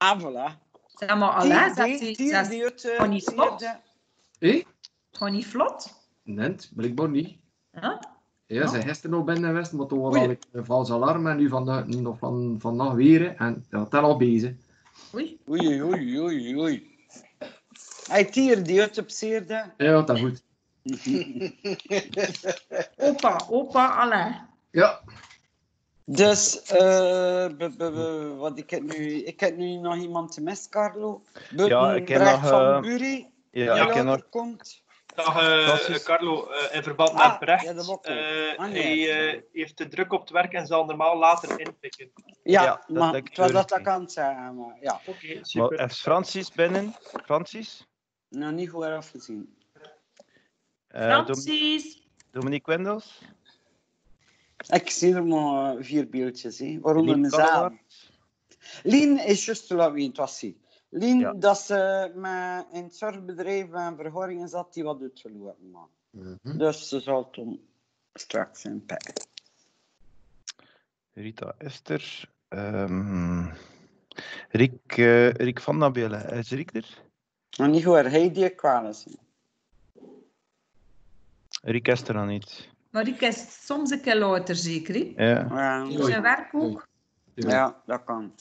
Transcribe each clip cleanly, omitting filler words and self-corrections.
Ah, voilà. Zeg maar, Alain, Tier die het... Gewoon niet vlot? Gewoon niet vlot? Nee, blijkbaar niet. Huh? Ja, ze gisteren nog binnen geweest, maar toen was al een vals alarm en nu vannacht weer. En ja, het is al bezig. Oei. Hij tier die het opseerde. Ja, dat is goed. Opa, Alain. Ja. Dus, wat ik heb nu nog iemand te mis, Carlo. Ja, ik ken Brecht nog... van Bury, die ik ken later nog... komt. Dag Carlo, in verband met Brecht. Ja, dat was Hij heeft de druk op het werk en zal normaal later inpikken. Ja, maar het was dat ik aan het zeggen. Maar, ja. Oké, super. Maar is Francis binnen? Francis? Nou, niet goed afgezien. Francis! Dominique Wendels? Ik zie er maar 4 beeldjes, hè. Waaronder mezelf. Lien is juist te laat wie het was. Lien, dat ze met in het zorgbedrijf en verhoringen zat die wat uitgelopen. Dus ze zal toen straks zijn pijn. Rita Esther. Rick van Nabelle. Is Rick er? Maar niet hoor, hij die kwaal is. Rick is er dan niet. Maar Rick is soms een keer later, zeker, hè? Ja. Voor zijn werk ook. Ja, dat kan.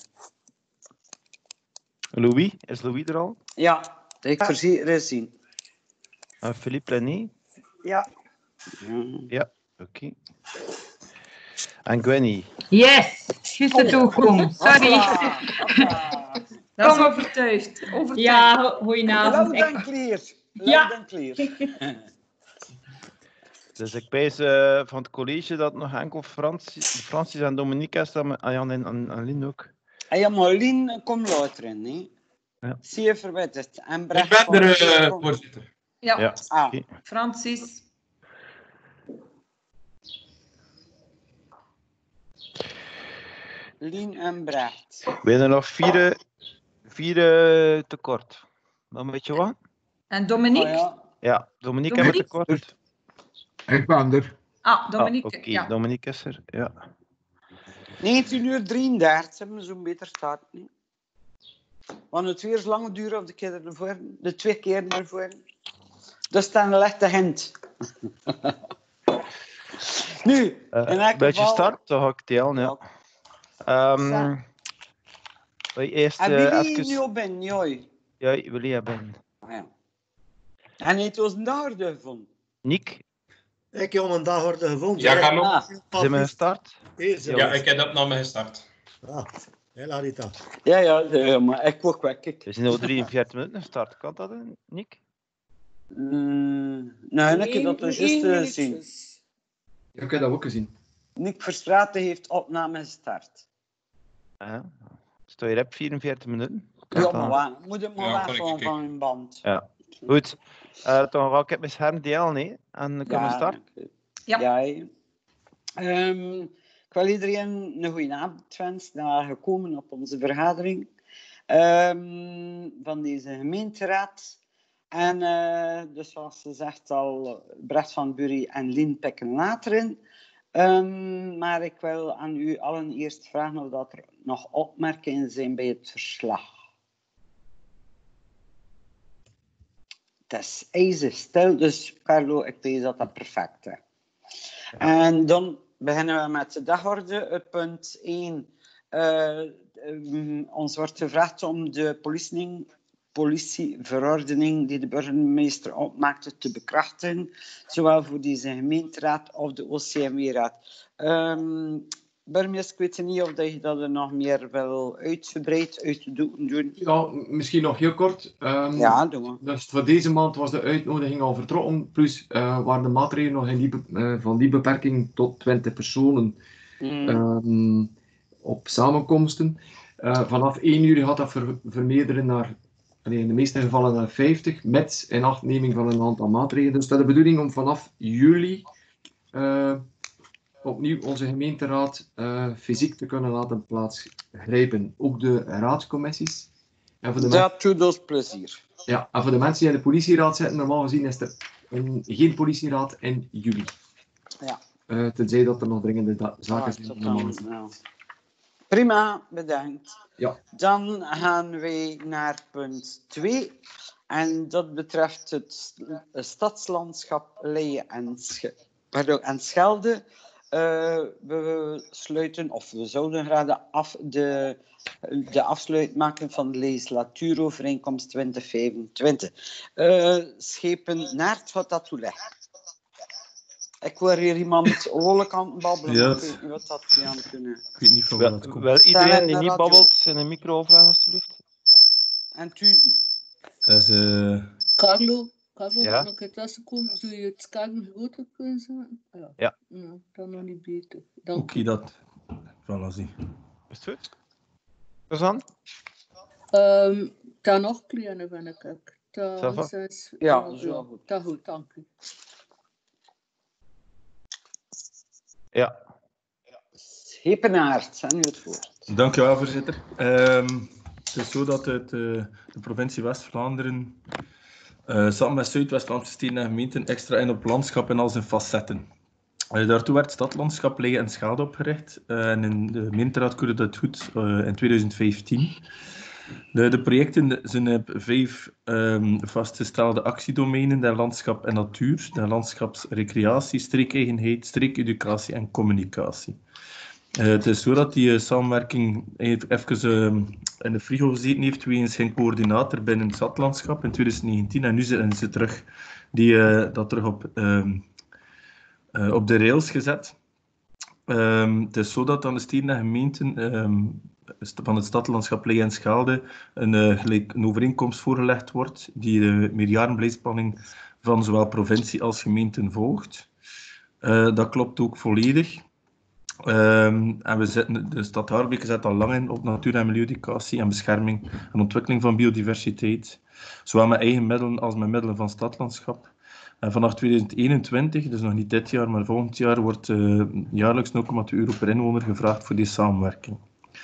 Louis? Is Louis er al? Ja, ik verzie er zien. Philippe Lenny? Ja. Ja, oké. En Gwenny? Yes, juist er toegekomen. Sorry. Dat is overtuigd. Ja, goedenavond. Loud en clear. Ja. Dus ik wijs van het college dat nog enkel Francis en Dominique is, en Jan en Lien ook. Ja, maar Lien komt later in, hè? Ja. Zie je verwittigd. En ik ben er, voorzitter. Ja. Okay. Francis. Lien en Brecht. We hebben er nog vier tekort. Dan weet je wat? En Dominique? Ja, Dominique hebben we tekort. Ik ben er. Dominique. Oké, Dominique is er, ja. 19:33 hebben we zo'n beter staat. Nee? Want het weer is lang duren of de 2 keer ervoor. Dus dan ligt de hint. Nu, een beetje start, dan ga ik delen, ja. Eerst even... nu op ben, joi. Ja, ik wil je ben. Ja. En het was een dag gevonden. Nick? Ik heb een dag gevonden. Ja, Carlo. Zijn we gestart? Ja, ik heb dat naar me gestart. Laat dit dan. Ja, maar ik ook wel. Kijk. We zijn al 43 minuten gestart. Kan dat, Nick? Nee, ik heb dat dus juist gezien. Ja, ik heb dat ook gezien. Nick Verstraeten heeft opname gestart. Sta je op 44 minuten? Ja, maar waar. Moet het maar weg van een band. Ja, goed. Dan ga ik het met scherm delen, hè? En dan kunnen we starten. Ja. Ik wil iedereen een goede avond wensen. Dat gekomen op onze vergadering van deze gemeenteraad. En dus zoals ze zegt al, Brecht van Bury en Lien pikken later in. Maar ik wil aan u allen eerst vragen of dat er nog opmerkingen zijn bij het verslag. Het is ijzerstil, dus Carlo, ik weet dat dat perfect is. En dan beginnen we met de dagorde. Punt 1. Ons wordt gevraagd om de politieverordening die de burgemeester opmaakte te bekrachtigen, zowel voor deze gemeenteraad of de OCMW-raad. Burgemeester, ik weet niet of je dat er nog meer wil uitgebreid doen. Ja, misschien nog heel kort. Ja, doe maar. Dus voor deze maand was de uitnodiging al vertrokken, plus waren de maatregelen nog in van die beperking tot 20 personen op samenkomsten. Vanaf 1 uur gaat dat vermeerderen naar, in de meeste gevallen naar 50, met inachtneming van een aantal maatregelen. Dus dat is de bedoeling om vanaf juli opnieuw onze gemeenteraad fysiek te kunnen laten plaatsgrijpen. Ook de raadscommissies. Dat doet ons plezier. Ja, en voor de mensen die in de politieraad zitten, normaal gezien is er geen politieraad in juli. Ja. Tenzij dat er nog dringende zaken zijn. Prima, bedankt. Ja. Dan gaan wij naar punt 2. En dat betreft het stadslandschap Leie en Schelde. We sluiten, of we zouden graag de afsluit maken van de legislatuurovereenkomst 2025. Schepen Naert gaat dat toeleggen. Ik hoor hier iemand alle kanten babbelen, Ja, maar ik weet niet wat dat aan kunnen. Ik weet niet van waar het komt. Wel iedereen die Stel niet in de radio. babbelt, zijn een micro overaan, alstublieft. En tuten. Dat is, Carlo, Ja? kan ik er tussen komen? Zou je het scherm groter kunnen zetten? Ja. Ja. Nou, dan nog niet beter. Dank Oké, dat. Voilà, zie. Is het goed? Suzanne? Dan nog kleiner ben ik ook. Ça va? Ja, dat is wel goed. Dat goed, dank u. Ja. Schepenaert, zijn u het woord. Dankjewel, voorzitter. Het is zo dat de provincie West-Vlaanderen samen met Zuidwest-Vlaamse steden en gemeenten extra in op landschap en al zijn facetten. Daartoe werd Stadlandschap Leie en Schelde opgericht en in de gemeenteraad keurde dat goed in 2015. De projecten zijn op 5 vastgestelde actiedomeinen: de landschap en natuur, de landschapsrecreatie, streekeigenheid, streekeducatie en communicatie. Het is zo dat die samenwerking even in de frigo gezeten heeft wegens geen coördinator binnen het stadlandschap in 2019 en nu zijn ze terug dat terug op de rails gezet. Het is zo dat aan de steden en gemeenten van het stadlandschap Leie en Schelde een overeenkomst voorgelegd wordt die de meerjarenbeleidsplanning van zowel provincie als gemeenten volgt. Dat klopt ook volledig. En de stad Harelbeke zet al lang in op natuur- en milieueducatie en bescherming en ontwikkeling van biodiversiteit, zowel met eigen middelen als met middelen van stadlandschap. En vanaf 2021, dus nog niet dit jaar, maar volgend jaar, wordt jaarlijks 0,2 euro per inwoner gevraagd voor die samenwerking.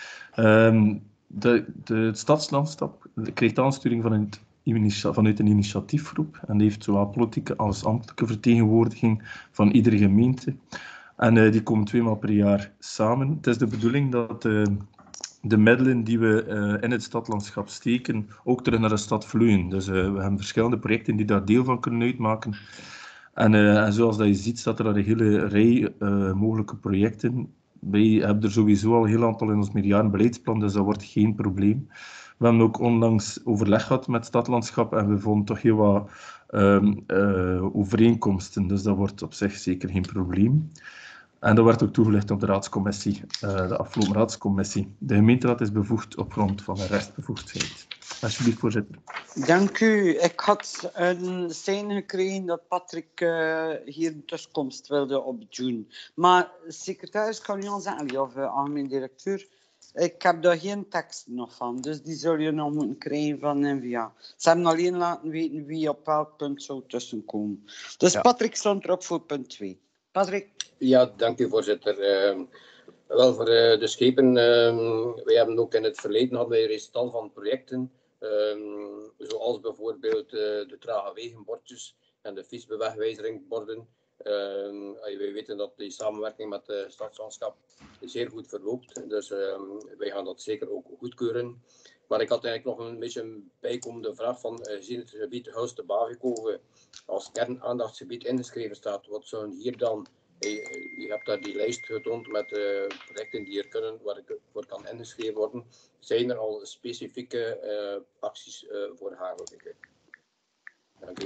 Het stadslandschap krijgt aansturing vanuit een initiatiefgroep en die heeft zowel politieke als ambtelijke vertegenwoordiging van iedere gemeente. En die komen 2 maal per jaar samen. Het is de bedoeling dat de middelen die we in het stadlandschap steken ook terug naar de stad vloeien. Dus we hebben verschillende projecten die daar deel van kunnen uitmaken. En zoals dat je ziet, staat er een hele rij mogelijke projecten. Wij hebben er sowieso al een heel aantal in ons meerjarenbeleidsplan, dus dat wordt geen probleem. We hebben ook onlangs overleg gehad met het stadlandschap en we vonden toch heel wat overeenkomsten. Dus dat wordt op zich zeker geen probleem. En dat werd ook toegelicht op de raadscommissie, de afgelopen raadscommissie. De gemeenteraad is bevoegd op grond van een restbevoegdheid. Alsjeblieft, voorzitter. Dank u. Ik had een sein gekregen dat Patrick hier een tussenkomst wilde opdoen. Maar secretaris kan u ons zeggen, of algemeen directeur, ik heb daar geen tekst nog van, dus die zul je nog moeten krijgen van NVA. Ze hebben alleen laten weten wie op welk punt zou tussenkomen. Dus ja. Patrick stond erop voor punt 2. Patrick? Ja, dank u, voorzitter. Wel, voor de schepen, wij hebben ook in het verleden hadden wij reeds tal van projecten, zoals bijvoorbeeld de trage wegenbordjes en de fietsbewegwijzeringborden. Wij weten dat die samenwerking met het stadslandschap zeer goed verloopt, dus wij gaan dat zeker ook goedkeuren. Maar ik had eigenlijk nog een beetje een bijkomende vraag van, gezien het gebied Huis te Bavikenhoeve als kernaandachtsgebied ingeschreven staat, wat zou hier dan, je hebt daar die lijst getoond met projecten die er kunnen, waar ik voor kan ingeschreven worden, zijn er al specifieke acties voor Harelbeke? Dank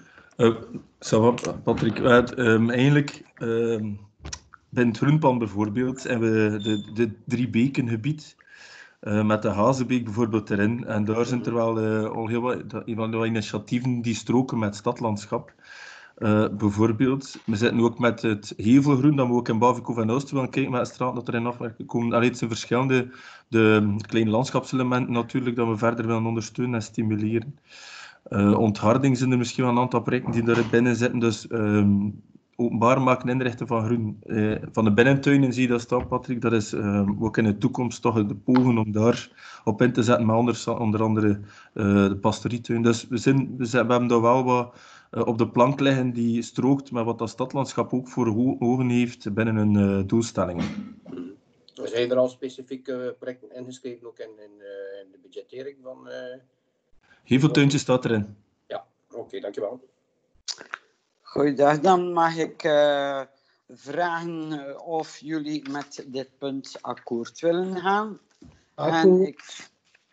u. Patrick, eigenlijk bij het Groenplan bijvoorbeeld hebben we de 3 bekengebied met de Hazenbeek bijvoorbeeld erin. En daar zijn er wel al heel wat initiatieven die stroken met stadlandschap. Bijvoorbeeld, we zitten ook met het Hevelgroen, dat we ook in Bavikenhoeve en Oosten willen kijken met de straat dat erin afwerken komen. Het zijn verschillende kleine landschapselementen natuurlijk dat we verder willen ondersteunen en stimuleren. Ontharding zijn er misschien wel een aantal projecten die er binnen zitten, dus openbaar maken inrichten van groen. Van de binnentuinen zie je dat staan, Patrick, dat is ook in de toekomst toch de pogen om daar op in te zetten, maar anders, onder andere de pastorietuin. Dus we hebben daar wel wat op de plank liggen die strookt met wat dat stadlandschap ook voor ogen heeft binnen hun doelstellingen. Zijn er al specifieke projecten ingeschreven, ook in de budgettering van... Heveltuintje staat erin. Ja, oké, dankjewel. Goeiedag, dan mag ik vragen of jullie met dit punt akkoord willen gaan. Akkoord.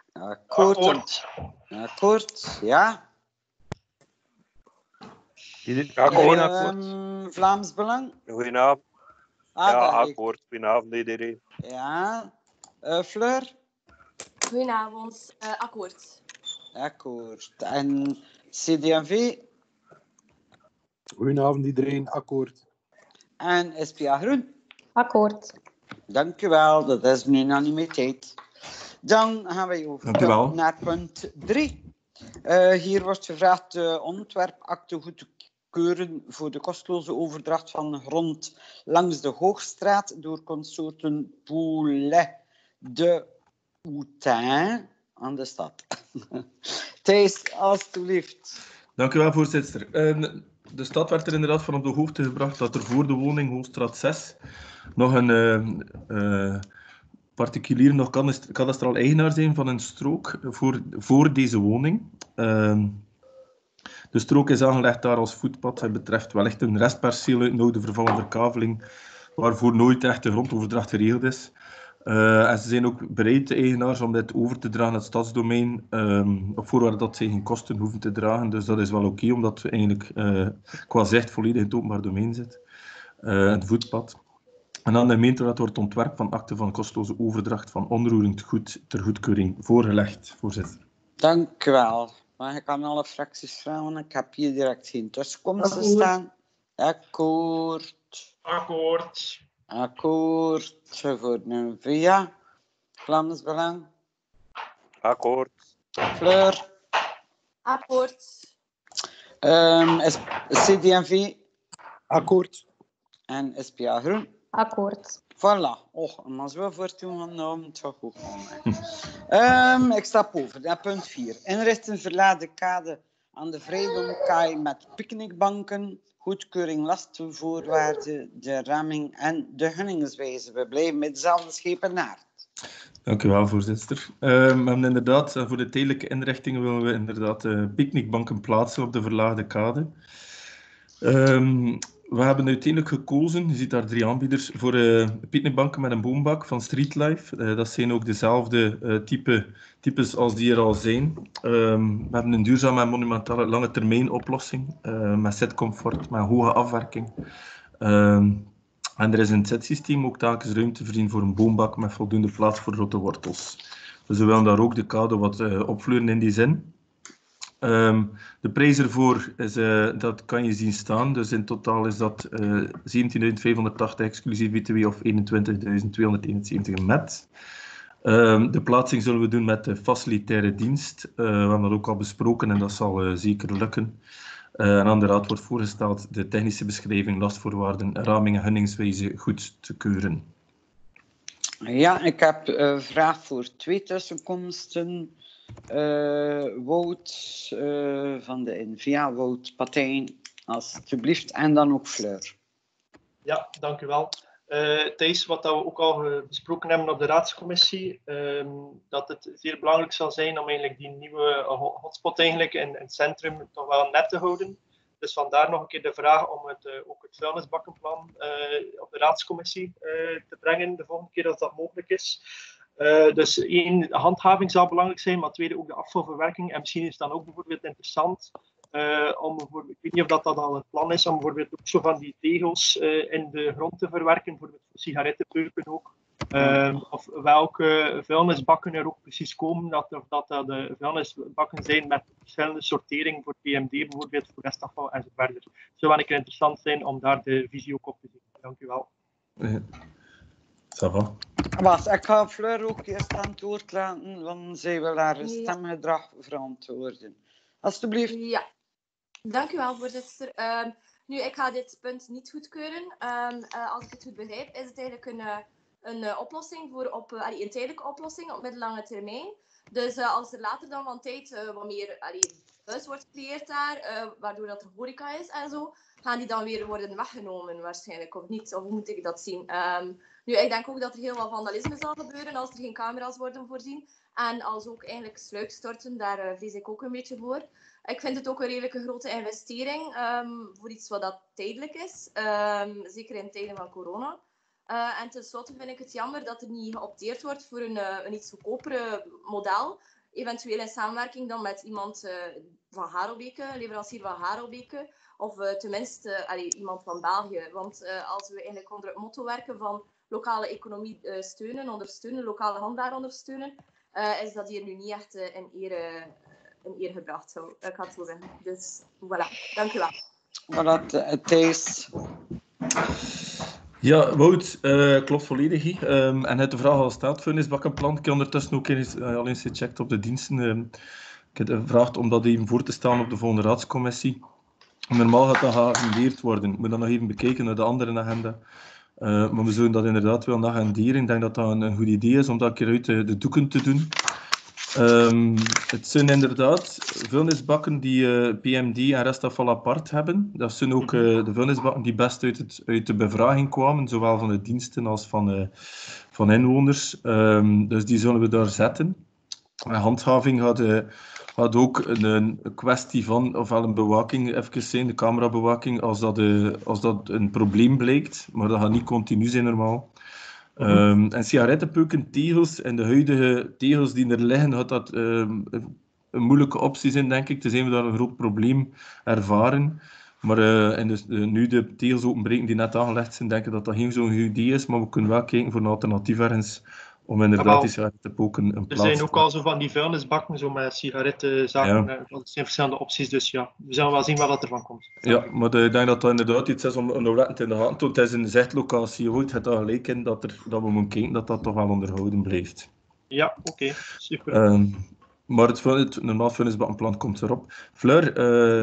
Akkoord, ja. Iedereen akkoord? Vlaams Belang? Goedenavond. Akkoord. Goedenavond iedereen. Ja. Fleur? Goedenavond. Akkoord. Akkoord. En CD&V? Goedenavond iedereen, akkoord. En SPA Groen? Akkoord. Dank u wel, dat is een unanimiteit. Dan gaan wij over naar punt 3. Hier wordt gevraagd de ontwerpakte goed te keuren voor de kosteloze overdracht van grond langs de Hoogstraat door consorten Poulet de Houtin aan de stad. Thijs, alstublieft. Dank u wel, voorzitter. De stad werd er inderdaad van op de hoogte gebracht dat er voor de woning Hoogstraat 6 nog een particulier, nog kadastraal eigenaar zijn van een strook voor deze woning. De strook is aangelegd daar als voetpad. Het betreft wellicht een restperceel uit een oude vervallen verkaveling, waarvoor nooit echt de grondoverdracht geregeld is. En ze zijn ook bereid, de eigenaars, om dit over te dragen aan het stadsdomein, op voorwaarde dat zij geen kosten hoeven te dragen. Dus dat is wel oké, omdat we eigenlijk qua zicht volledig in het openbaar domein zitten. Het voetpad. En aan de gemeenteraad wordt het ontwerp van akte van kosteloze overdracht van onroerend goed ter goedkeuring voorgelegd, voorzitter. Dank u wel. Mag ik aan alle fracties vragen? Ik heb hier direct geen tussenkomsten staan. Akkoord. Akkoord. Akkoord voor de VIA. Vlaams Belang. Akkoord. Fleur. Akkoord. CD&V. Akkoord. En SPA Groen. Akkoord. Voilà. Och, maar zo voor toen genomen, toch goed. Ik stap over naar punt 4. Inrichten verladen kade aan de Vrijdomkaai met picknickbanken. Goedkeuring lastenvoorwaarden, de ramming en de gunningswijze. We blijven met dezelfde schepen naart. Dank u wel, voorzitter. We hebben inderdaad, voor de tijdelijke inrichtingen willen we inderdaad picknickbanken plaatsen op de verlaagde kade. We hebben uiteindelijk gekozen, je ziet daar 3 aanbieders, voor picknickbanken met een boombak van Streetlife. Dat zijn ook dezelfde types als die er al zijn. We hebben een duurzame en monumentale lange termijn oplossing met zitcomfort, met hoge afwerking. En er is in het zitsysteem ook telkens ruimte voorzien voor een boombak met voldoende plaats voor rotte wortels. Dus we willen daar ook de kade wat opvleuren in die zin. De prijs ervoor is, dat kan je zien staan, dus in totaal is dat 17.580 exclusief BTW of 21.271 met. De plaatsing zullen we doen met de facilitaire dienst. We hebben dat ook al besproken en dat zal zeker lukken. En aan de raad wordt voorgesteld de technische beschrijving, lastvoorwaarden, raming en gunningswijze goed te keuren. Ja, ik heb een vraag voor 2 tussenkomsten. Wout van de NVA, Wout Patijn, alstublieft, en dan ook Fleur. Ja, dank u wel. Thijs, wat we ook al besproken hebben op de raadscommissie, dat het zeer belangrijk zal zijn om eigenlijk die nieuwe hotspot eigenlijk in het centrum toch wel net te houden. Dus vandaar nog een keer de vraag om ook het vuilnisbakkenplan op de raadscommissie te brengen, de volgende keer als dat mogelijk is. Dus 1, de handhaving zal belangrijk zijn, maar 2, ook de afvalverwerking. En misschien is het dan ook bijvoorbeeld interessant om bijvoorbeeld, ik weet niet of dat al het plan is, om bijvoorbeeld ook zo van die tegels in de grond te verwerken, bijvoorbeeld voor sigarettenpeuken ook. Of welke vuilnisbakken er ook precies komen, dat de vuilnisbakken zijn met verschillende sortering voor PMD, bijvoorbeeld voor restafval enzovoort. Het zou wel een keer interessant zijn om daar de visie ook op te zien. Dank u wel. Ça va. Wacht, ik ga Fleur ook eerst aan het woord laten, want zij wil haar stemgedrag verantwoorden. Alsjeblieft. Ja, dank u wel, voorzitter. Nu, ik ga dit punt niet goedkeuren. Als ik het goed begrijp, is het eigenlijk een oplossing een tijdelijke oplossing op middellange termijn. Dus als er later dan van tijd wat meer huis wordt gecreëerd daar, waardoor dat er horeca is en zo, gaan die dan weer worden weggenomen waarschijnlijk, of niet? Of hoe moet ik dat zien? Nu, ik denk ook dat er heel wat vandalisme zal gebeuren als er geen camera's worden voorzien. En als ook eigenlijk sluikstorten, daar vrees ik ook een beetje voor. Ik vind het ook een redelijke grote investering voor iets wat dat tijdelijk is. Zeker in tijden van corona. En tenslotte vind ik het jammer dat er niet geopteerd wordt voor een iets goedkopere model. Eventueel in samenwerking dan met iemand van Harelbeke, een leverancier van Harelbeke. Of tenminste iemand van België. Want als we eigenlijk onder het motto werken van lokale economie ondersteunen, lokale handelaar ondersteunen, is dat hier nu niet echt in eer gebracht. Ik ga het zo zeggen. Dus voilà, dank u wel. Voilà, Thijs. Ja, Wout, klopt volledig. En het de vraag al staat, vuilnisbakkenplan. Ik heb ondertussen ook al eens gecheckt op de diensten. Ik heb gevraagd om dat even voor te stellen op de volgende raadscommissie. Normaal gaat dat geagendeerd worden. Ik moet dat nog even bekijken naar de andere agenda. Maar we zullen dat inderdaad wel agenderen. Ik denk dat dat een goed idee is om dat een keer uit de doeken te doen. Het zijn inderdaad vuilnisbakken die PMD en restafval apart hebben. Dat zijn ook de vuilnisbakken die best uit de bevraging kwamen, zowel van de diensten als van inwoners. Dus die zullen we daar zetten. En handhaving gaat ook een kwestie van, ofwel een bewaking even zijn, de camerabewaking, als dat een probleem blijkt. Maar dat gaat niet continu zijn normaal. En sigarettenpeuken, tegels en de huidige tegels die er liggen, gaat dat een moeilijke optie zijn, denk ik. Tenzij we daar een groot probleem ervaren. Maar nu de tegels openbreken die net aangelegd zijn, denk ik dat dat geen zo'n goed idee is. Maar we kunnen wel kijken voor een alternatief ergens om inderdaad die sigarettenpeuken een plaats te Er zijn ook al zo van die vuilnisbakken, zo met sigarettenzaken. Ja. Dat zijn verschillende opties, dus ja, we zullen wel zien wat er van komt. Ja, maar ik denk dat dat inderdaad iets is om oplettend in de gaten te houden. Het is een zichtlocatie, het gaat er gelijk in dat we moeten kijken dat dat toch wel onderhouden blijft. Ja, oké, super. Maar het normaal vuilnisbakkenplan komt erop. Fleur,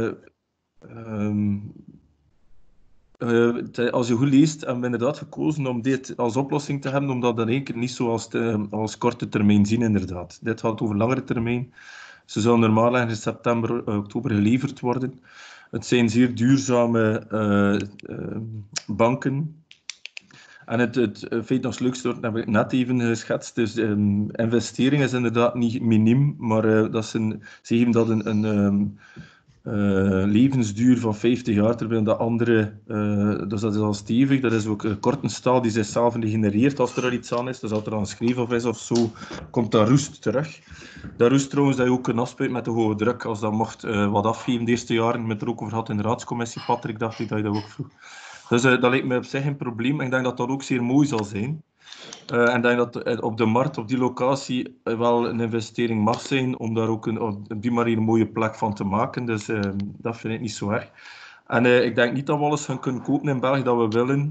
als je goed leest, hebben we inderdaad gekozen om dit als oplossing te hebben, omdat dat in één keer niet zo als korte termijn zien, inderdaad. Dit gaat over langere termijn. Ze zullen normaal in september, oktober geleverd worden. Het zijn zeer duurzame banken. En het feit dat sluikstorten heb ik net even geschetst. Dus investering is inderdaad niet miniem, maar ze geven dat een levensduur van 50 jaar, terwijl de andere, dus dat is al stevig, dat is ook kortenstaal die zichzelf genereert als er iets aan is. Dus als er dan een schreef of is of zo, komt dat roest terug. Dat roest trouwens dat je ook kunt afspuiten met de hoge druk, als dat mocht wat afgeven de eerste jaren, met er ook over had in de raadscommissie, Patrick, dacht ik dat je dat ook vroeg. Dus dat lijkt me op zich geen probleem, en ik denk dat dat ook zeer mooi zal zijn. En ik denk dat op de markt, op die locatie, wel een investering mag zijn om daar ook op die manier een mooie plek van te maken. Dus dat vind ik niet zo erg. En ik denk niet dat we alles gaan kunnen kopen in België dat we willen.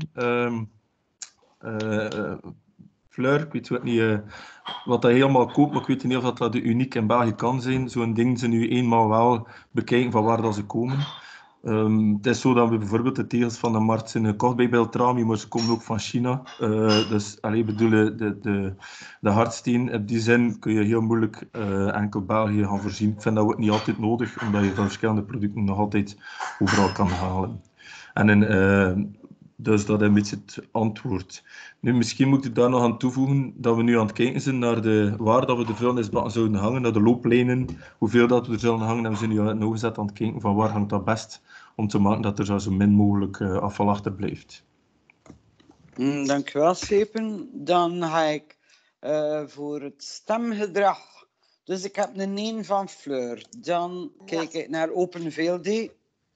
Fleur, ik weet niet wat dat helemaal koopt, maar ik weet niet of dat uniek in België kan zijn. Zo'n ding ze nu eenmaal wel bekijken van waar dat ze komen. Het is zo dat we bijvoorbeeld de tegels van de markt zijn gekocht bij Beltrami, maar ze komen ook van China. Dus bedoelen de hardsteen, in die zin kun je heel moeilijk enkel België gaan voorzien. Ik vind dat ook niet altijd nodig, omdat je van verschillende producten nog altijd overal kan halen. En dus dat is een beetje het antwoord. Nu, misschien moet ik daar nog aan toevoegen dat we nu aan het kijken zijn naar waar dat we de vuilnisbakken zouden hangen, naar de looplijnen, hoeveel dat we er zullen hangen. En we zijn nu nauwgezet aan het kijken van waar hangt dat best, om te maken dat er zo min mogelijk afval achterblijft. Dank u wel, Schepen. Dan ga ik voor het stemgedrag. Dus ik heb een 1 van Fleur. Dan kijk ik naar Open VLD.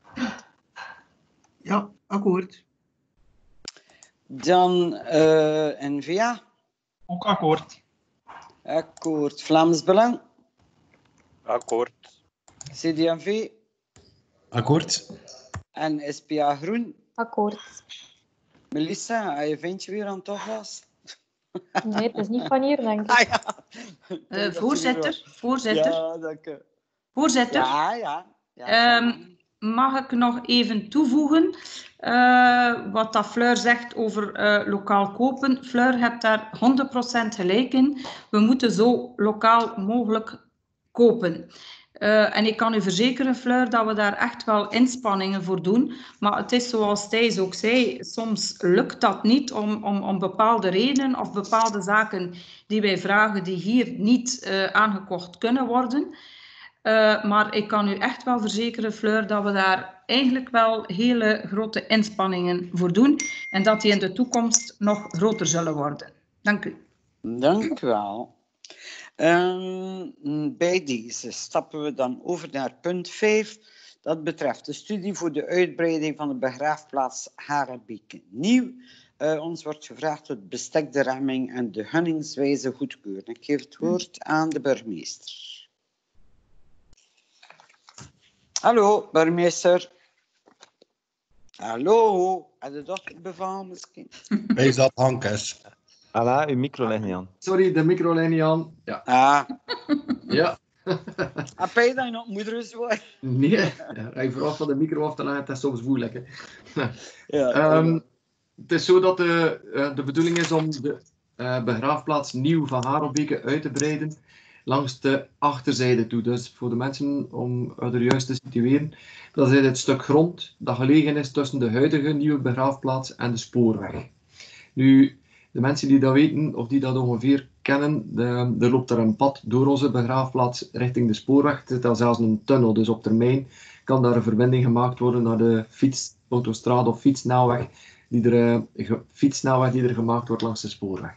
Ja, akkoord. Dan N-VA. Ook akkoord. Akkoord. Vlaams Belang. Akkoord. CD&V. Akkoord. En SPA Groen. Akkoord. Melissa, je vindt je weer aan toch was? Nee, het is niet van hier, denk ik. Voorzitter. Ja, dank u. Voorzitter. Ja. Mag ik nog even toevoegen wat dat Fleur zegt over lokaal kopen. Fleur hebt daar 100% gelijk in. We moeten zo lokaal mogelijk kopen. En ik kan u verzekeren, Fleur, dat we daar echt wel inspanningen voor doen. Maar het is zoals Thijs ook zei, soms lukt dat niet om bepaalde redenen of bepaalde zaken die wij vragen die hier niet aangekocht kunnen worden. Maar ik kan u echt wel verzekeren, Fleur, dat we daar eigenlijk wel hele grote inspanningen voor doen. En dat die in de toekomst nog groter zullen worden. Dank u. Dank u wel. Bij deze stappen we dan over naar punt 5. Dat betreft de studie voor de uitbreiding van de begraafplaats Harebieke Nieuw. Ons wordt gevraagd het bestek, de ramming en de gunningswijze goedkeuren. Ik geef het woord aan de burgemeester. Hallo, burgemeester. Hallo, had je dat bevallen misschien? Wees dat, Hankes. Voilà, uw micro ligt niet aan. Sorry, de micro ligt niet aan. Ja. Ja. Heb je dat nog moeders wordt? Nee, ik vraag van de micro af te leggen, dat is soms moeilijk. Hè. Het is zo dat de bedoeling is om de begraafplaats Nieuw van Harelbeke uit te breiden langs de achterzijde toe. Dus voor de mensen, om er juist te situeren, dat is het stuk grond dat gelegen is tussen de huidige nieuwe begraafplaats en de spoorweg. Nu, de mensen die dat weten, of die dat ongeveer kennen, er loopt er een pad door onze begraafplaats richting de spoorweg. Er zit daar zelfs een tunnel, dus op termijn kan daar een verbinding gemaakt worden naar de autostrade of fietssnelweg die er gemaakt wordt langs de spoorweg.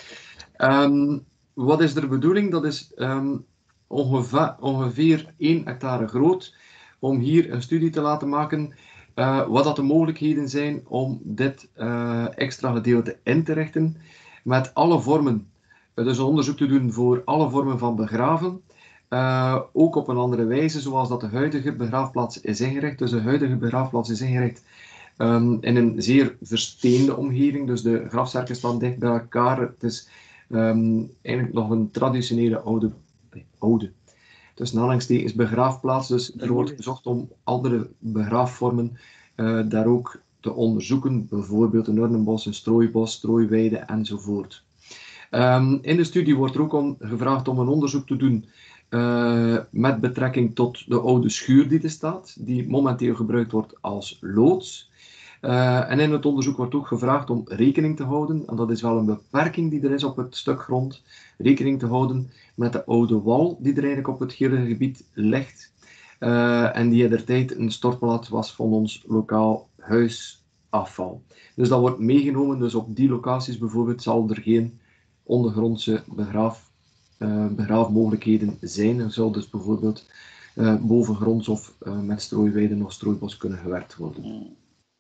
Wat is de bedoeling? Dat is ongeveer 1 hectare groot, om hier een studie te laten maken wat dat de mogelijkheden zijn om dit extra gedeelte in te richten met alle vormen. Dus een onderzoek te doen voor alle vormen van begraven, ook op een andere wijze zoals dat de huidige begraafplaats is ingericht. Dus de huidige begraafplaats is ingericht in een zeer versteende omgeving, dus de grafzerken staan dicht bij elkaar. Het is eigenlijk nog een traditionele oude tussen aanhalingstekens begraafplaats, dus er wordt gezocht om andere begraafvormen daar ook te onderzoeken, bijvoorbeeld een urnenbos, een strooibos, strooiweide enzovoort. In de studie wordt er ook gevraagd om een onderzoek te doen met betrekking tot de oude schuur die er staat, die momenteel gebruikt wordt als loods. En in het onderzoek wordt ook gevraagd om rekening te houden, en dat is wel een beperking die er is op het stuk grond, rekening te houden met de oude wal die er eigenlijk op het hele gebied ligt, en die in der tijd een stortplaats was van ons lokaal huisafval. Dus dat wordt meegenomen, dus op die locaties bijvoorbeeld zal er geen ondergrondse begraafmogelijkheden zijn. Er zal dus bijvoorbeeld bovengronds of met strooiweiden of strooibos kunnen gewerkt worden.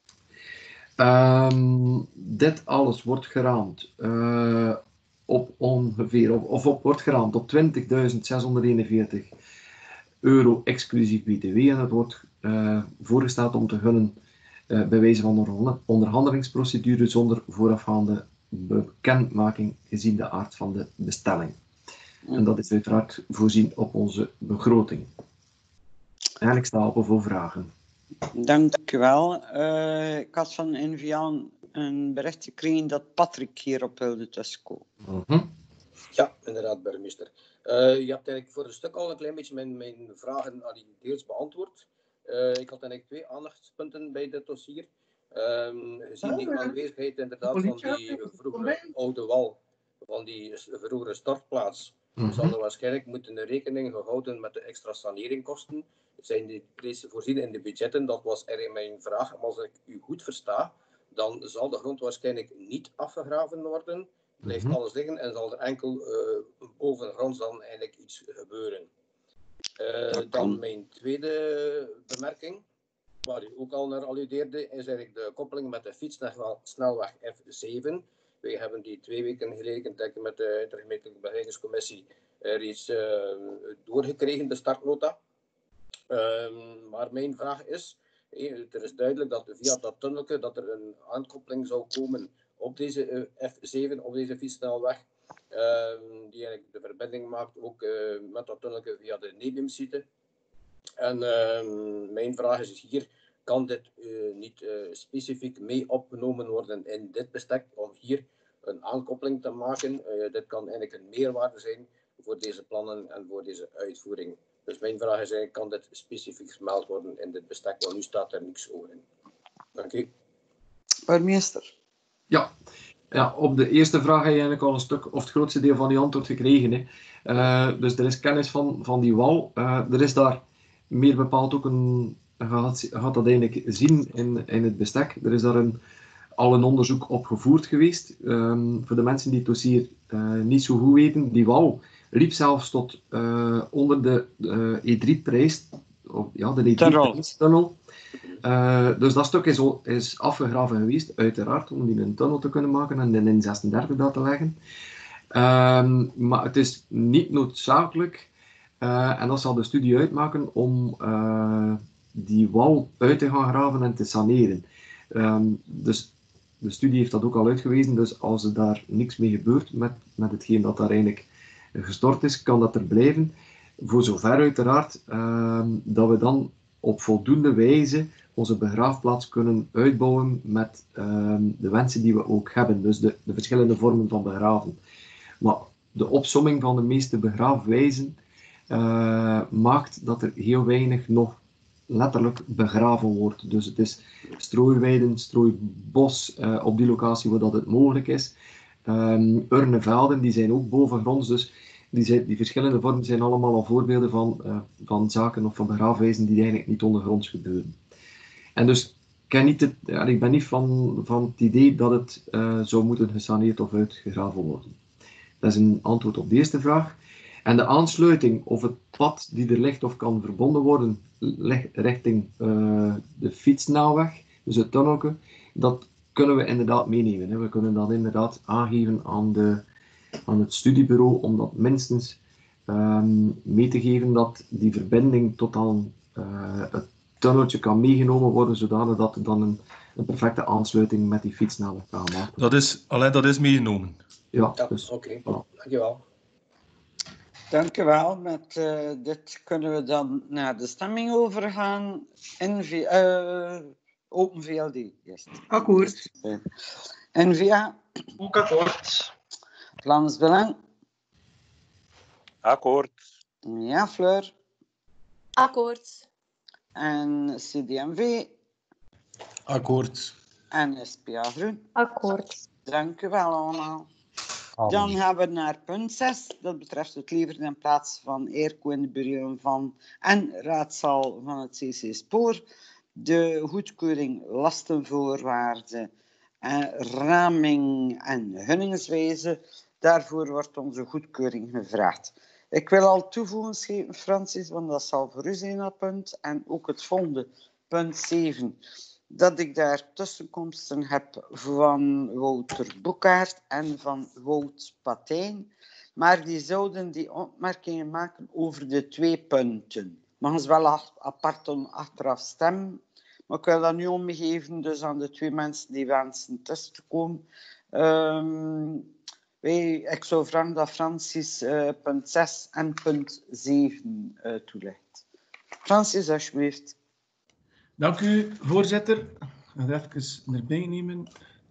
Dit alles wordt geraamd op wordt geraamd op €20.641 exclusief BTW, en het wordt voorgesteld om te gunnen bij wijze van onderhandelingsprocedure zonder voorafgaande bekendmaking gezien de aard van de bestelling. En dat is uiteraard voorzien op onze begroting. En ik sta open voor vragen. Dank u wel. Ik had van NVA een bericht gekregen dat Patrick hierop wilde tussenkomen. Ja, inderdaad, burgemeester. Je hebt eigenlijk voor een stuk al een klein beetje mijn vragen deels beantwoord. Ik had eigenlijk 2 aandachtspunten bij dit dossier. Gezien die aanwezigheid inderdaad van die vroegere oude wal, van die vroegere startplaats, zal er waarschijnlijk moeten rekening gehouden met de extra saneringkosten. Zijn die voorzien in de budgetten? Dat was eigenlijk mijn vraag. Maar als ik u goed versta, dan zal de grond waarschijnlijk niet afgegraven worden. Blijft alles liggen en zal er enkel bovengronds dan eigenlijk iets gebeuren. Dan mijn tweede bemerking, waar u ook al naar alludeerde, is eigenlijk de koppeling met de fietssnelweg F7. Wij hebben die 2 weken geleden met de intergemeentelijke begeleidingscommissie reeds doorgekregen, de startnota. Maar mijn vraag is, er is duidelijk dat via dat tunneltje dat er een aankoppeling zou komen op deze F7, op deze fietssnelweg, die eigenlijk de verbinding maakt ook met dat tunneltje via de Nebiumsite. En mijn vraag is hier, kan dit niet specifiek mee opgenomen worden in dit bestek om hier een aankoppeling te maken? Dit kan eigenlijk een meerwaarde zijn voor deze plannen en voor deze uitvoering Dus mijn vraag is eigenlijk, kan dit specifiek vermeld worden in dit bestek, want nu staat er niks over in. Dank u. Burgemeester. Ja, op de eerste vraag heb je eigenlijk al een stuk, of het grootste deel van die antwoord gekregen. Hè. Dus er is kennis van die wal. Er is daar meer bepaald ook gaat dat eigenlijk zien in het bestek. Er is daar al een onderzoek op gevoerd geweest. Voor de mensen die het dossier niet zo goed weten, die wal liep zelfs tot onder de E3-prijs, de E3-tunnel. Dus dat stuk is afgegraven geweest, uiteraard, om die een tunnel te kunnen maken en in 36 dat te leggen. Maar het is niet noodzakelijk, en dat zal de studie uitmaken, om die wal uit te gaan graven en te saneren. Dus de studie heeft dat ook al uitgewezen, dus als er daar niks mee gebeurt met hetgeen dat daar eigenlijk gestort is, kan dat er blijven. Voor zover uiteraard dat we dan op voldoende wijze onze begraafplaats kunnen uitbouwen met de wensen die we ook hebben, dus de verschillende vormen van begraven. Maar de opsomming van de meeste begraafwijzen maakt dat er heel weinig nog letterlijk begraven wordt. Dus het is strooiweiden, strooibos op die locatie waar dat het mogelijk is. Urnenvelden, die zijn ook bovengronds, dus die verschillende vormen zijn allemaal al voorbeelden van zaken of van begraafwijzen die eigenlijk niet ondergronds gebeuren. En dus ik ben niet van het idee dat het zou moeten gesaneerd of uitgegraven worden. Dat is een antwoord op de eerste vraag. En de aansluiting of het pad die er ligt of kan verbonden worden richting de fietsnelweg, dus het tunnelke, dat kunnen we inderdaad meenemen. Hè. We kunnen dat inderdaad aangeven aan het studiebureau om dat minstens mee te geven dat die verbinding tot aan het tunneltje kan meegenomen worden, zodanig dat er dan een perfecte aansluiting met die fietsnelweg kan maken. Dat is meegenomen. Ja, dus, oké. Dankjewel. Dankjewel. Met dit kunnen we dan naar de stemming overgaan. Open VLD. Yes. Akkoord. N-VA. Ook akkoord. Vlaams Belang. Akkoord. Ja, Fleur. Akkoord. En CD&V. Akkoord. En SPA Groen. Akkoord. Dank u wel allemaal. Dan gaan we naar punt 6. Dat betreft het leveren in plaats van airco in de burelen van en raadzaal van het CC Spoor. De goedkeuring lastenvoorwaarden, raming en gunningswijze. Daarvoor wordt onze goedkeuring gevraagd. Ik wil al toevoegen, Francis, want dat zal voor u zijn dat punt. En ook het volgende, punt 7. Dat ik daar tussenkomsten heb van Wouter Boekaert en van Wout Patijn. Maar die zouden die opmerkingen maken over de 2 punten. Mogen ze wel apart achteraf stemmen. Maar ik wil dat nu omgeven dus aan de 2 mensen die wensen tussen te komen. Ik zou vragen dat Francis punt 6 en punt 7 toelicht. Francis, alsjeblieft. Dank u, voorzitter. Ik ga het even erbij nemen.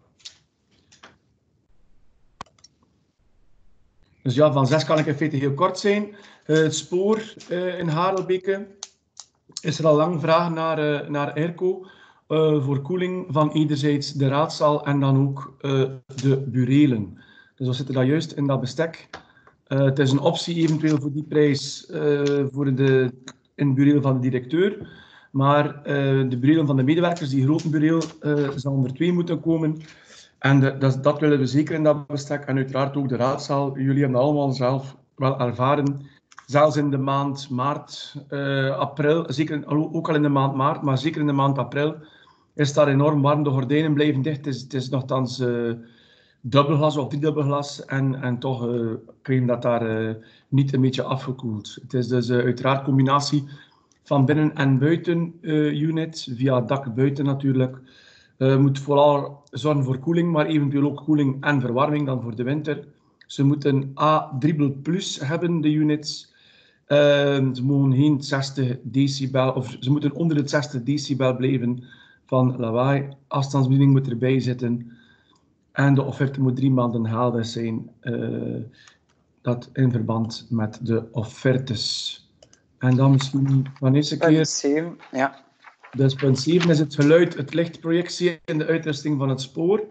Dus ja, van 6 kan ik in feite heel kort zijn. Het spoor in Harelbeke is er al lang vraag naar airco voor koeling van enerzijds de raadzaal en dan ook de burelen. Dus we zitten dat juist in dat bestek. Het is een optie eventueel voor die prijs in het bureel van de directeur. Maar de burelen van de medewerkers, die grote bureel, zal er 2 moeten komen. En dat willen we zeker in dat bestek. En uiteraard ook de raadzaal. Jullie hebben dat allemaal zelf wel ervaren. Zelfs in de maand maart, april, zeker, ook al in de maand maart, maar zeker in de maand april, is daar enorm warm. De gordijnen blijven dicht. Het is nogthans dubbelglas of driedubbelglas. En toch krijgen we dat daar niet een beetje afgekoeld. Het is dus uiteraard een combinatie van binnen- en buiten-unit, via het dak buiten natuurlijk. Moet vooral zorgen voor koeling, maar eventueel ook koeling en verwarming dan voor de winter. Ze moeten A++ hebben, de units. Ze mogen geen 60 decibel, of ze moeten onder het 60 decibel blijven van lawaai. Afstandsbediening moet erbij zitten. En de offerte moet 3 maanden geldig zijn. Dat in verband met de offertes. En dan misschien van eerste keer... Punt 7, ja. Dus punt 7 is het geluid, het licht, projectie en de uitrusting van het spoor.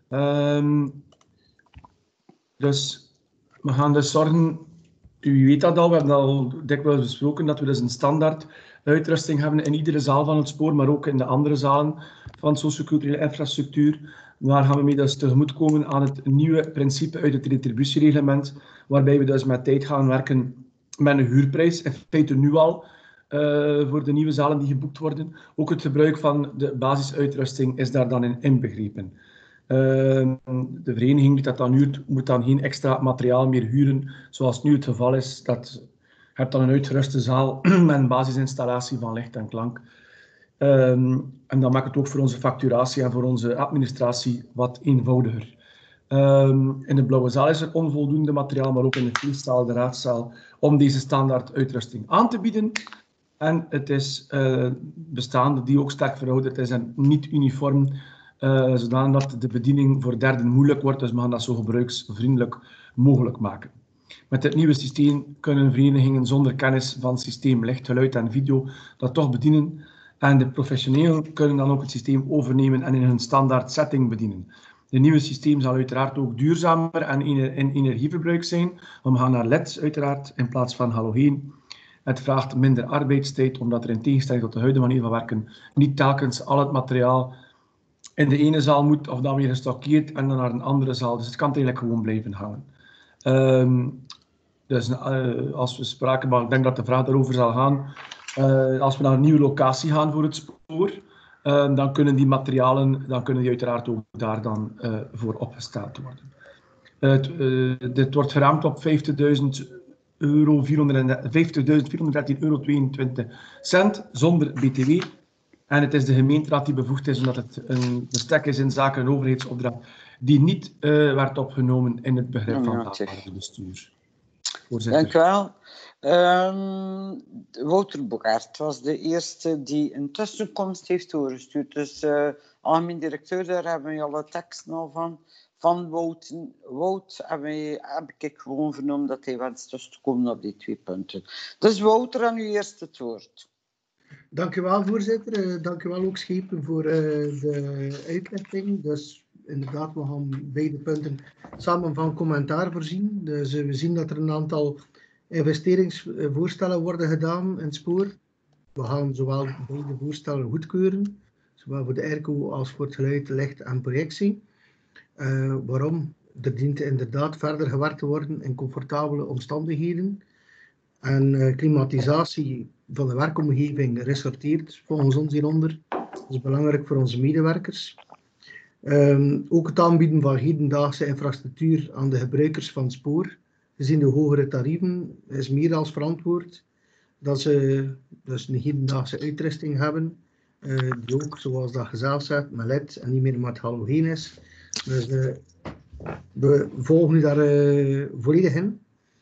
Dus we gaan dus zorgen, u weet dat al, we hebben al dikwijls besproken, dat we dus een standaard uitrusting hebben in iedere zaal van het spoor, maar ook in de andere zalen van socioculturele infrastructuur. Daar gaan we mee dus tegemoetkomen aan het nieuwe principe uit het retributiereglement, waarbij we dus met tijd gaan werken met een huurprijs, in feite nu al, voor de nieuwe zalen die geboekt worden. Ook het gebruik van de basisuitrusting is daar dan in inbegrepen. De vereniging die dat dan huurt, moet dan geen extra materiaal meer huren, zoals nu het geval is. Je hebt dan een uitgeruste zaal met een basisinstallatie van licht en klank. En dat maakt het ook voor onze facturatie en voor onze administratie wat eenvoudiger. In de blauwe zaal is er onvoldoende materiaal, maar ook in de feestzaal, de raadzaal, om deze standaard uitrusting aan te bieden. En het is bestaande die ook sterk verouderd is en niet uniform, zodat de bediening voor derden moeilijk wordt. Dus we gaan dat zo gebruiksvriendelijk mogelijk maken. Met dit nieuwe systeem kunnen verenigingen zonder kennis van het systeem licht, geluid en video dat toch bedienen. En de professionelen kunnen dan ook het systeem overnemen en in hun standaard setting bedienen. Het nieuwe systeem zal uiteraard ook duurzamer en in energieverbruik zijn. We gaan naar LED's uiteraard in plaats van halogeen. Het vraagt minder arbeidstijd, omdat er in tegenstelling tot de huidige manier van werken niet telkens al het materiaal in de ene zaal moet of dan weer gestockeerd en dan naar een andere zaal. Dus het kan eigenlijk gewoon blijven hangen. Dus als we spraken, maar ik denk dat de vraag daarover zal gaan, als we naar een nieuwe locatie gaan voor het spoor, dan kunnen die materialen, dan kunnen die uiteraard ook daar dan voor opgesteld worden. Dit wordt geraamd op €50.413,22 zonder BTW. En het is de gemeenteraad die bevoegd is, omdat het een bestek is in zaken een overheidsopdracht die niet werd opgenomen in het begrip van het bestuur. Dank u wel. Wouter Bogaert was de eerste die een tussenkomst heeft doorgestuurd. Dus algemeen directeur, daar hebben we alle teksten al van Wout heb ik gewoon vernomen dat hij wenst dus te komen op die 2 punten. Dus Wouter, aan u eerst het woord. Dank u wel, voorzitter. Dank u wel ook, Schepen, voor de uitlichting. Dus inderdaad, we gaan beide punten samen van commentaar voorzien. Dus we zien dat er een aantal investeringsvoorstellen worden gedaan in het spoor. We gaan zowel beide voorstellen goedkeuren, zowel voor de airco als voor het geluid, licht en projectie. Waarom? Er dient inderdaad verder gewerkt te worden in comfortabele omstandigheden. En klimatisatie van de werkomgeving resorteert volgens ons hieronder. Dat is belangrijk voor onze medewerkers. Ook het aanbieden van hedendaagse infrastructuur aan de gebruikers van het spoor, gezien de hogere tarieven, is meer dan verantwoord dat ze dus een hedendaagse uitrusting hebben, die ook, zoals dat gezegd zegt, met LED en niet meer met halogeen is. Dus we volgen u daar volledig in.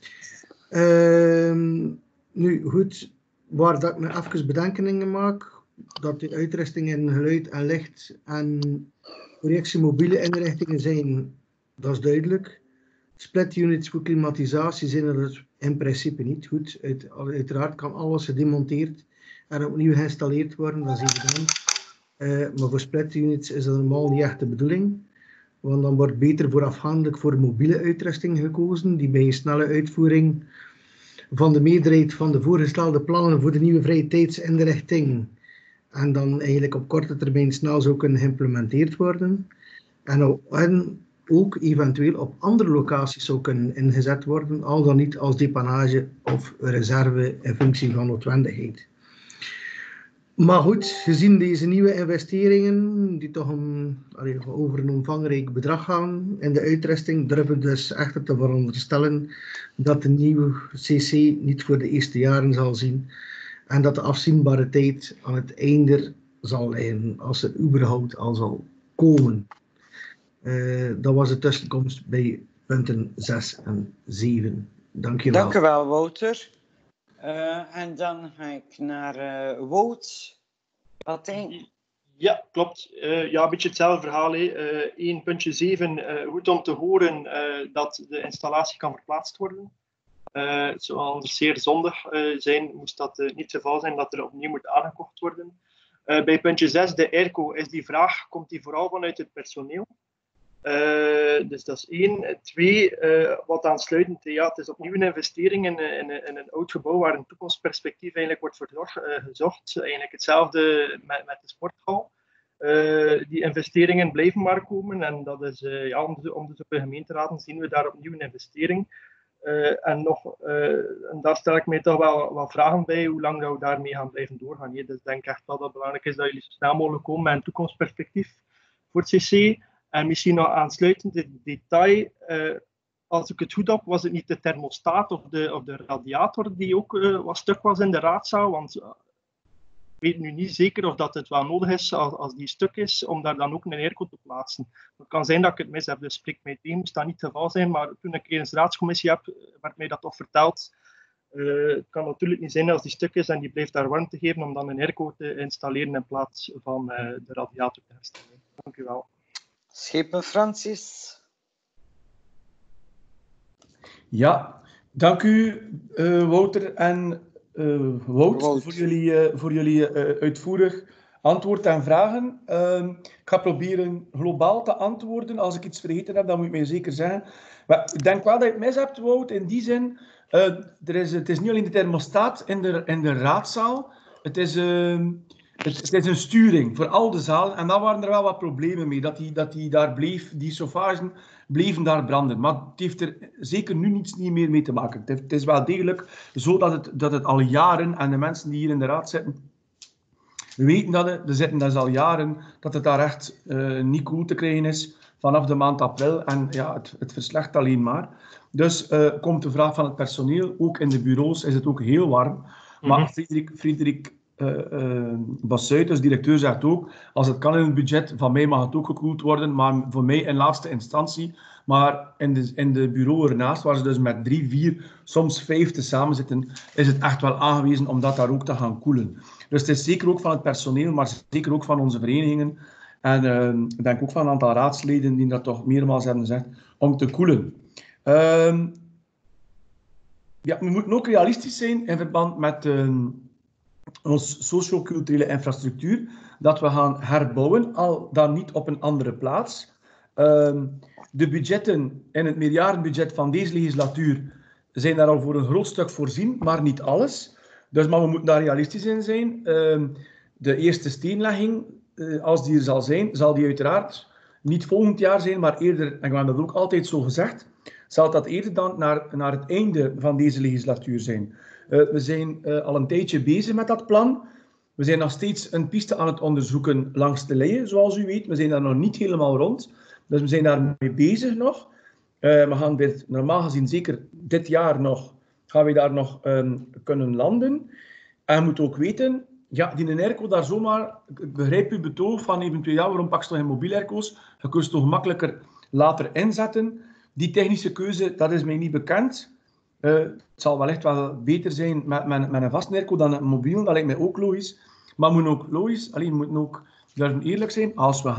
Nu goed, waar dat ik me even bedenkingen maak, dat de uitrusting in geluid en licht en projectie mobiele inrichtingen zijn, dat is duidelijk. Split units voor klimatisatie zijn er in principe niet goed. Uiteraard kan alles gedemonteerd en opnieuw geïnstalleerd worden, dat is evident. Maar voor split units is dat normaal niet echt de bedoeling. Want dan wordt beter voorafgaandelijk voor mobiele uitrusting gekozen, die bij een snelle uitvoering van de meerderheid van de voorgestelde plannen voor de nieuwe vrije tijdsinrichting en dan eigenlijk op korte termijn snel zou kunnen geïmplementeerd worden. En ook eventueel op andere locaties zou kunnen ingezet worden, al dan niet als depannage of reserve in functie van noodwendigheid. Maar goed, gezien deze nieuwe investeringen, die toch over een omvangrijk bedrag gaan in de uitrusting, durven we dus echter te veronderstellen dat de nieuwe CC niet voor de eerste jaren zal zien en dat de afzienbare tijd aan het einde zal liggen, als er überhaupt al zal komen. Dat was de tussenkomst bij punten 6 en 7. Dank je wel. Dank u wel, Wouter. En dan ga ik naar Wout. Wat denk je? Ja, klopt. Ja, een beetje hetzelfde verhaal. 1.7. Goed om te horen dat de installatie kan verplaatst worden. Het zou anders zeer zondig zijn, moest dat niet het geval zijn dat er opnieuw moet aangekocht worden. Bij puntje 6, de airco, is die vraag, komt die vooral vanuit het personeel? Dus dat is 1. 2, wat aansluitend, ja, het is opnieuw een investering in een oud gebouw waar een toekomstperspectief eigenlijk wordt gezocht. Eigenlijk hetzelfde met de sporthal. Die investeringen blijven maar komen en dat is, ja, om de zoveel gemeenteraden zien we daar opnieuw een investering. En daar stel ik mij toch wel wat vragen bij, hoe lang dat we daarmee gaan blijven doorgaan. Dus ik denk echt wel dat het belangrijk is dat jullie zo snel mogelijk komen met een toekomstperspectief voor het CC. En misschien nog aansluitend dit detail, als ik het goed heb, was het niet de thermostaat of de radiator die ook wat stuk was in de raadzaal, want ik weet nu niet zeker of dat het wel nodig is als die stuk is, om daar dan ook een airco te plaatsen. Het kan zijn dat ik het mis heb, dus spreek mij tegen, moest dat niet het geval zijn, maar toen ik eens raadscommissie heb, werd mij dat toch verteld. Het kan natuurlijk niet zijn als die stuk is en die blijft daar warmte geven, om dan een airco te installeren in plaats van de radiator te herstellen. Dank u wel. Schepen Francis. Ja, dank u Wouter en Wout voor jullie uitvoerig antwoord en vragen. Ik ga proberen globaal te antwoorden. Als ik iets vergeten heb, dan moet je mij zeker zeggen. Maar ik denk wel dat je het mis hebt, Wout, in die zin. Het is niet alleen de thermostaat in de raadzaal. Het is een sturing voor al de zalen. En daar waren er wel wat problemen mee. Dat die daar bleef, die sofagen bleven daar branden. Maar het heeft er zeker nu niet meer mee te maken. Het is wel degelijk zo dat het al jaren, en de mensen die hier in de raad zitten, weten dat er zitten dus al jaren, dat het daar echt niet cool te krijgen is vanaf de maand april. En ja, het verslecht alleen maar. Dus komt de vraag van het personeel. Ook in de bureaus is het ook heel warm. Maar Frederik Bassuitens, directeur, zegt ook, als het kan in het budget, van mij mag het ook gekoeld worden, maar voor mij in laatste instantie. Maar in de bureau ernaast, waar ze dus met 3, 4, soms 5 te samen zitten, is het echt wel aangewezen om dat daar ook te gaan koelen. Dus het is zeker ook van het personeel, maar zeker ook van onze verenigingen. En ik denk ook van een aantal raadsleden die dat toch meermaals hebben gezegd, om te koelen. Ja, we moeten ook realistisch zijn in verband met onze socio-culturele infrastructuur, dat we gaan herbouwen, al dan niet op een andere plaats. De budgetten in het meerjarenbudget van deze legislatuur zijn daar al voor een groot stuk voorzien, maar niet alles. Dus, maar we moeten daar realistisch in zijn. De eerste steenlegging, als die er zal zijn, zal die uiteraard niet volgend jaar zijn, maar eerder, en we hebben dat ook altijd zo gezegd, zal dat eerder dan naar het einde van deze legislatuur zijn. We zijn al een tijdje bezig met dat plan. We zijn nog steeds een piste aan het onderzoeken langs de Leie, zoals u weet. We zijn daar nog niet helemaal rond. Dus we zijn daarmee bezig nog. We gaan dit, normaal gezien, zeker dit jaar nog, gaan we daar nog kunnen landen. En je moet ook weten, ja, die airco daar zomaar, ik begrijp uw betoog van eventueel, ja, waarom pak je toch in mobiele airco's? Je kunt ze toch makkelijker later inzetten. Die technische keuze, dat is mij niet bekend. Het zal wellicht wel beter zijn met een vaste airco dan een mobiel, dat lijkt mij ook logisch. Maar we moeten ook logisch, alleen we moeten ook durven eerlijk zijn, als we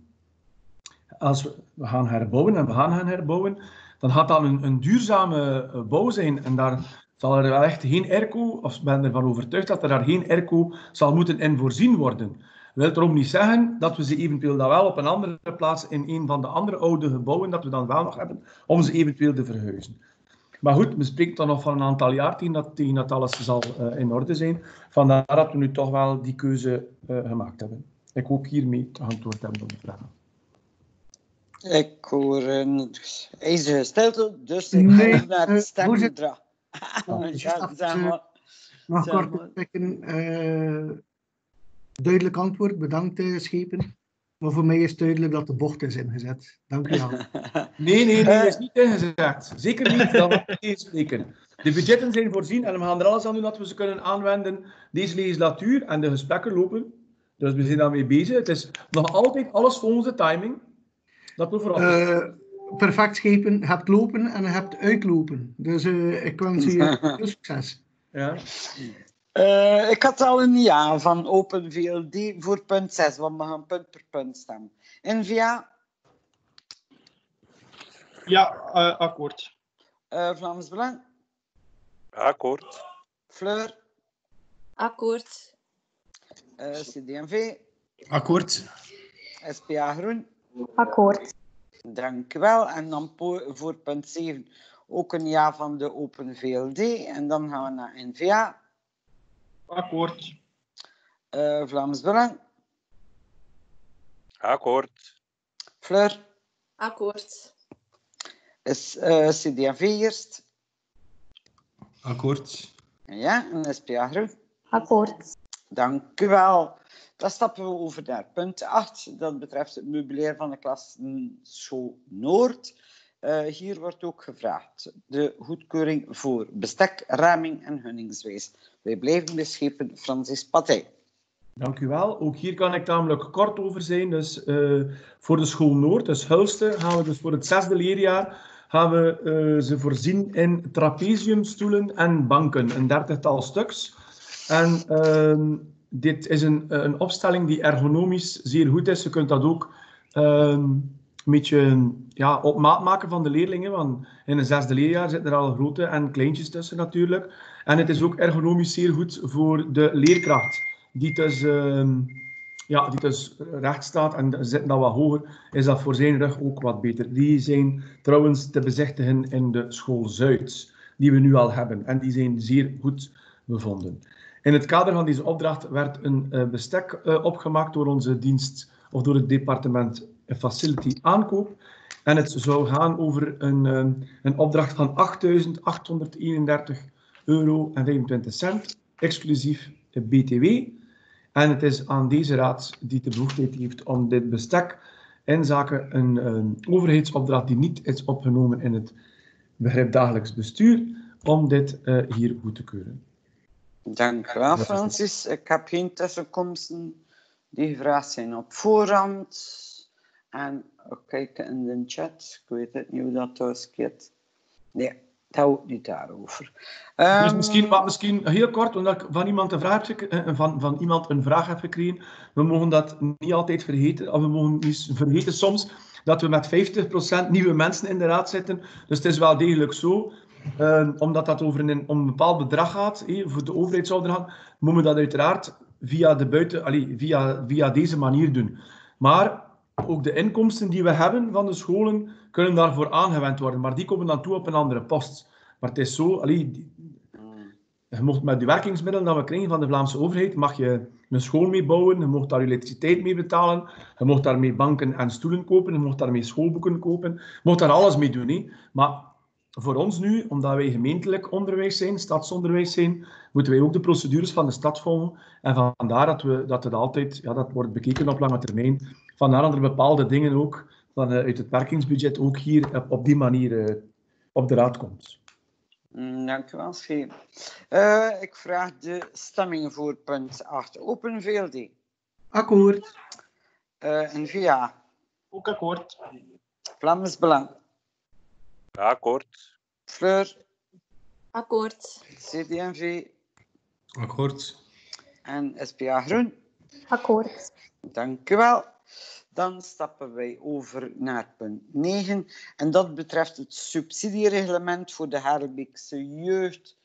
gaan herbouwen, en we gaan herbouwen, dan gaat dat een duurzame bouw zijn. En daar zal er wel echt geen airco, of ik ben ervan overtuigd dat er daar geen airco zal moeten in voorzien worden. Dat wil erom niet zeggen dat we ze eventueel dan wel op een andere plaats in een van de andere oude gebouwen, dat we dan wel nog hebben, om ze eventueel te verhuizen. Maar goed, we spreken dan nog van een aantal jaar tegen dat alles zal in orde zijn. Vandaar dat we nu toch wel die keuze gemaakt hebben. Ik hoop hiermee te antwoord hebben op de vragen. Ik hoor een ijzeren stilte, dus ik ga naar het stemgedrag. Nog kort duidelijk antwoord, bedankt Schepen. Maar voor mij is duidelijk dat de bocht is ingezet. Dank u wel. Nee, dat is niet ingezet. Zeker niet, dat moet ik eens spreken. De budgetten zijn voorzien en we gaan er alles aan doen dat we ze kunnen aanwenden deze legislatuur en de gesprekken lopen. Dus we zijn daarmee bezig. Het is nog altijd alles volgens de timing. Dat moet vooral. Perfect Schepen, je hebt lopen en je hebt uitlopen. Dus ik wens je veel succes. Ja. Ik had al een ja van Open VLD voor punt 6, want we gaan punt per punt stemmen. N-VA? Ja, akkoord. Vlaams Belang? Akkoord. Fleur? Akkoord. CD&V? Akkoord. SPA Groen? Akkoord. Dank u wel. En dan voor punt 7 ook een ja van de Open VLD. En dan gaan we naar N-VA. Akkoord. Vlaams Belang? Akkoord. Fleur? Akkoord. Is CD&V eerst? Akkoord. Ja, en SPA Groen? Akkoord. Dank u wel. Dan stappen we over naar punt 8. Dat betreft het meubilair van de klas School Noord. Hier wordt ook gevraagd de goedkeuring voor bestek, raming en gunningswijs. Wij blijven beschepen Francis Patij. Dank u wel. Ook hier kan ik tamelijk kort over zijn. Dus voor de School Noord, dus Hulste, gaan we dus voor het 6e leerjaar gaan we ze voorzien in trapeziumstoelen en banken, een 30-tal stuks. En dit is een opstelling die ergonomisch zeer goed is. Je kunt dat ook een beetje op maat maken van de leerlingen, want in een 6e leerjaar zitten er al grote en kleintjes tussen natuurlijk. En het is ook ergonomisch zeer goed voor de leerkracht, die dus recht staat en zit dan wat hoger, is dat voor zijn rug ook wat beter. Die zijn trouwens te bezichtigen in de School Zuid, die we nu al hebben. En die zijn zeer goed bevonden. In het kader van deze opdracht werd een bestek opgemaakt door onze dienst, of door het departement Facility Aankoop. En het zou gaan over een opdracht van €8.831,25, exclusief de BTW. En het is aan deze raad die de bevoegdheid heeft om dit bestek in zaken een overheidsopdracht die niet is opgenomen in het begrip dagelijks bestuur, om dit hier goed te keuren. Dank u wel, Francis. Ik heb geen tussenkomsten die gevraagd zijn op voorhand. En kijken in de chat. Ik weet het niet hoe dat thuis gaat. Nee, het houdt niet daarover. Dus misschien heel kort, omdat ik van iemand een vraag heb gekregen. We mogen dat niet altijd vergeten. Of we mogen niet vergeten soms dat we met 50% nieuwe mensen in de raad zitten. Dus het is wel degelijk zo. Omdat dat om een bepaald bedrag gaat, voor de overheidsopdracht, moeten we dat uiteraard via deze manier doen. Maar ook de inkomsten die we hebben van de scholen kunnen daarvoor aangewend worden, maar die komen dan toe op een andere post. Maar het is zo, je mocht met de werkingsmiddelen dat we krijgen van de Vlaamse overheid, mag je een school mee bouwen, je mocht daar elektriciteit mee betalen, je mocht daarmee banken en stoelen kopen, je mocht daarmee schoolboeken kopen, je mocht daar alles mee doen. Maar voor ons nu, omdat wij gemeentelijk onderwijs zijn, stadsonderwijs zijn, moeten wij ook de procedures van de stad volgen. En vandaar dat het altijd, dat wordt bekeken op lange termijn. Vandaar dat er bepaalde dingen ook vanuit het werkingsbudget ook hier op die manier op de raad komt. Dank u wel, Scheen. Ik vraag de stemmingen voor punt 8. Open VLD. Akkoord. N-VA. Ook akkoord. Vlaams Belang. Akkoord. Fleur. Akkoord. CD&V. Akkoord. En SPA Groen. Akkoord. Dank u wel. Dan stappen wij over naar punt 9. En dat betreft het subsidiereglement voor de Harelbeekse jeugd.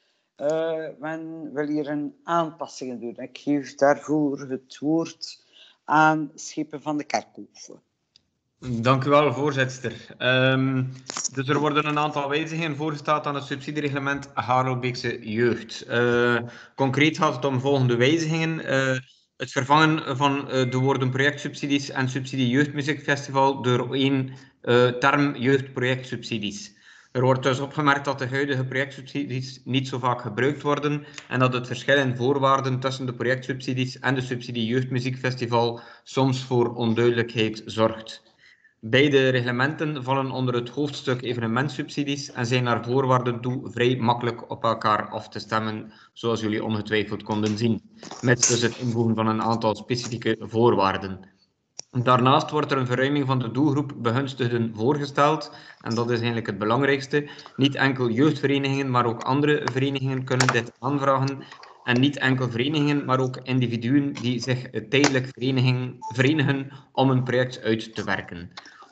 Men wil hier een aanpassing doen. Ik geef daarvoor het woord aan Schepen van de Kerkhoven. Dank u wel, voorzitter. Dus er worden een aantal wijzigingen voorgesteld aan het subsidiereglement Harelbeekse jeugd. Concreet gaat het om volgende wijzigingen. Het vervangen van de woorden projectsubsidies en subsidie jeugdmuziekfestival door één term jeugdprojectsubsidies. Er wordt dus opgemerkt dat de huidige projectsubsidies niet zo vaak gebruikt worden en dat het verschil in voorwaarden tussen de projectsubsidies en de subsidie jeugdmuziekfestival soms voor onduidelijkheid zorgt. Beide reglementen vallen onder het hoofdstuk evenementsubsidies en zijn naar voorwaarden toe vrij makkelijk op elkaar af te stemmen, zoals jullie ongetwijfeld konden zien, met dus het invoegen van een aantal specifieke voorwaarden. Daarnaast wordt er een verruiming van de doelgroep begunstigden voorgesteld, en dat is eigenlijk het belangrijkste. Niet enkel jeugdverenigingen, maar ook andere verenigingen kunnen dit aanvragen. En niet enkel verenigingen, maar ook individuen die zich tijdelijk verenigen om een project uit te werken.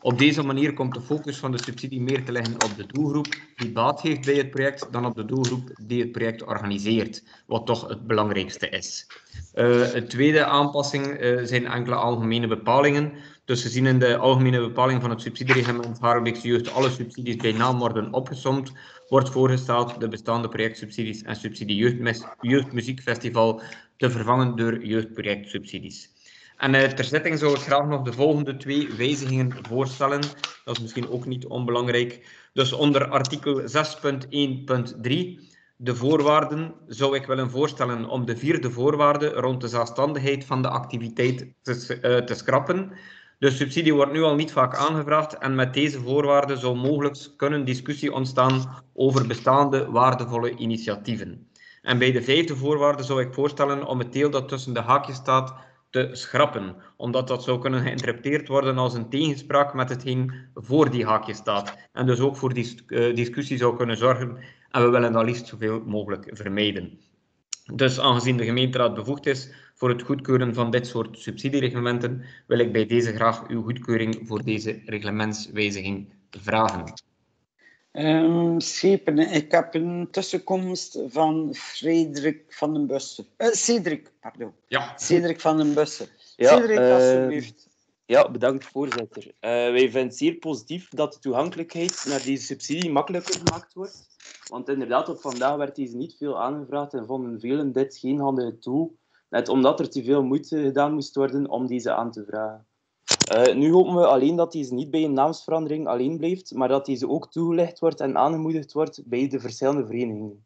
Op deze manier komt de focus van de subsidie meer te liggen op de doelgroep die baat heeft bij het project dan op de doelgroep die het project organiseert, wat toch het belangrijkste is. Een tweede aanpassing zijn enkele algemene bepalingen. Dus gezien in de algemene bepaling van het subsidiereglement Harelbeekse Jeugd alle subsidies bij naam worden opgesomd, wordt voorgesteld de bestaande projectsubsidies en subsidie Jeugdmuziekfestival te vervangen door jeugdprojectsubsidies. En ter zitting zou ik graag nog de volgende 2 wijzigingen voorstellen. Dat is misschien ook niet onbelangrijk. Dus onder artikel 6.1.3, de voorwaarden, zou ik willen voorstellen om de 4e voorwaarde rond de zelfstandigheid van de activiteit te schrappen. De subsidie wordt nu al niet vaak aangevraagd en met deze voorwaarden zou mogelijk kunnen discussie ontstaan over bestaande waardevolle initiatieven. En bij de 5e voorwaarde zou ik voorstellen om het deel dat tussen de haakjes staat te schrappen, omdat dat zou kunnen geïnterpreteerd worden als een tegenspraak met hetgeen voor die haakjes staat en dus ook voor discussie zou kunnen zorgen en we willen dat liefst zoveel mogelijk vermijden. Dus aangezien de gemeenteraad bevoegd is voor het goedkeuren van dit soort subsidiereglementen, wil ik bij deze graag uw goedkeuring voor deze reglementswijziging vragen. Schepen, ik heb een tussenkomst van Cedric van den Bussen. Ja. Cedric van den Bussen. Ja, Cedric, alsjeblieft. Ja, bedankt voorzitter. Wij vinden het zeer positief dat de toegankelijkheid naar deze subsidie makkelijker gemaakt wordt. Want inderdaad, op vandaag werd deze niet veel aangevraagd en vonden velen dit geen handige tool. Net omdat er te veel moeite gedaan moest worden om deze aan te vragen. Nu hopen we alleen dat deze niet bij een naamsverandering alleen blijft, maar dat deze ook toegelicht wordt en aangemoedigd wordt bij de verschillende verenigingen.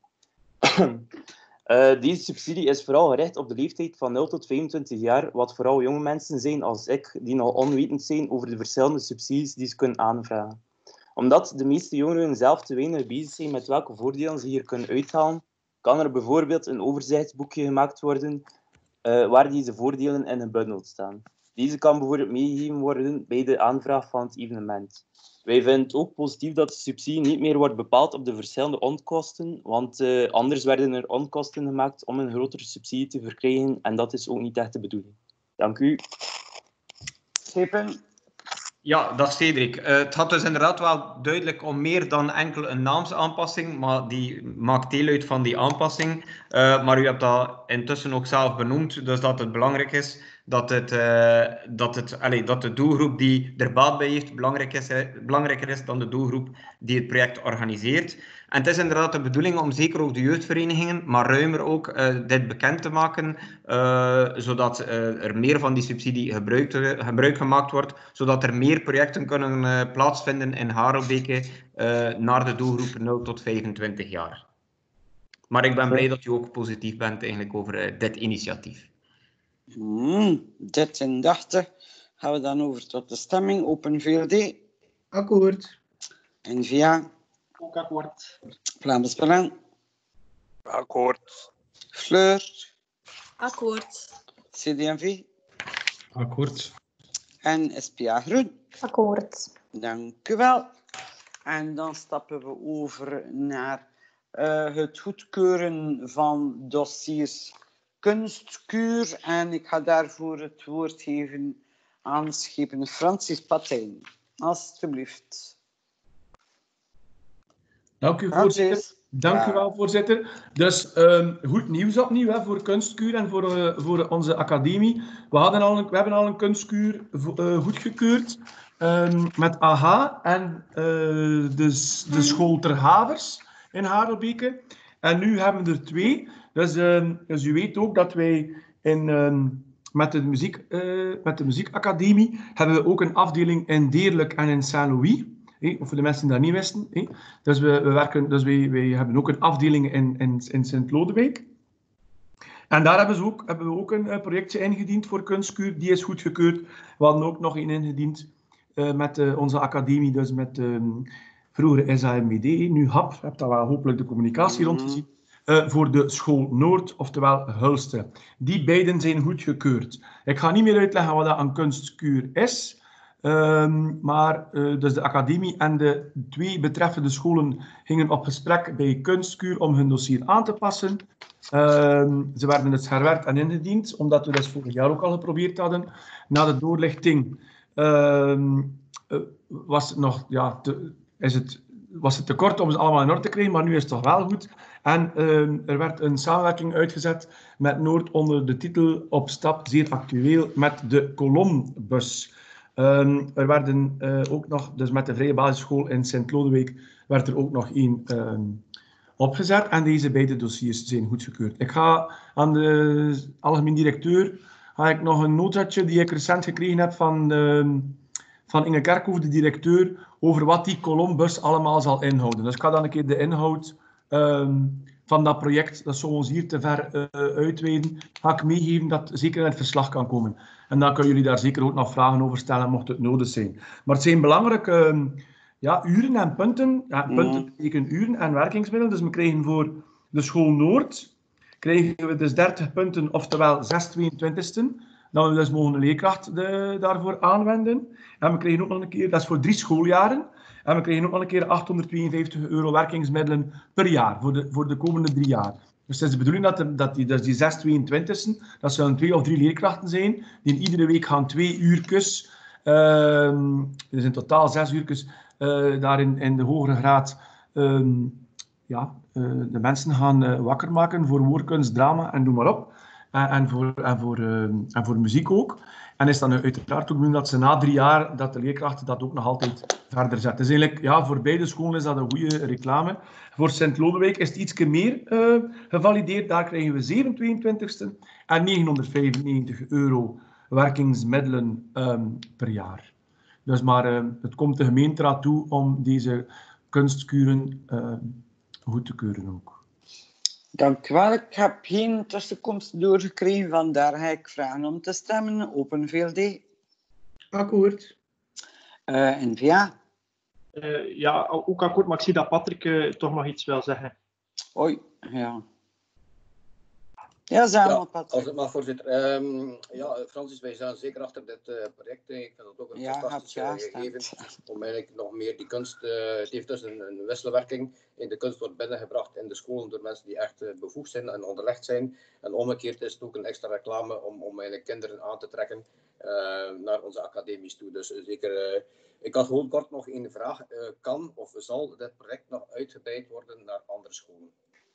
Deze subsidie is vooral gericht op de leeftijd van 0 tot 25 jaar, wat vooral jonge mensen zijn als ik, die nog onwetend zijn over de verschillende subsidies die ze kunnen aanvragen. Omdat de meeste jongeren zelf te weinig bezig zijn met welke voordelen ze hier kunnen uithalen, kan er bijvoorbeeld een overzichtsboekje gemaakt worden waar deze voordelen in gebundeld staan. Deze kan bijvoorbeeld meegegeven worden bij de aanvraag van het evenement. Wij vinden het ook positief dat de subsidie niet meer wordt bepaald op de verschillende onkosten, want anders werden er onkosten gemaakt om een grotere subsidie te verkrijgen en dat is ook niet echt de bedoeling. Dank u. Schepen. Ja, dag Cedric. Het gaat dus inderdaad wel duidelijk om meer dan enkel een naamsaanpassing, maar die maakt deel uit van die aanpassing. Maar u hebt dat intussen ook zelf benoemd, dus dat het belangrijk is dat de doelgroep die er baat bij heeft belangrijker is dan de doelgroep die het project organiseert. En het is inderdaad de bedoeling om zeker ook de jeugdverenigingen, maar ruimer ook dit bekend te maken, zodat er meer van die subsidie gebruik gemaakt wordt, zodat er meer projecten kunnen plaatsvinden in Harelbeke naar de doelgroep 0 tot 25 jaar. Maar ik ben blij dat u ook positief bent eigenlijk over dit initiatief. 13:30 gaan we dan over tot de stemming. Open VLD. Akkoord. N-VA. Ook akkoord. Vlaams Belang. Akkoord. Fleur. Akkoord. CD&V. Akkoord. En SPA Groen. Akkoord. Dank u wel. En dan stappen we over naar het goedkeuren van dossiers kunstkuur. En ik ga daarvoor het woord geven aan schepen Francis Patijn. Alsjeblieft. Dank u, voorzitter. Dank u wel, voorzitter. Dus goed nieuws opnieuw hè, voor kunstkuur en voor onze academie. We hebben al een kunstkuur goedgekeurd met AHA en de school Ter Havers in Harelbeke. En nu hebben we er 2. Dus u weet ook dat wij met de muziekacademie hebben we ook een afdeling in Deerlijk en in Saint-Louis. Of voor de mensen die dat niet wisten. Dus wij hebben ook een afdeling in Sint-Lodewijk. En daar hebben we ook een projectje ingediend voor kunstkuur. Die is goedgekeurd. We hadden ook nog een ingediend met onze academie, dus met vroeger SAMBD, nu HAP. Je hebt daar wel hopelijk de communicatie rond gezien. Voor de school Noord, oftewel Hulste. Die beiden zijn goedgekeurd. Ik ga niet meer uitleggen wat dat een kunstkuur is. Maar dus de academie en de 2 betreffende scholen gingen op gesprek bij kunstkuur om hun dossier aan te passen. Ze werden dus herwerkt en ingediend, omdat we dat vorig jaar ook al geprobeerd hadden. Na de doorlichting was het te kort om ze allemaal in orde te krijgen, maar nu is het toch wel goed. En er werd een samenwerking uitgezet met Noord onder de titel Op stap, zeer actueel, met de Kolombus. Er werden ook nog, dus met de Vrije Basisschool in Sint-Lodewijk, werd er ook nog één opgezet. En deze beide dossiers zijn goedgekeurd. Ik ga aan de algemeen directeur nog een notatje die ik recent gekregen heb van Inge Kerkhoff, de directeur, over wat die Kolombus allemaal zal inhouden. Dus ik ga dan een keer de inhoud van dat project, dat zou ons hier te ver uitweiden, ga ik meegeven dat zeker in het verslag kan komen. En dan kunnen jullie daar zeker ook nog vragen over stellen, mocht het nodig zijn. Maar het zijn belangrijke uren en punten. Ja, punten betekenen uren en werkingsmiddelen. Dus we krijgen voor de school Noord, krijgen we dus 30 punten, oftewel 6/22. Dat we dus mogen een leerkracht daarvoor aanwenden. En we krijgen ook nog een keer, dat is voor 3 schooljaren, en we krijgen ook nog een keer €852 werkingsmiddelen per jaar, voor de komende 3 jaar. Dus het is de bedoeling dat die 6/22, dat zullen 2 of 3 leerkrachten zijn, die iedere week gaan 2 uurtjes, dus in totaal 6 uurtjes, daarin in de hogere graad, de mensen gaan wakker maken voor woordkunst, drama en noem maar op. En voor muziek ook. En is dan uiteraard ook doen dat ze na 3 jaar, dat de leerkrachten dat ook nog altijd verder zetten. Dus eigenlijk, voor beide scholen is dat een goede reclame. Voor Sint-Lodewijk is het iets meer gevalideerd. Daar krijgen we 7/22 en €995 werkingsmiddelen per jaar. Dus maar het komt de gemeenteraad toe om deze kunstkuren goed te keuren ook. Dank u wel. Ik heb geen tussenkomst doorgekregen, vandaar ga ik vragen om te stemmen. Open VLD. Akkoord. N-VA. Ja, ook akkoord, maar ik zie dat Patrick toch nog iets wil zeggen. Oei, ja. Ja, zeg maar, Patrick. Als het mag, voorzitter. Francis, wij staan zeker achter dit project. Ik vind het ook een fantastisch gegeven om eigenlijk nog meer die kunst... het heeft dus een wisselwerking in de kunst wordt binnengebracht in de scholen door mensen die echt bevoegd zijn en onderlegd zijn. En omgekeerd is het ook een extra reclame om eigenlijk kinderen aan te trekken naar onze academies toe. Dus zeker... ik had gewoon kort nog één vraag. Kan of zal dit project nog uitgebreid worden naar andere scholen?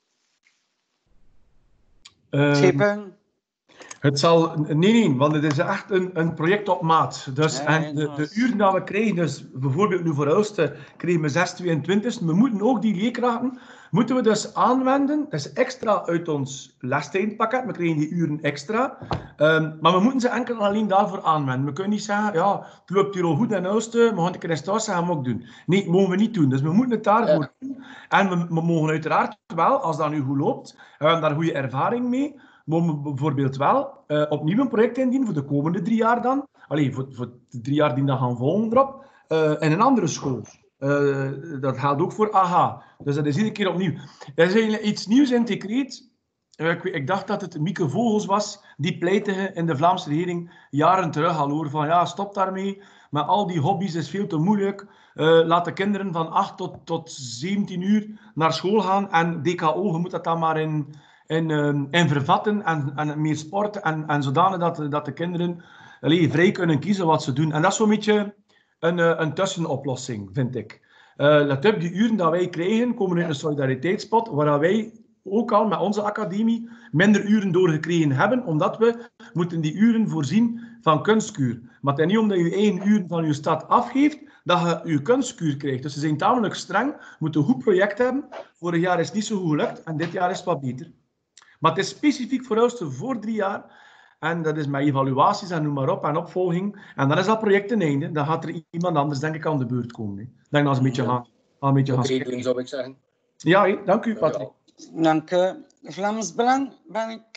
Het zal... Nee, want het is echt een project op maat. Dus, en de uren die we krijgen, dus bijvoorbeeld nu voor Ulster kregen we 6/22. We moeten ook die leerkrachten moeten we dus aanwenden. Dat is extra uit ons lestijdpakket. We krijgen die uren extra. Maar we moeten ze enkel en alleen daarvoor aanwenden. We kunnen niet zeggen, het loopt hier al goed in Ulster, we gaan de Christus gaan we ook doen. Nee, dat mogen we niet doen. Dus we moeten het daarvoor doen. En we mogen uiteraard wel, als dat nu goed loopt, we hebben daar goede ervaring mee, mogen we bijvoorbeeld wel opnieuw een project indienen voor de komende 3 jaar dan. Allee, voor de 3 jaar die dan gaan volgen erop, in een andere school. Dat geldt ook voor AHA. Dus dat is iedere keer opnieuw. Er is eigenlijk iets nieuws in Tikreet. Ik dacht dat het Mieke Vogels was, die pleitte in de Vlaamse regering jaren terug al over van stop daarmee. Maar al die hobby's is veel te moeilijk. Laat de kinderen van 8 tot 17 uur naar school gaan. En DKO, je moet dat dan maar in vervatten en meer sport. En zodanig dat de kinderen vrij kunnen kiezen wat ze doen. En dat is zo'n beetje een tussenoplossing, vind ik. Let op, die uren die wij krijgen, komen uit een solidariteitspot, waar wij ook al met onze academie minder uren doorgekregen hebben, omdat we moeten die uren voorzien van kunstkuur. Maar het is niet omdat je 1 uur van je stad afgeeft, dat je je kunstkuur krijgt. Dus ze zijn tamelijk streng, moeten een goed project hebben. Vorig jaar is het niet zo goed gelukt en dit jaar is het wat beter. Maar het is specifiek voor ons voor 3 jaar. En dat is met evaluaties en noem maar op en opvolging. En dan is dat project ten einde. Dan gaat er iemand anders, denk ik, aan de beurt komen. Ik denk dat ze een beetje gaan doen, zou ik zeggen. Ja, dank u, Patrick. Dank u. Vlaams Belang, ben ik...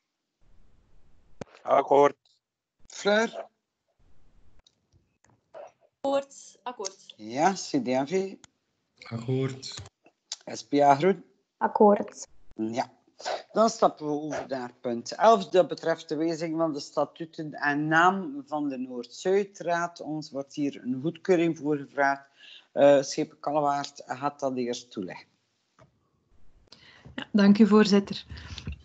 Akkoord. Fleur? Akkoord. Ja, CD&V? Akkoord. SPA Groen? Akkoord. Ja. Dan stappen we over naar punt 11. Dat betreft de wijziging van de statuten en naam van de Noord-Zuidraad. Ons wordt hier een goedkeuring voor gevraagd. Schepen Kallewaard gaat dat eerst toeleggen. Ja, dank u, voorzitter.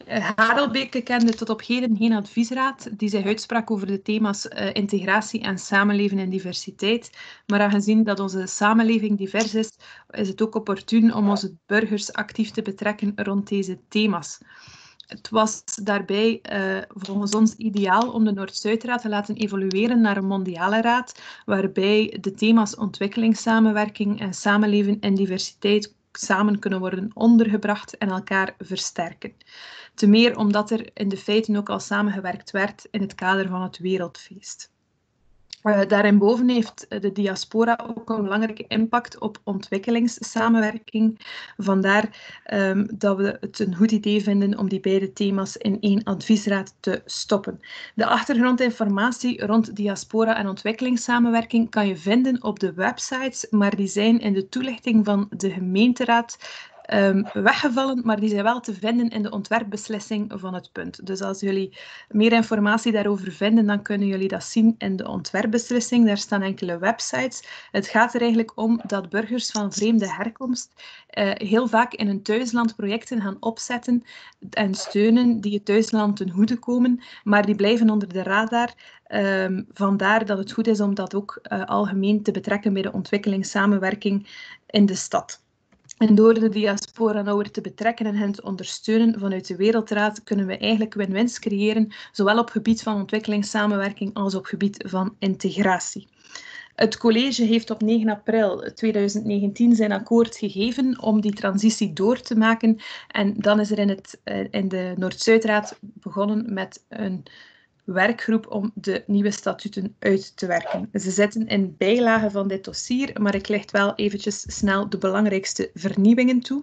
Harelbeke kende tot op heden geen adviesraad die zich uitsprak over de thema's integratie en samenleven en diversiteit. Maar aangezien dat onze samenleving divers is, is het ook opportun om onze burgers actief te betrekken rond deze thema's. Het was daarbij volgens ons ideaal om de Noord-Zuidraad te laten evolueren naar een mondiale raad, waarbij de thema's ontwikkelingssamenwerking en samenleven en diversiteit samen kunnen worden ondergebracht en elkaar versterken. Te meer omdat er in de feiten ook al samengewerkt werd in het kader van het Wereldfeest. Daarinboven heeft de diaspora ook een belangrijke impact op ontwikkelingssamenwerking. Vandaar dat we het een goed idee vinden om die beide thema's in één adviesraad te stoppen. De achtergrondinformatie rond diaspora en ontwikkelingssamenwerking kan je vinden op de websites, maar die zijn in de toelichting van de gemeenteraad weggevallen, maar die zijn wel te vinden in de ontwerpbeslissing van het punt. Dus als jullie meer informatie daarover vinden, dan kunnen jullie dat zien in de ontwerpbeslissing. Daar staan enkele websites. Het gaat er eigenlijk om dat burgers van vreemde herkomst heel vaak in hun thuisland projecten gaan opzetten en steunen die het thuisland ten goede komen, maar die blijven onder de radar. Vandaar dat het goed is om dat ook algemeen te betrekken bij de ontwikkelingssamenwerking in de stad. En door de diaspora nauwer te betrekken en hen te ondersteunen vanuit de Wereldraad kunnen we eigenlijk win-wins creëren, zowel op gebied van ontwikkelingssamenwerking als op gebied van integratie. Het college heeft op 9 april 2019 zijn akkoord gegeven om die transitie door te maken. En dan is er in de Noord-Zuidraad begonnen met een werkgroep om de nieuwe statuten uit te werken. Ze zitten in bijlagen van dit dossier, maar ik licht wel eventjes snel de belangrijkste vernieuwingen toe.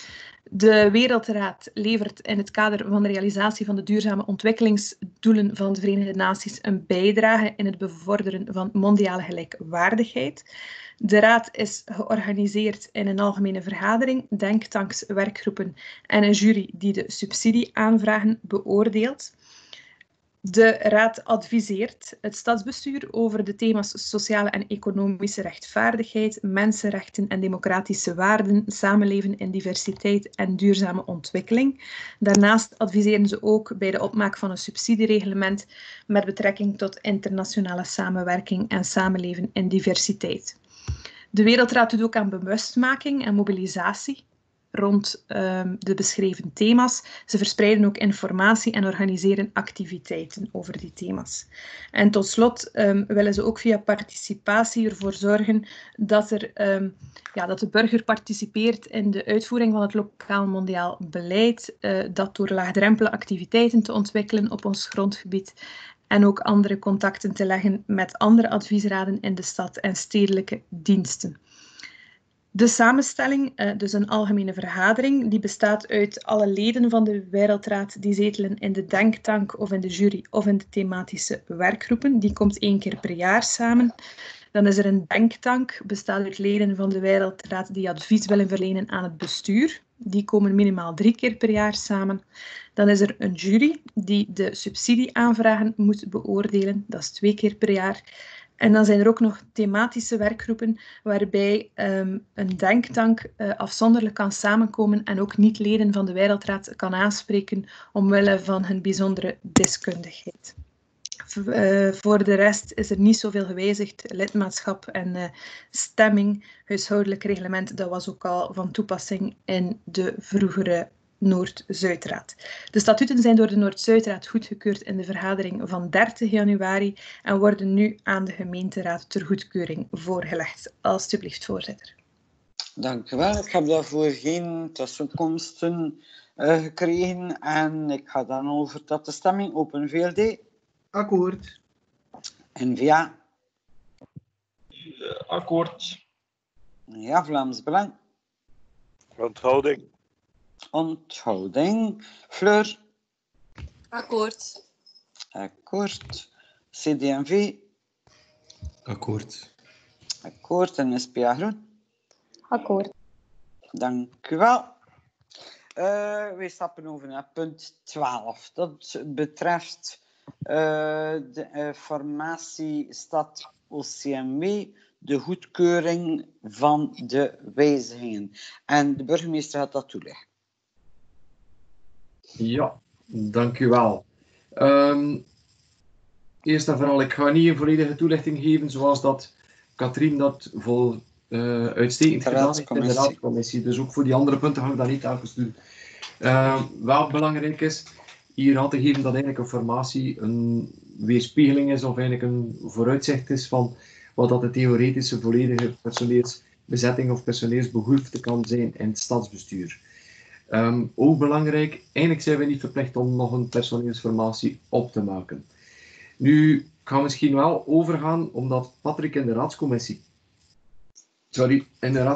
De Wereldraad levert in het kader van de realisatie van de duurzame ontwikkelingsdoelen van de Verenigde Naties een bijdrage in het bevorderen van mondiale gelijkwaardigheid. De raad is georganiseerd in een algemene vergadering, denktanks, werkgroepen en een jury die de subsidieaanvragen beoordeelt. De raad adviseert het stadsbestuur over de thema's sociale en economische rechtvaardigheid, mensenrechten en democratische waarden, samenleven in diversiteit en duurzame ontwikkeling. Daarnaast adviseren ze ook bij de opmaak van een subsidiereglement met betrekking tot internationale samenwerking en samenleven in diversiteit. De Wereldraad doet ook aan bewustmaking en mobilisatie rond de beschreven thema's. Ze verspreiden ook informatie en organiseren activiteiten over die thema's. En tot slot willen ze ook via participatie ervoor zorgen dat de burger participeert in de uitvoering van het lokaal mondiaal beleid, dat door laagdrempelige activiteiten te ontwikkelen op ons grondgebied en ook andere contacten te leggen met andere adviesraden in de stad en stedelijke diensten. De samenstelling, dus een algemene vergadering, die bestaat uit alle leden van de Wereldraad die zetelen in de denktank of in de jury of in de thematische werkgroepen. Die komt 1 keer per jaar samen. Dan is er een denktank, bestaat uit leden van de Wereldraad die advies willen verlenen aan het bestuur. Die komen minimaal 3 keer per jaar samen. Dan is er een jury die de subsidieaanvragen moet beoordelen. Dat is 2 keer per jaar. En dan zijn er ook nog thematische werkgroepen waarbij een denktank afzonderlijk kan samenkomen en ook niet-leden van de Wereldraad kan aanspreken omwille van hun bijzondere deskundigheid. Voor de rest is er niet zoveel gewijzigd. Lidmaatschap en stemming, huishoudelijk reglement, dat was ook al van toepassing in de vroegere Noord-Zuidraad. De statuten zijn door de Noord-Zuidraad goedgekeurd in de vergadering van 30 januari en worden nu aan de gemeenteraad ter goedkeuring voorgelegd. Alsjeblieft, voorzitter. Dank u wel. Ik heb daarvoor geen tussenkomsten gekregen en ik ga dan over tot de stemming. Open VLD. Akkoord. N-VA. Akkoord. Ja, Vlaams Belang. Onthouding. Onthouding. Fleur. Akkoord. Akkoord. CD&V. Akkoord. Akkoord. En SPA Groen. Akkoord. Dank u wel. Wij stappen over naar punt 12. Dat betreft de formatie stad OCMW, de goedkeuring van de wijzigingen. En de burgemeester gaat dat toelichten. Ja, Dank u wel. Eerst en vooral, ik ga niet een volledige toelichting geven zoals dat Katrien dat vol uitstekend gedaan heeft in de raadscommissie. Dus ook voor die andere punten ga ik dat niet telkens doen. Wel belangrijk is hier aan te geven dat eigenlijk een formatie een weerspiegeling is of eigenlijk een vooruitzicht is van wat dat de theoretische volledige personeelsbezetting of personeelsbehoefte kan zijn in het stadsbestuur. Ook belangrijk, eigenlijk zijn we niet verplicht om nog een personeelsformatie op te maken. Nu, ik ga misschien wel overgaan, omdat Patrick in de raadscommissie de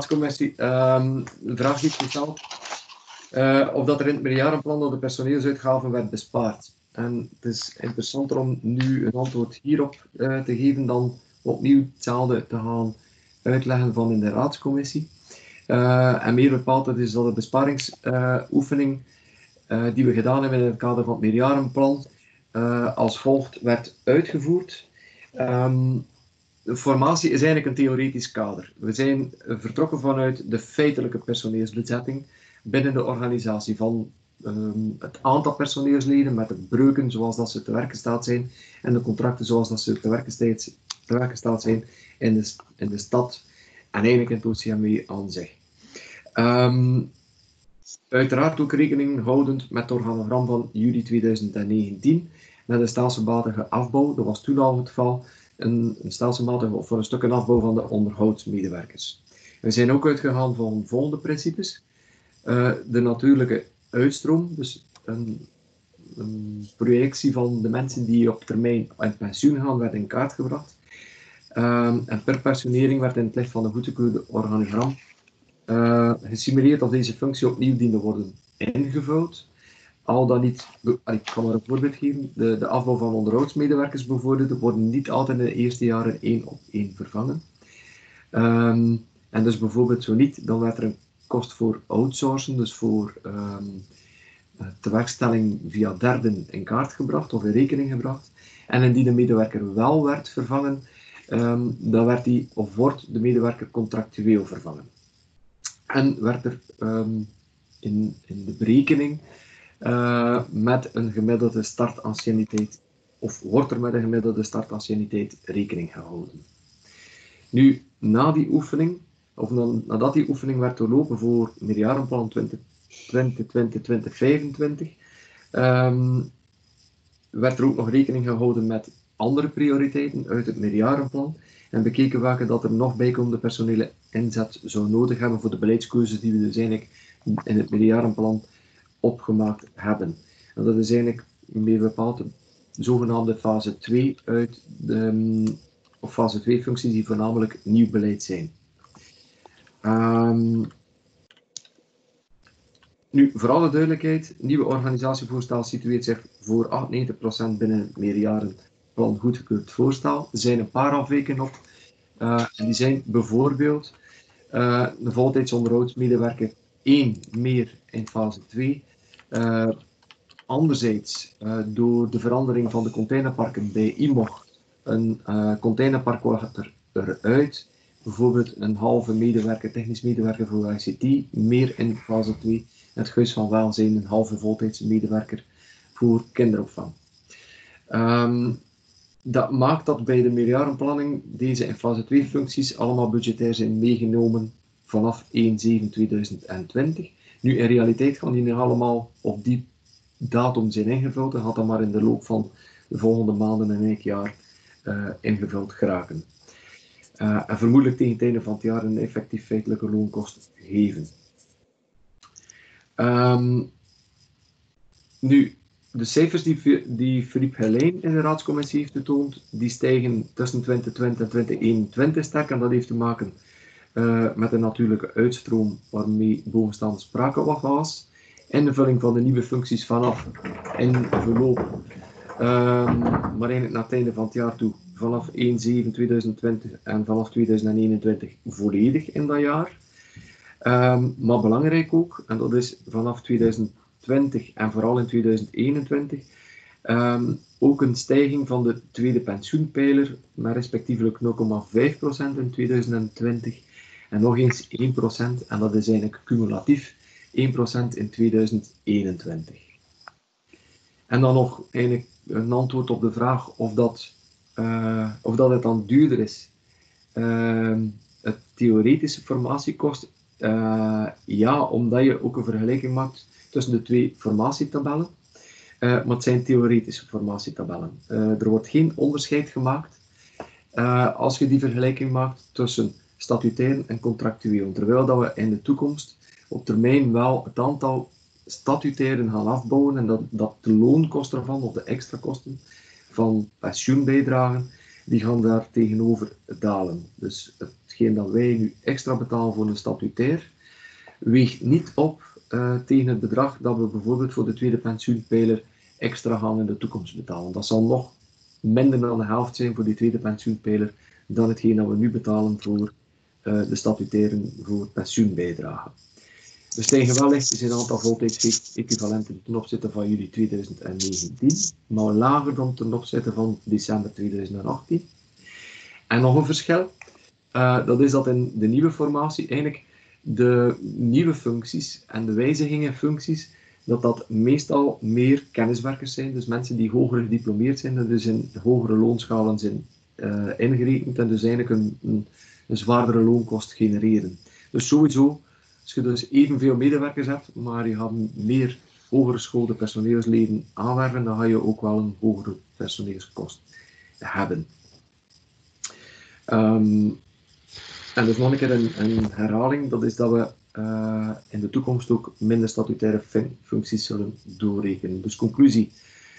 vraag heeft gesteld of dat er in het meerjarenplan door de personeelsuitgaven werd bespaard. En het is interessanter om nu een antwoord hierop te geven dan opnieuw hetzelfde te gaan uitleggen van in de raadscommissie. En meer bepaald is dat de besparingsoefening die we gedaan hebben in het kader van het meerjarenplan als volgt werd uitgevoerd. De formatie is eigenlijk een theoretisch kader. We zijn vertrokken vanuit de feitelijke personeelsbezetting binnen de organisatie van het aantal personeelsleden met de breuken zoals dat ze te werken staat zijn en de contracten zoals dat ze te werken staat zijn in de stad en eigenlijk in het OCMW aan zich. Uiteraard ook rekening houdend met het organogram van juli 2019 met een stelselmatige afbouw, dat was toen al het geval, een stelselmatige of voor een stuk een afbouw van de onderhoudsmedewerkers. We zijn ook uitgegaan van volgende principes. De natuurlijke uitstroom, dus een projectie van de mensen die op termijn in pensioen gaan, werd in kaart gebracht. En per pensionering werd in het licht van een goedgekeurde organogram gesimuleerd of deze functie opnieuw diende worden ingevuld. Al dan niet, ik kan maar een voorbeeld geven, de afbouw van onderhoudsmedewerkers bijvoorbeeld worden niet altijd in de eerste jaren 1-op-1 vervangen. En dus bijvoorbeeld zo niet, dan werd er een kost voor outsourcen, dus voor tewerkstelling via derden in kaart gebracht of in rekening gebracht. En indien de medewerker wel werd vervangen, dan werd die of wordt de medewerker contractueel vervangen. En werd er in de berekening met een gemiddelde startanciëniteit, of wordt er met een gemiddelde startanciëniteit rekening gehouden. Nu, na die oefening, of nadat die oefening werd doorlopen voor meerjarenplan 2020-2025, werd er ook nog rekening gehouden met andere prioriteiten uit het meerjarenplan en bekeken welke dat er nog bijkomende personele inzet zou nodig hebben voor de beleidskeuzes die we dus eigenlijk in het meerjarenplan opgemaakt hebben. En dat is eigenlijk meer bepaald de zogenaamde fase 2 of fase 2 functies die voornamelijk nieuw beleid zijn. Nu, voor alle duidelijkheid, nieuwe organisatievoorstel situeert zich voor 98% binnen het meerjarenplan goedgekeurd voorstel. Er zijn een paar afwijkingen op. En die zijn bijvoorbeeld de voltijdsonderhoudsmedewerker 1 meer in fase 2. Anderzijds, door de verandering van de containerparken bij IMOG, een containerpark lag eruit. Bijvoorbeeld een halve medewerker, technisch medewerker voor ICT, meer in fase 2. Het Huis van Welzijn, een halve voltijdsmedewerker voor kinderopvang. Dat maakt dat bij de meerjarenplanning deze in fase 2 functies allemaal budgetair zijn meegenomen vanaf 1/7/2020. Nu, in realiteit gaan die nu allemaal op die datum zijn ingevuld en gaat dat maar in de loop van de volgende maanden en een jaar ingevuld geraken. En vermoedelijk tegen het einde van het jaar een effectief feitelijke loonkost geven. Nu, de cijfers die Philippe Helijn in de raadscommissie heeft getoond, die stijgen tussen 2020 en 2021 sterk. En dat heeft te maken met een natuurlijke uitstroom waarmee bovenstaande sprake was. Invulling van de nieuwe functies vanaf in verloop, maar eigenlijk na het einde van het jaar toe, vanaf 1/7/2020 en vanaf 2021 volledig in dat jaar. Maar belangrijk ook, en dat is vanaf 2020 en vooral in 2021, ook een stijging van de tweede pensioenpijler met respectievelijk 0,5% in 2020 en nog eens 1%, en dat is eigenlijk cumulatief 1% in 2021. En dan nog eigenlijk een antwoord op de vraag of dat het dan duurder is. Het theoretische formatiekost, ja, omdat je ook een vergelijking maakt tussen de twee formatietabellen. Maar het zijn theoretische formatietabellen. Er wordt geen onderscheid gemaakt als je die vergelijking maakt tussen statutair en contractueel. Terwijl dat we in de toekomst op termijn wel het aantal statutairen gaan afbouwen en dat de loonkosten ervan, of de extra kosten van pensioenbijdragen, die gaan daar tegenover dalen. Dus hetgeen dat wij nu extra betalen voor een statutair, weegt niet op tegen het bedrag dat we bijvoorbeeld voor de tweede pensioenpijler extra gaan in de toekomst betalen. Dat zal nog minder dan de helft zijn voor die tweede pensioenpijler dan hetgeen dat we nu betalen voor de statutairen voor pensioenbijdragen. We stijgen wel licht in een aantal voltijdsequivalenten ten opzichte van juli 2019, maar lager dan ten opzichte van december 2018. En nog een verschil, dat is dat in de nieuwe formatie eigenlijk de nieuwe functies en de wijzigingen functies, dat meestal meer kenniswerkers zijn, dus mensen die hoger gediplomeerd zijn en dus in hogere loonschalen zijn ingerekend en dus eigenlijk een zwaardere loonkost genereren. Dus sowieso, als je dus evenveel medewerkers hebt, maar je gaat meer hogergeschoolde personeelsleden aanwerven, dan ga je ook wel een hogere personeelskost hebben. En dus nog een keer een herhaling, dat is dat we in de toekomst ook minder statutaire functies zullen doorrekenen. Dus conclusie,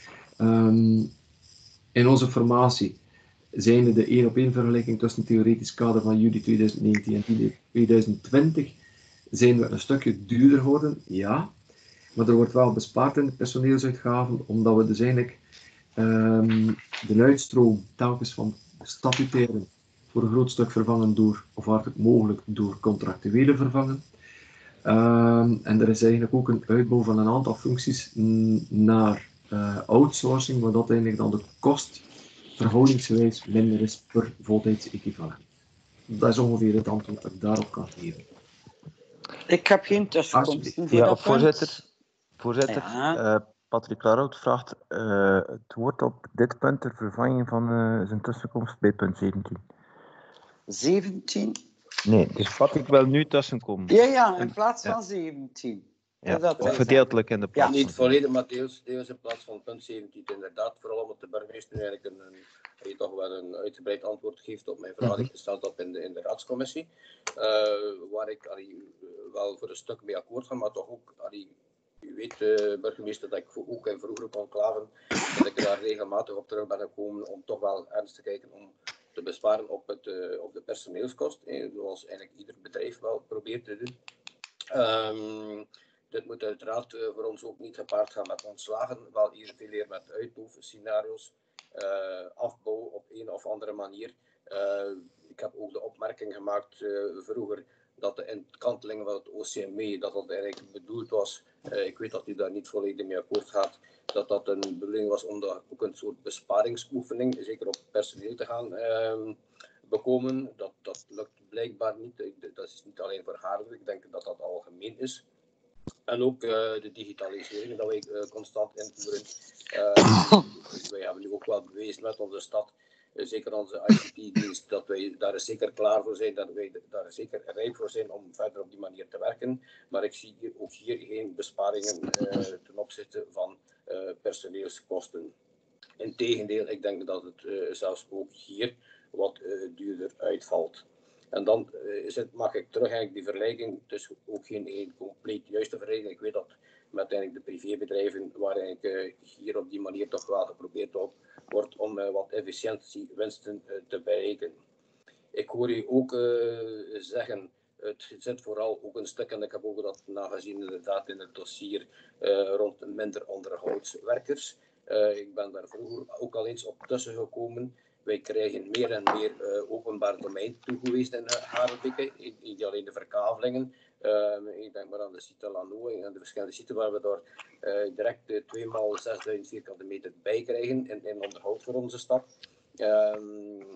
in onze formatie zijn de 1-op-1 vergelijking tussen het theoretisch kader van juli 2019 en 2020 zijn we een stukje duurder geworden, ja, maar er wordt wel bespaard in de personeelsuitgaven, omdat we dus eigenlijk de uitstroom telkens van statutairen voor een groot stuk vervangen door, of waar het mogelijk, door contractuele vervangen. En er is eigenlijk ook een uitbouw van een aantal functies naar outsourcing, waar dat eigenlijk dan de kost verhoudingsgewijs minder is per voltijdsequivalent. Dat is ongeveer het antwoord dat ik daarop kan geven. Ik heb geen tussenkomsten voor dat Voorzitter, Ja. Patrick Larout vraagt het woord op dit punt ter vervanging van zijn tussenkomst bij punt 17. 17? Nee, dus Patrick wil nu tussenkomen. Ja, in plaats van 17. Ja, of gedeeltelijk in de plaats. Niet volledig, maar deels in plaats van punt 17. Inderdaad, vooral omdat de burgemeester eigenlijk toch wel een uitgebreid antwoord geeft op mijn vraag die ik gesteld heb in de raadscommissie. Waar ik wel voor een stuk mee akkoord ga, maar toch ook, u weet, burgemeester, dat ik ook in vroegere conclaven, dat ik daar regelmatig op terug ben gekomen om toch wel ernstig te kijken om te besparen op de personeelskost, zoals eigenlijk ieder bedrijf wel probeert te doen. Dit moet uiteraard voor ons ook niet gepaard gaan met ontslagen, wel hier veel meer met uitdoofscenario's, afbouw op een of andere manier. Ik heb ook de opmerking gemaakt vroeger dat de inkanteling van het OCME, dat eigenlijk bedoeld was, ik weet dat u daar niet volledig mee akkoord gaat, dat een bedoeling was om daar ook een soort besparingsoefening, zeker op personeel te gaan bekomen. Dat lukt blijkbaar niet. Dat is niet alleen voor Haarlem, ik denk dat dat algemeen is. En ook de digitalisering dat wij constant invoeren. Wij hebben nu ook wel bewezen met onze stad, zeker onze ICT-dienst, dat wij daar zeker klaar voor zijn, dat wij daar zeker rijp voor zijn om verder op die manier te werken. Maar ik zie ook hier geen besparingen ten opzichte van personeelskosten. Integendeel, ik denk dat het zelfs ook hier wat duurder uitvalt. En dan mag ik terug eigenlijk die vergelijking, dus ook geen compleet juiste vergelijking. Ik weet dat met eigenlijk de privébedrijven, waar eigenlijk hier op die manier toch wel geprobeerd wordt om wat efficiëntiewinsten te bereiken. Ik hoor u ook zeggen, het zit vooral ook een stuk, en ik heb ook dat nagezien inderdaad in het dossier rond minder onderhoudswerkers. Ik ben daar vroeger ook al eens op tussen gekomen. Wij krijgen meer en meer openbaar domein toegewezen in Harelbeke, niet alleen de verkavelingen. Ik denk maar aan de site Lano en de verschillende sites waar we daar direct 2 x 6.000 vierkante meter bij krijgen in onderhoud voor onze stad.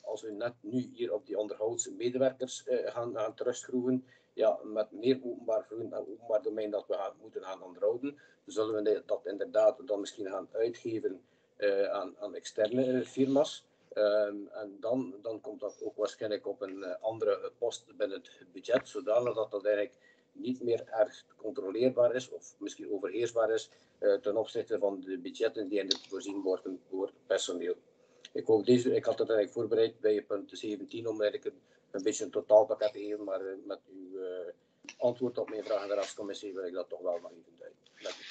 als we net nu hier op die onderhoudsmedewerkers gaan terugschroeven, ja, met meer openbaar groen en openbaar domein dat we moeten gaan onderhouden, zullen we dat inderdaad dan misschien gaan uitgeven aan externe firma's. En dan komt dat ook waarschijnlijk op een andere post binnen het budget, zodanig dat eigenlijk niet meer erg controleerbaar is, of misschien overheersbaar is, ten opzichte van de budgetten die in het voorzien worden voor personeel. Ik had het eigenlijk voorbereid bij punt 17 om eigenlijk een beetje een totaalpakket te geven, maar met uw antwoord op mijn vraag aan de raadscommissie wil ik dat toch wel nog even duiden.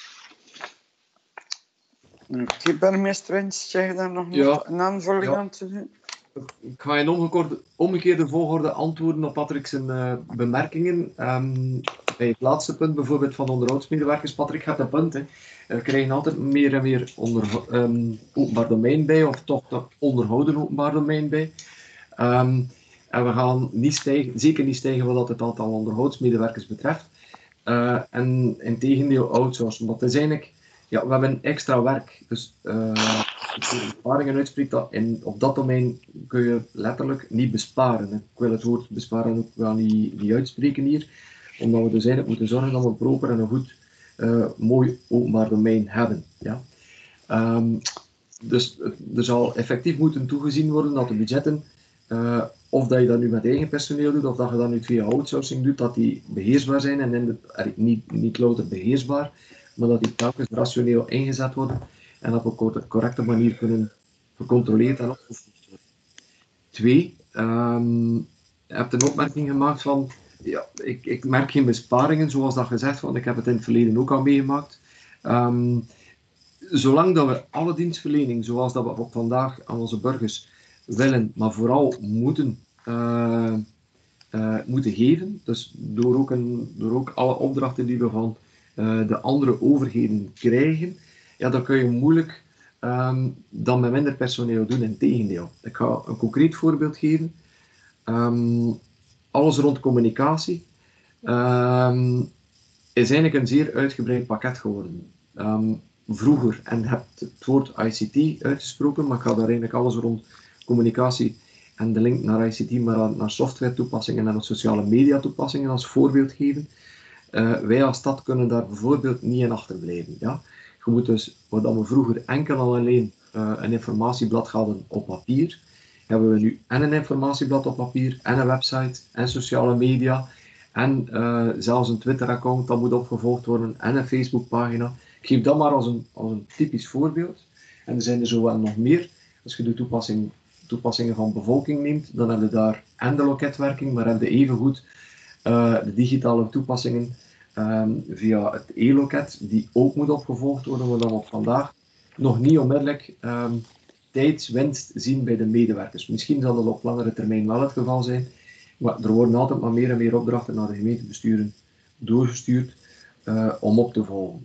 Burgemeester Wens, zeg je daar nog een aanvulling aan te doen? Ik ga in omgekeerde volgorde antwoorden op Patrick's bemerkingen. Bij het laatste punt, bijvoorbeeld van onderhoudsmedewerkers, Patrick gaat een punt. We krijgen altijd meer en meer openbaar domein bij, of toch onderhouden openbaar domein bij. En we gaan zeker niet stijgen wat het aantal onderhoudsmedewerkers betreft. En in tegendeel outsourcen. Want het is eigenlijk, ja, we hebben extra werk. Dus als je besparingen uitspreekt, op dat domein kun je letterlijk niet besparen. Ik wil het woord besparen ook wel niet uitspreken hier. Omdat we dus eigenlijk moeten zorgen dat we een proper en een goed, mooi openbaar domein hebben. Ja? Dus er zal effectief moeten toegezien worden dat de budgetten, of dat je dat nu met eigen personeel doet, of dat je dat nu via outsourcing doet, dat die beheersbaar zijn en niet louter beheersbaar, maar dat die telkens rationeel ingezet worden en op een correcte manier kunnen gecontroleerd en opgevolgd worden. 2, je hebt een opmerking gemaakt van, ja, ik merk geen besparingen, zoals dat gezegd, want ik heb het in het verleden ook al meegemaakt. Zolang dat we alle dienstverlening, zoals dat we op vandaag aan onze burgers willen, maar vooral moeten geven, dus door ook alle opdrachten die we van de andere overheden krijgen, ja, dan kun je moeilijk dan met minder personeel doen, integendeel. Ik ga een concreet voorbeeld geven. Alles rond communicatie is eigenlijk een zeer uitgebreid pakket geworden. Vroeger, en je hebt het woord ICT uitgesproken, maar ik ga daar eigenlijk alles rond communicatie en de link naar ICT, maar naar software toepassingen en naar sociale media toepassingen als voorbeeld geven. Wij als stad kunnen daar bijvoorbeeld niet in achterblijven. Ja? Je moet dus, wat we vroeger enkel en alleen een informatieblad hadden op papier, hebben we nu en een informatieblad op papier, en een website, en sociale media, en zelfs een Twitter-account dat moet opgevolgd worden, en een Facebook-pagina. Ik geef dat maar als een typisch voorbeeld. En er zijn er zo wel nog meer. Als je de toepassingen van bevolking neemt, dan heb je daar en de loketwerking, maar heb je evengoed de digitale toepassingen via het e-loket, die ook moet opgevolgd worden, waar we op vandaag nog niet onmiddellijk tijdswinst zien bij de medewerkers. Misschien zal dat op langere termijn wel het geval zijn, maar er worden altijd maar meer en meer opdrachten naar de gemeentebesturen doorgestuurd om op te volgen.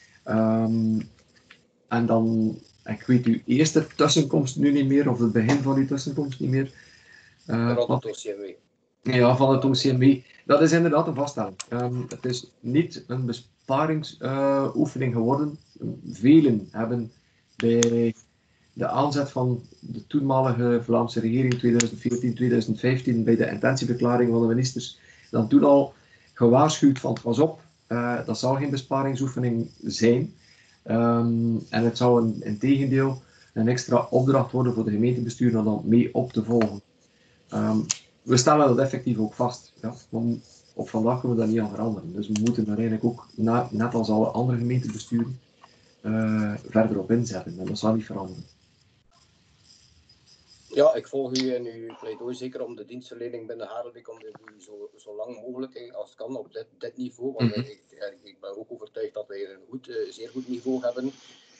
En dan, ik weet uw eerste tussenkomst nu niet meer, of het begin van uw tussenkomst niet meer. Van het OCMW. Ja, van het OCMW. Dat is inderdaad een vaststelling. Het is niet een besparingsoefening geworden. Velen hebben bij de aanzet van de toenmalige Vlaamse regering 2014-2015 bij de intentieverklaring van de ministers dan toen al gewaarschuwd van pas op, dat zal geen besparingsoefening zijn. En het zou integendeel een extra opdracht worden voor de gemeentebestuur om dan mee op te volgen. We stellen dat effectief ook vast. Ja? Want op vandaag kunnen we dat niet aan veranderen. Dus we moeten daar eigenlijk ook, net als alle andere gemeentebesturen, verder op inzetten. En dat zal niet veranderen. Ja, ik volg u in uw pleidooi, zeker om de dienstverlening binnen Harelbeke, om die zo lang mogelijk als het kan op dit niveau. Want ik ben ook overtuigd dat wij een zeer goed niveau hebben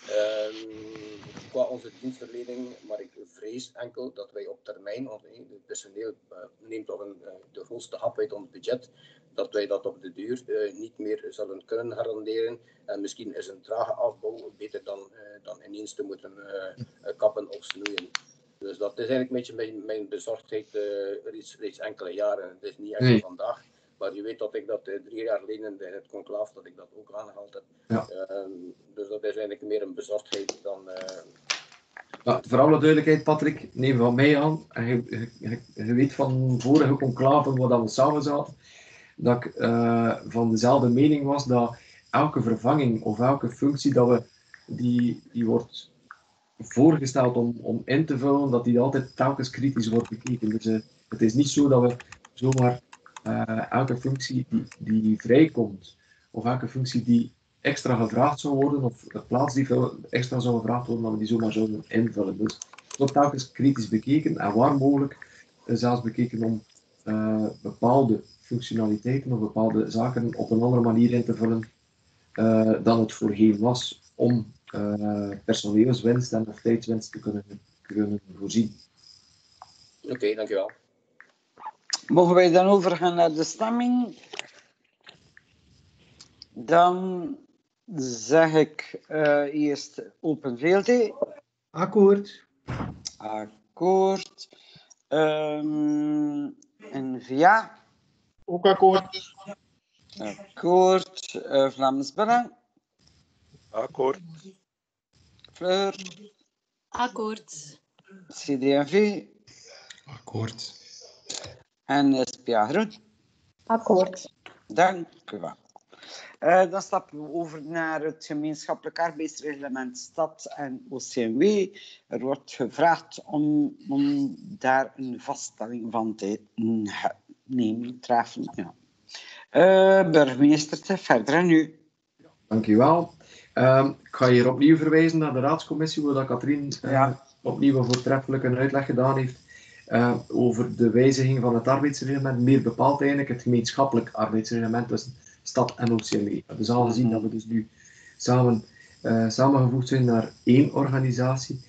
qua onze dienstverlening. Maar ik vrees enkel dat wij op termijn, want het personeel neemt toch de grootste hap uit ons budget, dat wij dat op de duur niet meer zullen kunnen garanderen. En misschien is een trage afbouw beter dan ineens te moeten kappen of snoeien. Dus dat is eigenlijk een beetje mijn bezorgdheid reeds enkele jaren. Het is niet echt vandaag, maar je weet dat ik dat 3 jaar geleden bij het conclaaf dat ik dat ook aangehaald heb. Ja. Dus dat is eigenlijk meer een bezorgdheid dan Ja, voor alle duidelijkheid, Patrick, neem van mij aan, en je weet van vorige conclaven waar we samen zaten, dat ik van dezelfde mening was dat elke vervanging of elke functie dat we, die wordt voorgesteld om in te vullen, dat die altijd telkens kritisch wordt bekeken. Dus het is niet zo dat we zomaar elke functie die vrijkomt, of elke functie die extra gevraagd zou worden, of de plaats die extra zou gevraagd worden, dat we die zomaar zouden invullen. Dus het wordt telkens kritisch bekeken en waar mogelijk zelfs bekeken om bepaalde functionaliteiten of bepaalde zaken op een andere manier in te vullen dan het voorheen was, om personeelswinst en of tijdswinst te kunnen voorzien. Oké, dankjewel. Mogen wij dan overgaan naar de stemming? Dan zeg ik eerst Open VLD. Akkoord. Akkoord. N-VA. Ook akkoord. Akkoord. Vlaams Belang. Akkoord. Fleur. Akkoord. CD&V. Akkoord. En SPA Groen. Akkoord. Dank u wel. Dan stappen we over naar het gemeenschappelijk arbeidsreglement Stad en OCMW. Er wordt gevraagd om daar een vaststelling van te nemen, treffen. Ja. Burgemeester, verder aan u. Dank u wel. Ik ga hier opnieuw verwijzen naar de raadscommissie, waar Katrien opnieuw een voortreffelijke uitleg gedaan heeft over de wijziging van het arbeidsreglement, meer bepaald eigenlijk het gemeenschappelijk arbeidsreglement tussen Stad en OCMW. Dus aangezien dat we dus nu samengevoegd zijn naar één organisatie,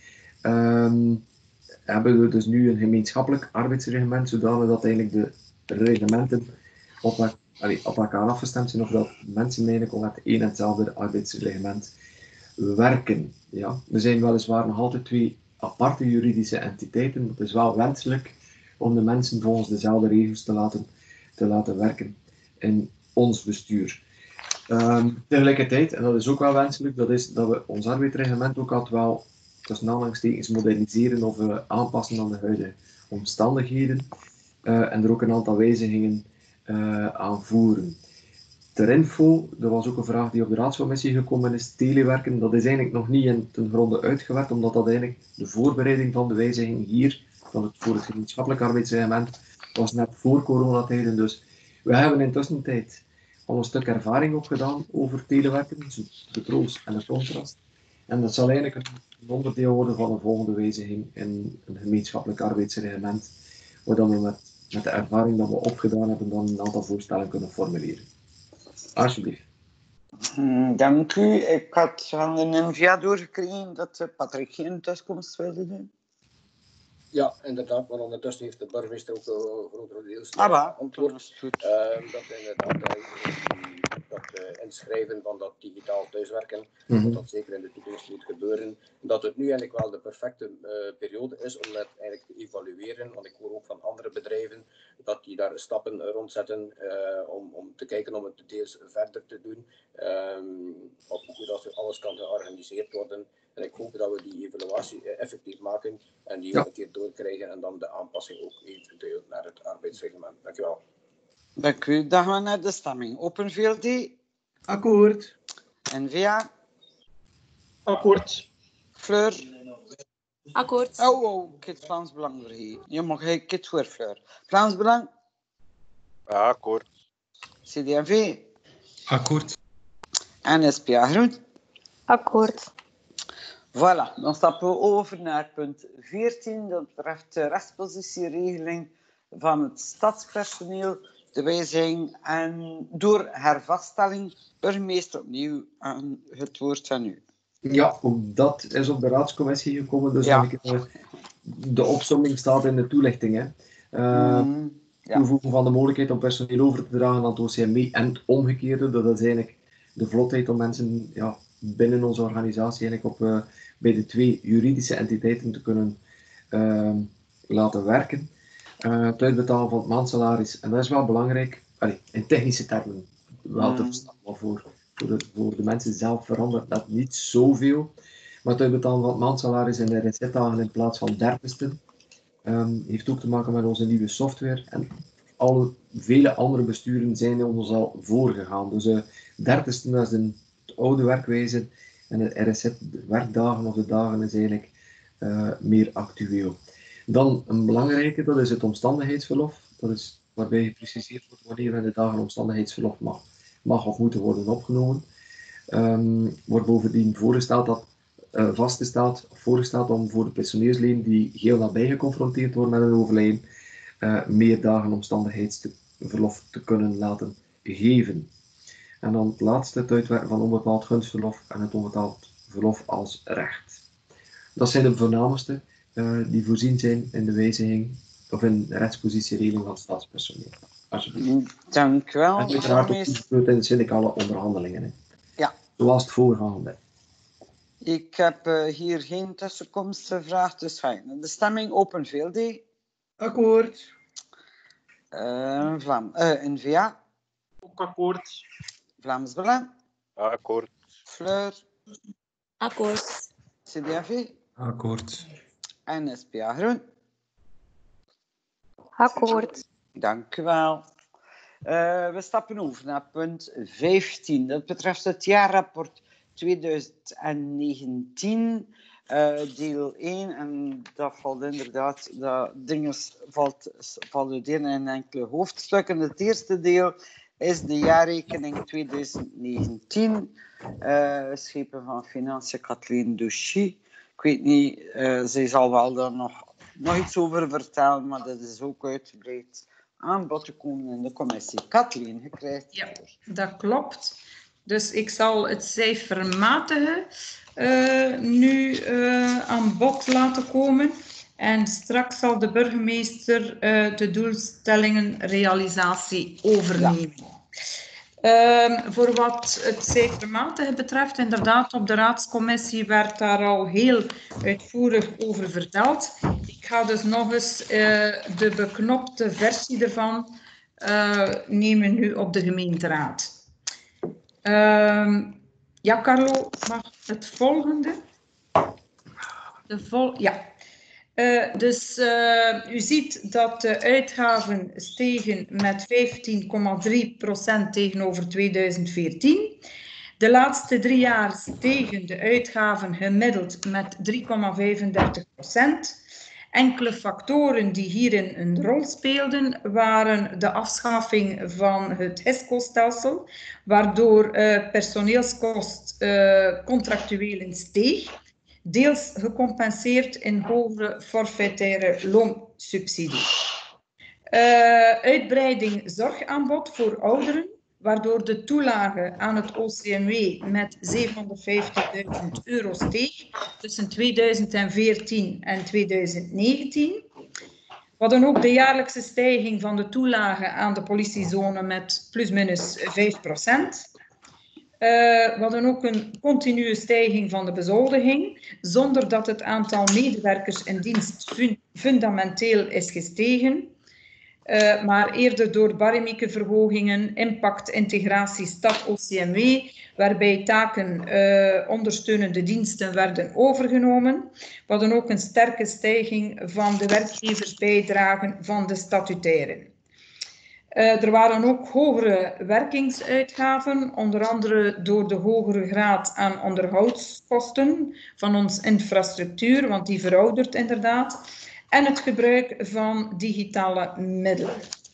hebben we dus nu een gemeenschappelijk arbeidsreglement, zodanig dat eigenlijk de reglementen op elkaar afgestemd zijn, of dat mensen eigenlijk al met één en hetzelfde arbeidsreglement werken. Ja. Er zijn weliswaar nog altijd twee aparte juridische entiteiten, maar het is wel wenselijk om de mensen volgens dezelfde regels te laten werken in ons bestuur. Tegelijkertijd, en dat is ook wel wenselijk, dat is dat we ons arbeidsreglement ook altijd wel tussen aanhalingstekens moderniseren of aanpassen aan de huidige omstandigheden en er ook een aantal wijzigingen aanvoeren. Ter info, er was ook een vraag die op de raadscommissie gekomen is, telewerken, dat is eigenlijk nog niet ten gronde uitgewerkt, omdat dat eigenlijk de voorbereiding van de wijziging hier, voor het gemeenschappelijk arbeidsreglement, was net voor coronatijden. Dus we hebben intussen tijd al een stuk ervaring opgedaan over telewerken, de pro's en de contra's. En dat zal eigenlijk een onderdeel worden van een volgende wijziging in een gemeenschappelijk arbeidsreglement, waar dan we met de ervaring dat we opgedaan hebben, dan een aantal voorstellen kunnen formuleren. Alsjeblieft. Dank u. Ik had van de NVA doorgekregen dat Patrick geen tussenkomst wilde doen. Ja, inderdaad, maar ondertussen heeft de burgemeester ook grotendeels antwoord. Dat inderdaad dat inschrijven van dat digitaal thuiswerken, dat dat zeker in de toekomst moet gebeuren. Dat het nu eigenlijk wel de perfecte periode is om dat eigenlijk te evalueren, want ik hoor ook van andere bedrijven dat die daar stappen rondzetten om te kijken om het deels verder te doen, op hoe dat alles kan georganiseerd worden. En ik hoop dat we die evaluatie effectief maken en die ook een keer doorkrijgen en dan de aanpassing ook eventueel naar het arbeidsreglement. Dank u wel. Dank u. Dan gaan we naar de stemming. Open VLD. Akkoord. NVA. Akkoord. Fleur. Akkoord. Oh, ik heb het Vlaams Belang vergeten. Je mag het voor Fleur. Vlaams Belang. Akkoord. CD&V. Akkoord. En SPA Groen. Akkoord. Voilà, dan stappen we over naar punt 14. Dat betreft de rechtspositieregeling van het stadspersoneel, de wijziging en door hervaststelling. Burgemeester, opnieuw aan het woord aan u. Ja, ook dat is op de raadscommissie gekomen, dus de opsomming staat in de toelichting. Toevoegen van de mogelijkheid om personeel over te dragen aan het OCMW en het omgekeerde, dat is eigenlijk de vlotheid om mensen binnen onze organisatie eigenlijk bij de twee juridische entiteiten te kunnen laten werken. Het uitbetalen van het maandsalaris, en dat is wel belangrijk, in technische termen wel te verstaan, maar voor de mensen zelf verandert dat niet zoveel. Maar het uitbetalen van het maandsalaris en de RZ-dagen in plaats van 30ste heeft ook te maken met onze nieuwe software. En vele andere besturen zijn ons al voorgegaan. Dus 30ste is de oude werkwijze en de RZ, de werkdagen of de dagen, is eigenlijk meer actueel. Dan een belangrijke, dat is het omstandigheidsverlof. Dat is waarbij gepreciseerd wordt wanneer in de dagen omstandigheidsverlof mag of moeten worden opgenomen. Wordt bovendien voorgesteld om voor de personeelsleden die heel nabij geconfronteerd worden met een overlijden, meer dagen omstandigheidsverlof te kunnen laten geven. En dan het laatste, het uitwerken van onbepaald gunstverlof en het onbetaald verlof als recht. Dat zijn de voornaamste die voorzien zijn in de wijziging of in de rechtspositieregeling van staatspersoneel. Alsjeblieft. Dank u wel. En uiteraard ook in de syndicale onderhandelingen. Hè. Ja. Zoals het voorgaande. Ik heb hier geen tussenkomst gevraagd, dus ga ik naar de stemming. Open VLD. Akkoord. N-VA. Ook akkoord. Vlaams Belang. Akkoord. Fleur. Akkoord. CDAV. Akkoord. En SPA Groen. Akkoord. Dank u wel. We stappen over naar punt 15. Dat betreft het jaarrapport 2019, deel 1. En dat valt inderdaad, dat dinges valt uiteen in enkele hoofdstukken. Het eerste deel is de jaarrekening 2019. Schepen van Financiën Kathleen Douchy. Ik weet niet, zij zal wel daar nog iets over vertellen, maar dat is ook uitgebreid aan bod gekomen in de commissie. Kathleen, je krijgt het woord. Ja, dat klopt. Dus ik zal het cijfermatige nu aan bod laten komen. En straks zal de burgemeester de doelstellingenrealisatie overnemen. Ja. Voor wat het cijfermatige betreft, inderdaad, op de raadscommissie werd daar al heel uitvoerig over verteld. Ik ga dus nog eens de beknopte versie ervan nemen nu op de gemeenteraad. Ja, Carlo, mag het volgende? Ja. Dus u ziet dat de uitgaven stegen met 15,3% tegenover 2014. De laatste 3 jaar stegen de uitgaven gemiddeld met 3,35%. Enkele factoren die hierin een rol speelden waren de afschaffing van het HESCO-stelsel, waardoor personeelskost contractueel steeg. Deels gecompenseerd in hogere forfaitaire loonsubsidie. Uitbreiding zorgaanbod voor ouderen, waardoor de toelage aan het OCMW met €750.000 steeg tussen 2014 en 2019. We hadden ook de jaarlijkse stijging van de toelage aan de politiezone met plusminus 5%. We hadden ook een continue stijging van de bezoldiging, zonder dat het aantal medewerkers in dienst fundamenteel is gestegen, maar eerder door barometerverhogingen, impact, integratie, stad, OCMW, waarbij taken ondersteunende diensten werden overgenomen. We hadden ook een sterke stijging van de werkgeversbijdragen van de statutairen. Er waren ook hogere werkingsuitgaven, onder andere door de hogere graad aan onderhoudskosten van onze infrastructuur, want die veroudert inderdaad, en het gebruik van digitale middelen.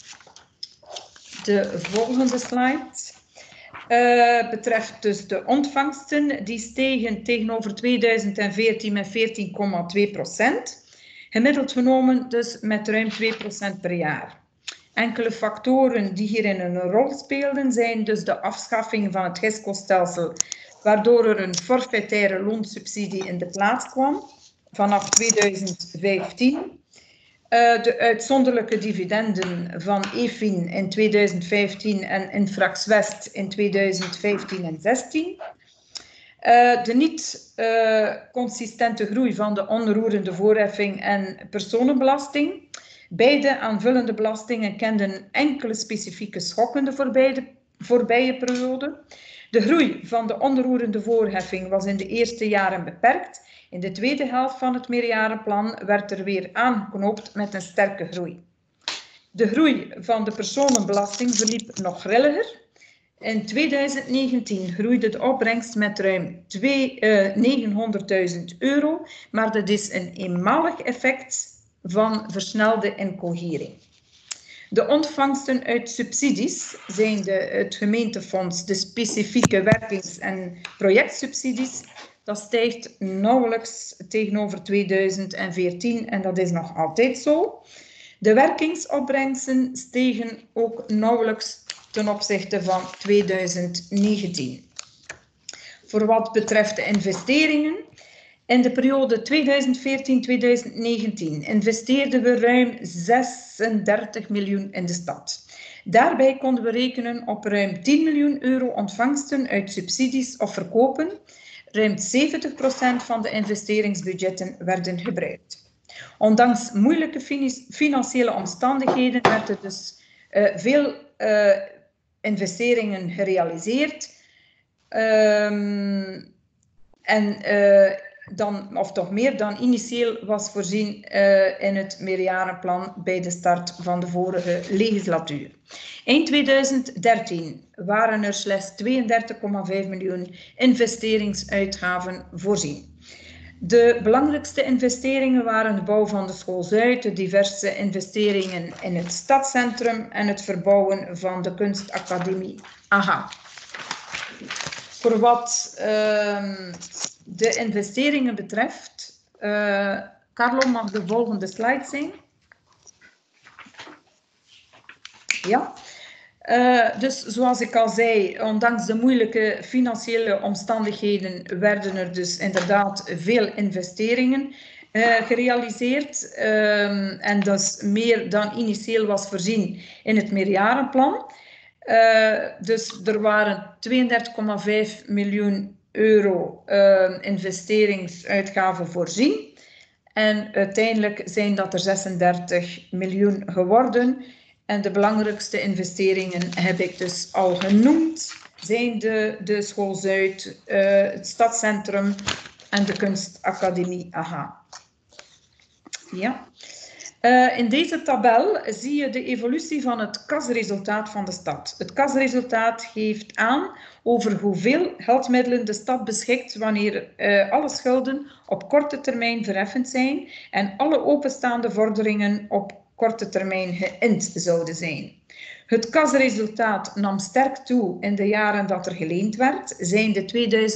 De volgende slide betreft dus de ontvangsten. Die stegen tegenover 2014 met 14,2%, gemiddeld genomen dus met ruim 2% per jaar. Enkele factoren die hierin een rol speelden zijn dus de afschaffing van het HESCO-stelsel, waardoor er een forfaitaire loonsubsidie in de plaats kwam vanaf 2015. De uitzonderlijke dividenden van EFIN in 2015 en Infrax West in 2015 en 2016. De niet consistente groei van de onroerende voorheffing en personenbelasting. Beide aanvullende belastingen kenden enkele specifieke schokken de voorbije periode. De groei van de onroerende voorheffing was in de eerste jaren beperkt. In de tweede helft van het meerjarenplan werd er weer aangeknoopt met een sterke groei. De groei van de personenbelasting verliep nog grilliger. In 2019 groeide de opbrengst met ruim 900.000 euro, maar dat is een eenmalig effect van versnelde incohering. De ontvangsten uit subsidies zijn het gemeentefonds, de specifieke werkings- en projectsubsidies. Dat stijgt nauwelijks tegenover 2014 en dat is nog altijd zo. De werkingsopbrengsten stegen ook nauwelijks ten opzichte van 2019. Voor wat betreft de investeringen, in de periode 2014-2019 investeerden we ruim 36 miljoen in de stad. Daarbij konden we rekenen op ruim 10 miljoen euro ontvangsten uit subsidies of verkopen. Ruim 70% van de investeringsbudgetten werden gebruikt. Ondanks moeilijke financiële omstandigheden werden dus veel investeringen gerealiseerd. Of toch meer dan initieel was voorzien in het meerjarenplan bij de start van de vorige legislatuur. Eind 2013 waren er slechts 32,5 miljoen investeringsuitgaven voorzien. De belangrijkste investeringen waren de bouw van de School Zuid, de diverse investeringen in het stadscentrum en het verbouwen van de kunstacademie AHA. Voor wat de investeringen betreft, Carlo mag de volgende slide zien. Ja. Dus zoals ik al zei, ondanks de moeilijke financiële omstandigheden werden er dus inderdaad veel investeringen gerealiseerd. En dat is meer dan initieel was voorzien in het meerjarenplan. Dus er waren 32,5 miljoen euro investeringsuitgaven voorzien. En uiteindelijk zijn dat er 36 miljoen geworden. En de belangrijkste investeringen heb ik dus al genoemd. Zijn de School Zuid, het stadscentrum en de kunstacademie AHA. Ja. In deze tabel zie je de evolutie van het kasresultaat van de stad. Het kasresultaat geeft aan over hoeveel geldmiddelen de stad beschikt wanneer alle schulden op korte termijn verheffend zijn en alle openstaande vorderingen op korte termijn geïnd zouden zijn. Het kasresultaat nam sterk toe in de jaren dat er geleend werd, zijn de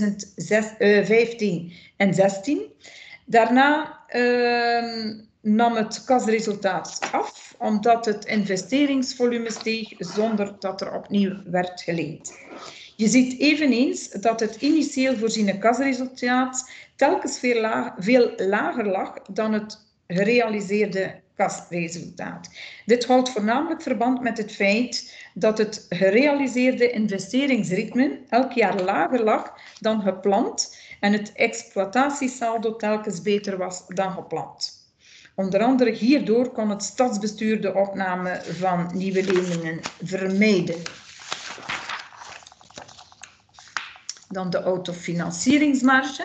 2015 en 2016. Daarna nam het kasresultaat af, omdat het investeringsvolume steeg zonder dat er opnieuw werd geleend. Je ziet eveneens dat het initieel voorziene kasresultaat telkens veel lager lag dan het gerealiseerde kasresultaat. Dit houdt voornamelijk verband met het feit dat het gerealiseerde investeringsritme elk jaar lager lag dan gepland en het exploitatiesaldo telkens beter was dan gepland. Onder andere hierdoor kon het stadsbestuur de opname van nieuwe leningen vermijden. Dan de autofinancieringsmarge.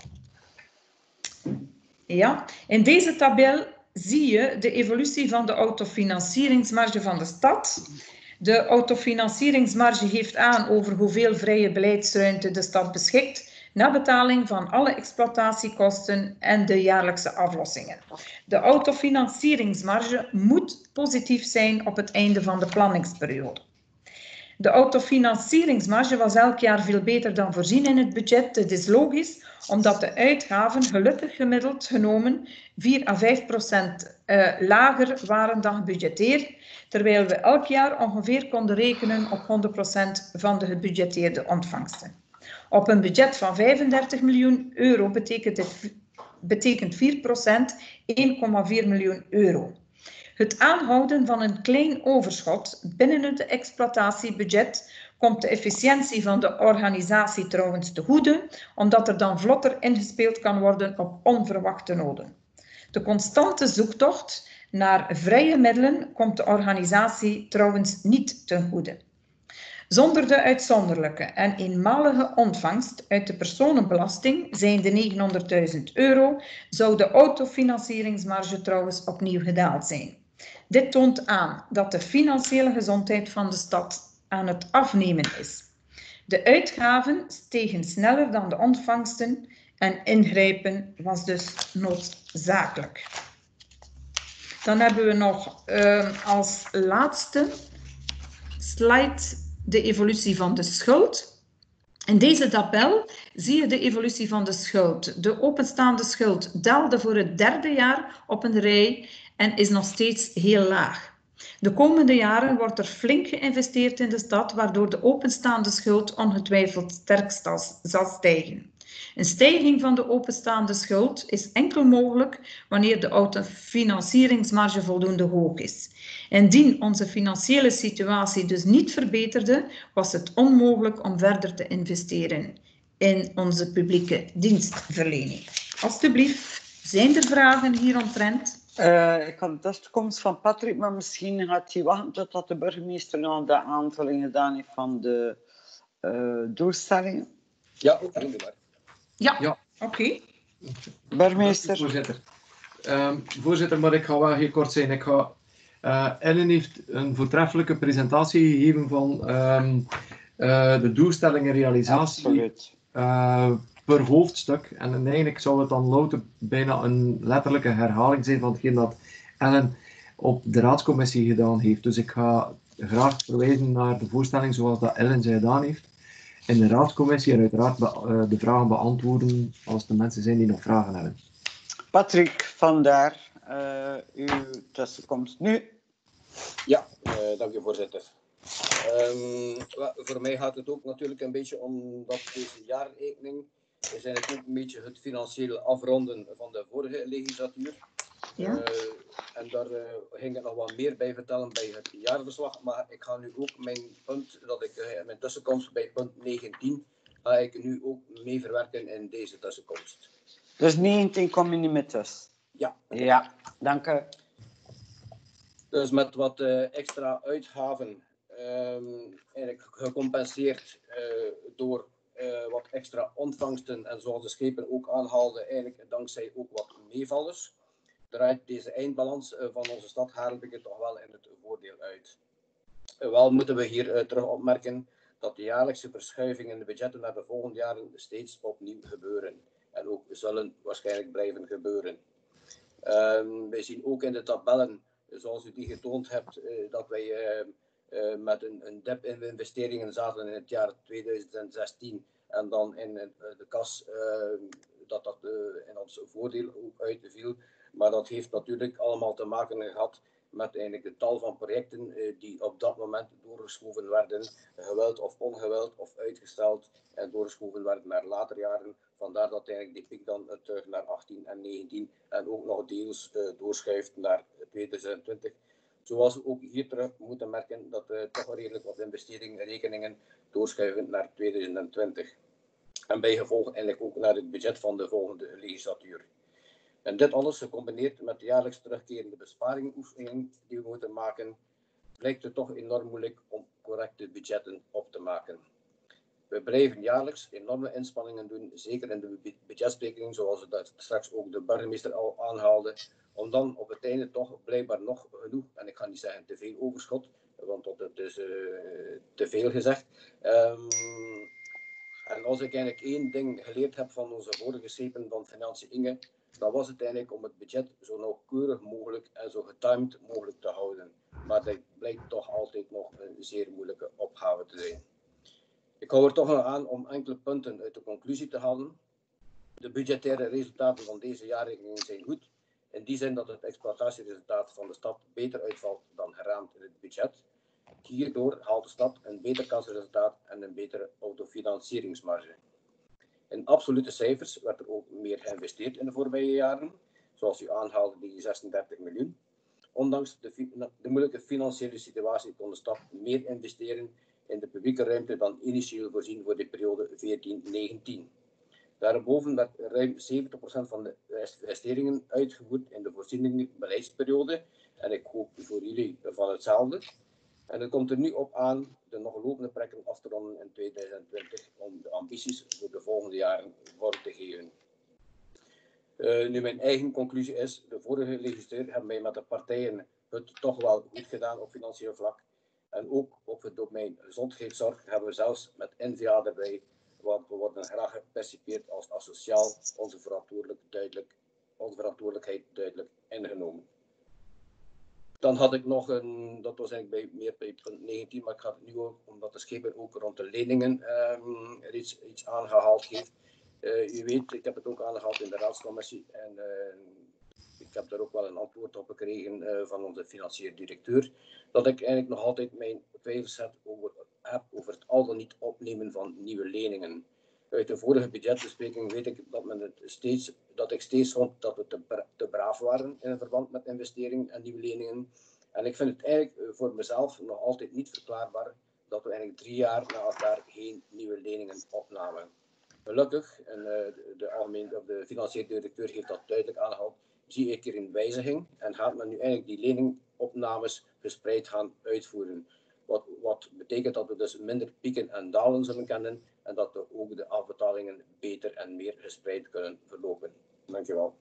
Ja, in deze tabel zie je de evolutie van de autofinancieringsmarge van de stad. De autofinancieringsmarge geeft aan over hoeveel vrije beleidsruimte de stad beschikt, na betaling van alle exploitatiekosten en de jaarlijkse aflossingen. De autofinancieringsmarge moet positief zijn op het einde van de planningsperiode. De autofinancieringsmarge was elk jaar veel beter dan voorzien in het budget. Het is logisch, omdat de uitgaven gelukkig gemiddeld genomen 4 à 5% lager waren dan gebudgeteerd, terwijl we elk jaar ongeveer konden rekenen op 100% van de gebudgeteerde ontvangsten. Op een budget van 35 miljoen euro betekent 4% 1,4 miljoen euro. Het aanhouden van een klein overschot binnen het exploitatiebudget komt de efficiëntie van de organisatie trouwens te goede, omdat er dan vlotter ingespeeld kan worden op onverwachte noden. De constante zoektocht naar vrije middelen komt de organisatie trouwens niet ten goede. Zonder de uitzonderlijke en eenmalige ontvangst uit de personenbelasting, zijn de €900.000, zou de autofinancieringsmarge trouwens opnieuw gedaald zijn. Dit toont aan dat de financiële gezondheid van de stad aan het afnemen is. De uitgaven stegen sneller dan de ontvangsten en ingrijpen was dus noodzakelijk. Dan hebben we nog als laatste slide de evolutie van de schuld. In deze tabel zie je de evolutie van de schuld. De openstaande schuld daalde voor het 3e jaar op een rij en is nog steeds heel laag. De komende jaren wordt er flink geïnvesteerd in de stad, waardoor de openstaande schuld ongetwijfeld sterk zal stijgen. Een stijging van de openstaande schuld is enkel mogelijk wanneer de autofinancieringsmarge voldoende hoog is. Indien onze financiële situatie dus niet verbeterde, was het onmogelijk om verder te investeren in onze publieke dienstverlening. Alsjeblieft, zijn er vragen hieromtrent? Ik had de tussenkomst van Patrick, maar misschien gaat hij wachten totdat de burgemeester nog de aanvulling gedaan heeft van de doelstellingen. Ja, ook inderdaad. Ja. Oké. Burgemeester. Voorzitter, maar ik ga wel heel kort zijn. Ellen heeft een voortreffelijke presentatie gegeven van de doelstellingenrealisatie per hoofdstuk. En eigenlijk zou het dan louter bijna een letterlijke herhaling zijn van hetgeen dat Ellen op de raadscommissie gedaan heeft. Dus ik ga graag verwijzen naar de voorstelling zoals dat Ellen ze gedaan heeft in de raadscommissie en uiteraard de vragen beantwoorden als er mensen zijn die nog vragen hebben. Patrick, vandaar uw tussenkomst nu. Ja, dank u voorzitter. Voor mij gaat het ook natuurlijk een beetje om dat deze jaarrekening is eigenlijk ook een beetje het financiële afronden van de vorige legislatuur. Ja. En daar ging ik nog wat meer bij vertellen bij het jaarverslag, maar ik ga nu ook mijn punt, mijn tussenkomst bij punt 19, ga ik nu ook mee verwerken in deze tussenkomst. Dus 19 kom je niet met tussen? Ja. Ja, dank u. Dus met wat extra uitgaven, eigenlijk gecompenseerd door wat extra ontvangsten en zoals de schepen ook aanhaalden, eigenlijk dankzij ook wat meevallers, draait deze eindbalans van onze stad Harelbeke toch wel in het voordeel uit. Wel moeten we hier terug opmerken dat de jaarlijkse verschuivingen in de budgetten naar de volgende jaren steeds opnieuw gebeuren en ook zullen waarschijnlijk blijven gebeuren. Wij zien ook in de tabellen, zoals u die getoond hebt, dat wij met een dip in de investeringen zaten in het jaar 2016 en dan in de kas dat in ons voordeel ook uitviel. Maar dat heeft natuurlijk allemaal te maken gehad met eigenlijk de tal van projecten die op dat moment doorgeschoven werden, gewild of ongewild of uitgesteld en doorgeschoven werden naar later jaren. Vandaar dat eigenlijk die piek dan terug naar 18 en 19 en ook nog deels doorschuift naar 2020. Zoals we ook hier terug moeten merken dat toch redelijk wat investeringrekeningen doorschuiven naar 2020. En bijgevolg eigenlijk ook naar het budget van de volgende legislatuur. En dit alles gecombineerd met de jaarlijks terugkerende besparingsoefeningen die we moeten maken, blijkt het toch enorm moeilijk om correcte budgetten op te maken. We blijven jaarlijks enorme inspanningen doen, zeker in de budgetberekening, zoals dat straks ook de burgemeester al aanhaalde, om dan op het einde toch blijkbaar nog genoeg, en ik ga niet zeggen te veel overschot, want dat is te veel gezegd. En als ik eigenlijk één ding geleerd heb van onze vorige schepen van Financiën Inge, dan was het eigenlijk om het budget zo nauwkeurig mogelijk en zo getimed mogelijk te houden. Maar dat blijkt toch altijd nog een zeer moeilijke opgave te zijn. Ik hou er toch nog aan om enkele punten uit de conclusie te halen. De budgettaire resultaten van deze jaarrekening zijn goed, in die zin dat het exploitatieresultaat van de stad beter uitvalt dan geraamd in het budget. Hierdoor haalt de stad een beter kasresultaat en een betere autofinancieringsmarge. In absolute cijfers werd er ook meer geïnvesteerd in de voorbije jaren, zoals u aanhaalde, die 36 miljoen. Ondanks de moeilijke financiële situatie kon de stad meer investeren in de publieke ruimte dan initieel voorzien voor de periode 14-19. Daarboven werd ruim 70% van de investeringen uitgevoerd in de voorzienende beleidsperiode, en ik hoop voor jullie van hetzelfde. En het komt er nu op aan de nog lopende projecten af te ronden in 2020 om de ambities voor de volgende jaren vorm te geven. Nu mijn eigen conclusie is, de vorige legislateur hebben wij met de partijen het toch wel goed gedaan op financieel vlak. En ook op het domein gezondheidszorg hebben we zelfs met NVA erbij, want we worden graag gepercipieerd als asociaal, onze verantwoordelijkheid duidelijk ingenomen. Dan had ik nog een, dat was eigenlijk meer bij punt 19, maar ik ga het nu ook, omdat de scheper ook rond de leningen er iets aangehaald heeft. U weet, ik heb het ook aangehaald in de raadscommissie en ik heb daar ook wel een antwoord op gekregen van onze financieel directeur, dat ik eigenlijk nog altijd mijn twijfels heb over het al dan niet opnemen van nieuwe leningen. Uit de vorige budgetbespreking weet ik dat ik steeds vond dat we te braaf waren in verband met investeringen en nieuwe leningen. En ik vind het eigenlijk voor mezelf nog altijd niet verklaarbaar dat we eigenlijk 3 jaar na elkaar geen nieuwe leningen opnamen. Gelukkig, en de financieel directeur heeft dat duidelijk aangehaald, zie ik hier een wijziging en gaat men nu eigenlijk die leningopnames verspreid gaan uitvoeren. Wat betekent dat we dus minder pieken en dalen zullen kennen en dat we ook de afbetalingen beter en meer gespreid kunnen verlopen. Dankjewel.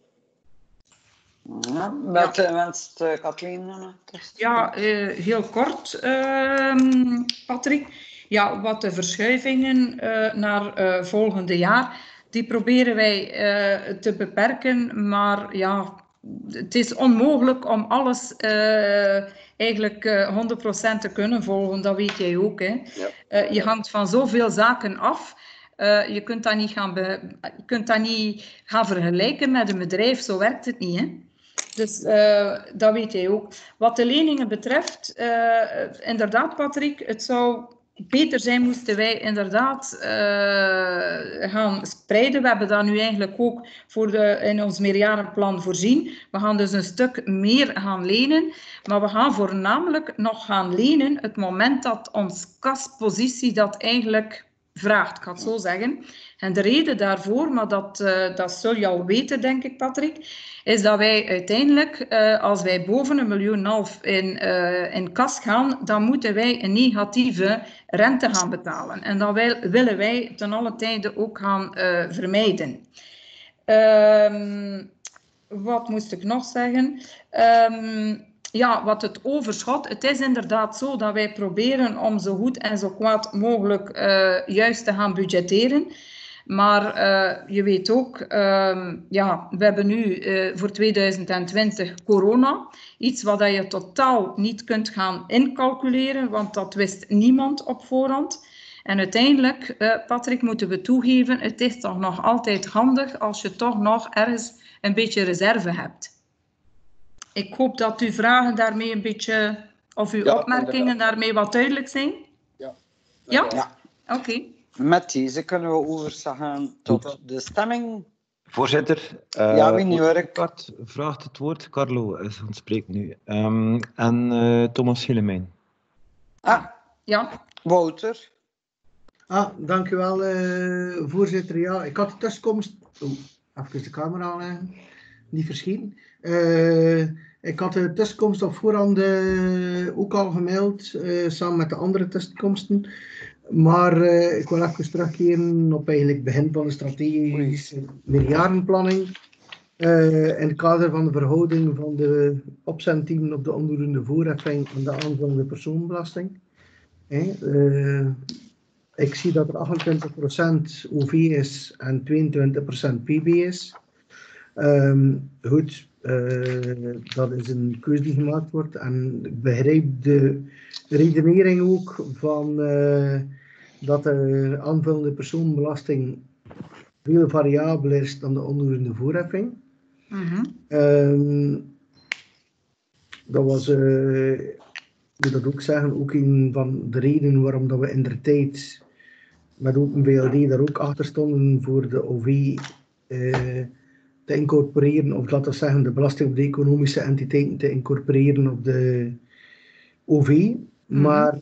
Ja, met wenst Kathleen? Ja, heel kort, Patrick. Ja, wat de verschuivingen naar volgende jaar, die proberen wij te beperken, maar ja, het is onmogelijk om alles eigenlijk 100% te kunnen volgen, dat weet jij ook. Hè? Ja. Je hangt van zoveel zaken af. Je kunt dat niet gaan vergelijken met een bedrijf, zo werkt het niet. Hè? Dus dat weet jij ook. Wat de leningen betreft, inderdaad Patrick, het zou beter zijn moesten wij inderdaad gaan spreiden. We hebben dat nu eigenlijk ook in ons meerjarenplan voorzien. We gaan dus een stuk meer gaan lenen, maar we gaan voornamelijk nog gaan lenen het moment dat ons kaspositie dat eigenlijk vraagt, ik ga het zo zeggen. En de reden daarvoor, maar dat zul je al weten, denk ik, Patrick, is dat wij uiteindelijk, als wij boven 1,5 miljoen in kas gaan, dan moeten wij een negatieve rente gaan betalen. En dat willen wij ten alle tijde ook gaan vermijden. Wat moest ik nog zeggen? Ja, wat het overschot, het is inderdaad zo dat wij proberen om zo goed en zo kwaad mogelijk juist te gaan budgetteren. Maar je weet ook, ja, we hebben nu voor 2020 corona. Iets wat je totaal niet kunt gaan incalculeren, want dat wist niemand op voorhand. En uiteindelijk, Patrick, moeten we toegeven, het is toch nog altijd handig als je toch nog ergens een beetje reserve hebt. Ik hoop dat uw vragen daarmee een beetje, of uw opmerkingen daarmee wat duidelijk zijn. Ja? Ja. Oké. Met deze kunnen we overzagen tot de stemming. Voorzitter, ja, wie nu vraagt het woord. Carlo is aan het spreken nu. En Thomas Hillemijn. Ja. Wouter. Dank u wel, voorzitter. Ja, ik had de tussenkomst... even de camera aanleggen. Niet verschieten. Ik had de tussenkomst op voorhand ook al gemaild, samen met de andere tussenkomsten. Maar ik wil even terugkeren op eigenlijk het begin van de strategische meerjarenplanning. In het kader van de verhouding van de opzendteam op de onroerende voorheffing en de aanvullende personenbelasting. Ik zie dat er 28% OV is en 22% PB is. Goed, dat is een keuze die gemaakt wordt en ik begrijp de redenering ook van dat de aanvullende personenbelasting veel variabeler is dan de onroerende voorheffing. Dat was, ik moet dat ook zeggen, ook een van de redenen waarom dat we indertijd met Open VLD daar ook achter stonden voor de OV te incorporeren, of laten we zeggen de belasting op de economische entiteiten te incorporeren op de OV. Maar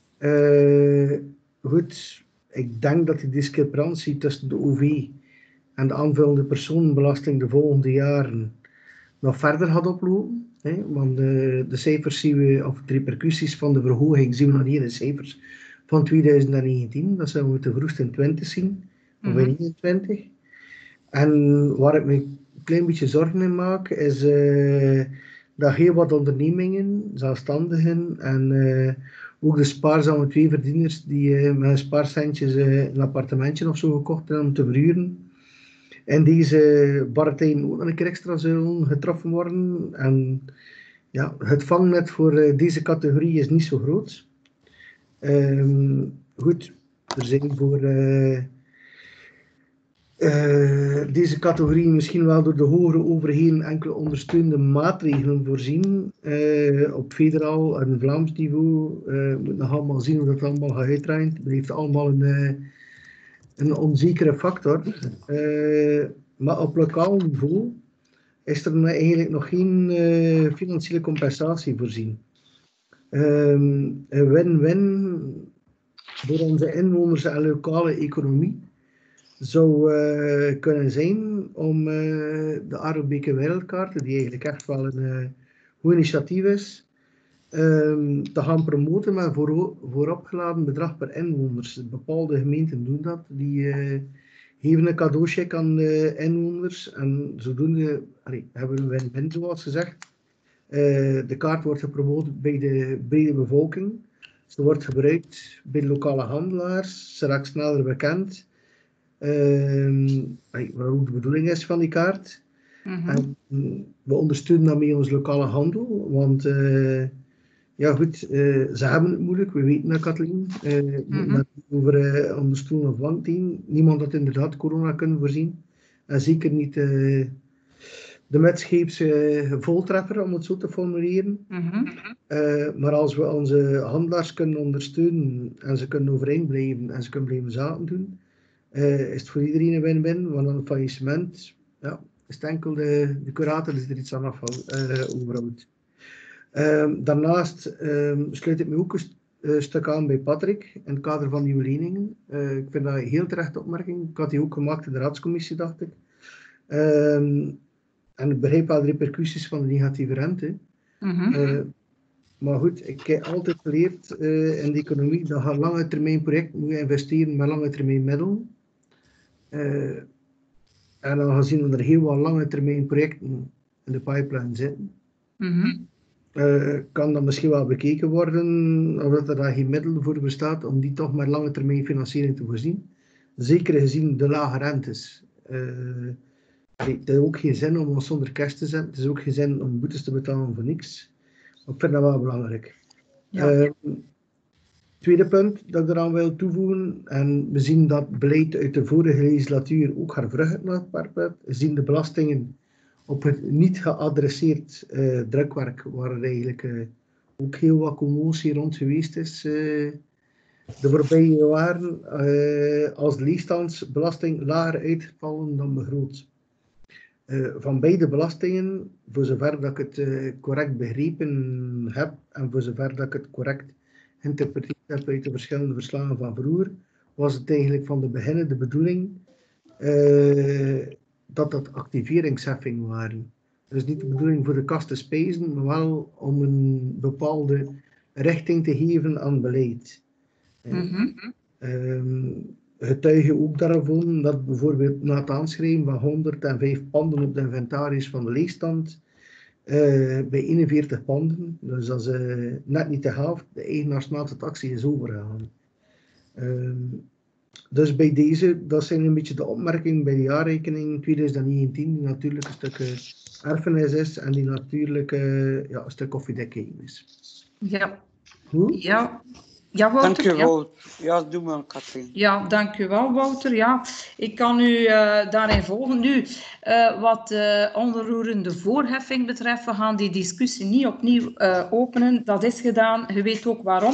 goed, ik denk dat die discrepantie tussen de OV en de aanvullende personenbelasting de volgende jaren nog verder gaat oplopen. Want de cijfers zien we, of de repercussies van de verhoging zien we nog niet in de cijfers van 2019. Dat zouden we te vroegst in 20 zien, of in 21. En waar ik me een klein beetje zorgen in maak, is dat heel wat ondernemingen, zelfstandigen en ook de spaarzame tweeverdieners die met spaarcentjes een appartementje of zo gekocht hebben om te verhuren, en deze barretijden ook nog een keer extra zullen getroffen worden. En ja, het vangnet voor deze categorie is niet zo groot. Goed, er zijn voor deze categorie misschien wel door de hogere overheden enkele ondersteunende maatregelen voorzien. Op federaal en Vlaams niveau. We moeten nog allemaal zien hoe dat allemaal gaat uitdraaien. Het heeft allemaal een onzekere factor. Maar op lokaal niveau is er eigenlijk nog geen financiële compensatie voorzien. Een win-win voor onze inwoners en lokale economie zou kunnen zijn om de Aarle-Beke wereldkaart, die eigenlijk echt wel een goed initiatief is, te gaan promoten met een vooropgeladen bedrag per inwoners. Bepaalde gemeenten doen dat, die geven een cadeaucheck aan de inwoners en zodoende hebben we een win-win, zoals gezegd. De kaart wordt gepromoot bij de brede bevolking. Ze wordt gebruikt bij de lokale handelaars, ze raakt sneller bekend. Wat ook de bedoeling is van die kaart. En we ondersteunen daarmee onze lokale handel, want ja goed, ze hebben het moeilijk, we weten dat, Kathleen, over ondersteunen of langteam. Niemand had inderdaad corona kunnen voorzien. En zeker niet de metscheepse voltreffer, om het zo te formuleren. Maar als we onze handelaars kunnen ondersteunen en ze kunnen overeind blijven en ze kunnen blijven zaken doen, is het voor iedereen een win-win, want aan het faillissement is het enkel de curator die er iets aan overhoudt. Daarnaast sluit ik me ook een stuk aan bij Patrick in het kader van nieuwe leningen. Ik vind dat een heel terechte opmerking. Ik had die ook gemaakt in de raadscommissie, dacht ik. En ik begrijp wel de repercussies van de negatieve rente. Maar goed, ik heb altijd geleerd in de economie dat je lange termijn project moet investeren met lange termijn middelen. En aangezien er heel wat lange termijn projecten in de pipeline zitten, kan dat misschien wel bekeken worden of er daar geen middel voor bestaat om die toch met lange termijn financiering te voorzien. Zeker gezien de lage rentes. Het is ook geen zin om ons zonder cash te zetten. Het is ook geen zin om boetes te betalen voor niks. Ik vind dat wel belangrijk. Ja. Tweede punt dat ik eraan wil toevoegen, en we zien dat beleid uit de vorige legislatuur ook haar vruchten naar het parpet, zien de belastingen op het niet geadresseerd drukwerk, waar er eigenlijk ook heel wat commotie rond geweest is de voorbije jaren, als de leegstandsbelasting lager uitgevallen dan begroot. Van beide belastingen, voor zover dat ik het correct begrepen heb en voor zover dat ik het correct geïnterpreteerd heb uit de verschillende verslagen van vroeger, was het eigenlijk van de begin de bedoeling dat activeringsheffing waren. Dus niet de bedoeling voor de kas te spijzen, maar wel om een bepaalde richting te geven aan beleid. Getuigen ook daarvan dat bijvoorbeeld na het aanschrijven van 105 panden op de inventaris van de leegstand, bij 41 panden, dus dat is net niet de helft, de eigenaarsmaat taxi is overgegaan. Dus bij deze, dat zijn een beetje de opmerkingen bij de jaarrekening 2019, die natuurlijk een stuk erfenis is en die natuurlijk een stuk koffiedekking is. Ja. Goed? Ja. Ja, Wouter. Dank u wel. Ja, doe maar, Katrien. Ja, dank u wel, Wouter. Ja, ik kan u daarin volgen. Nu, wat de onroerende voorheffing betreft, we gaan die discussie niet opnieuw openen. Dat is gedaan, je weet ook waarom.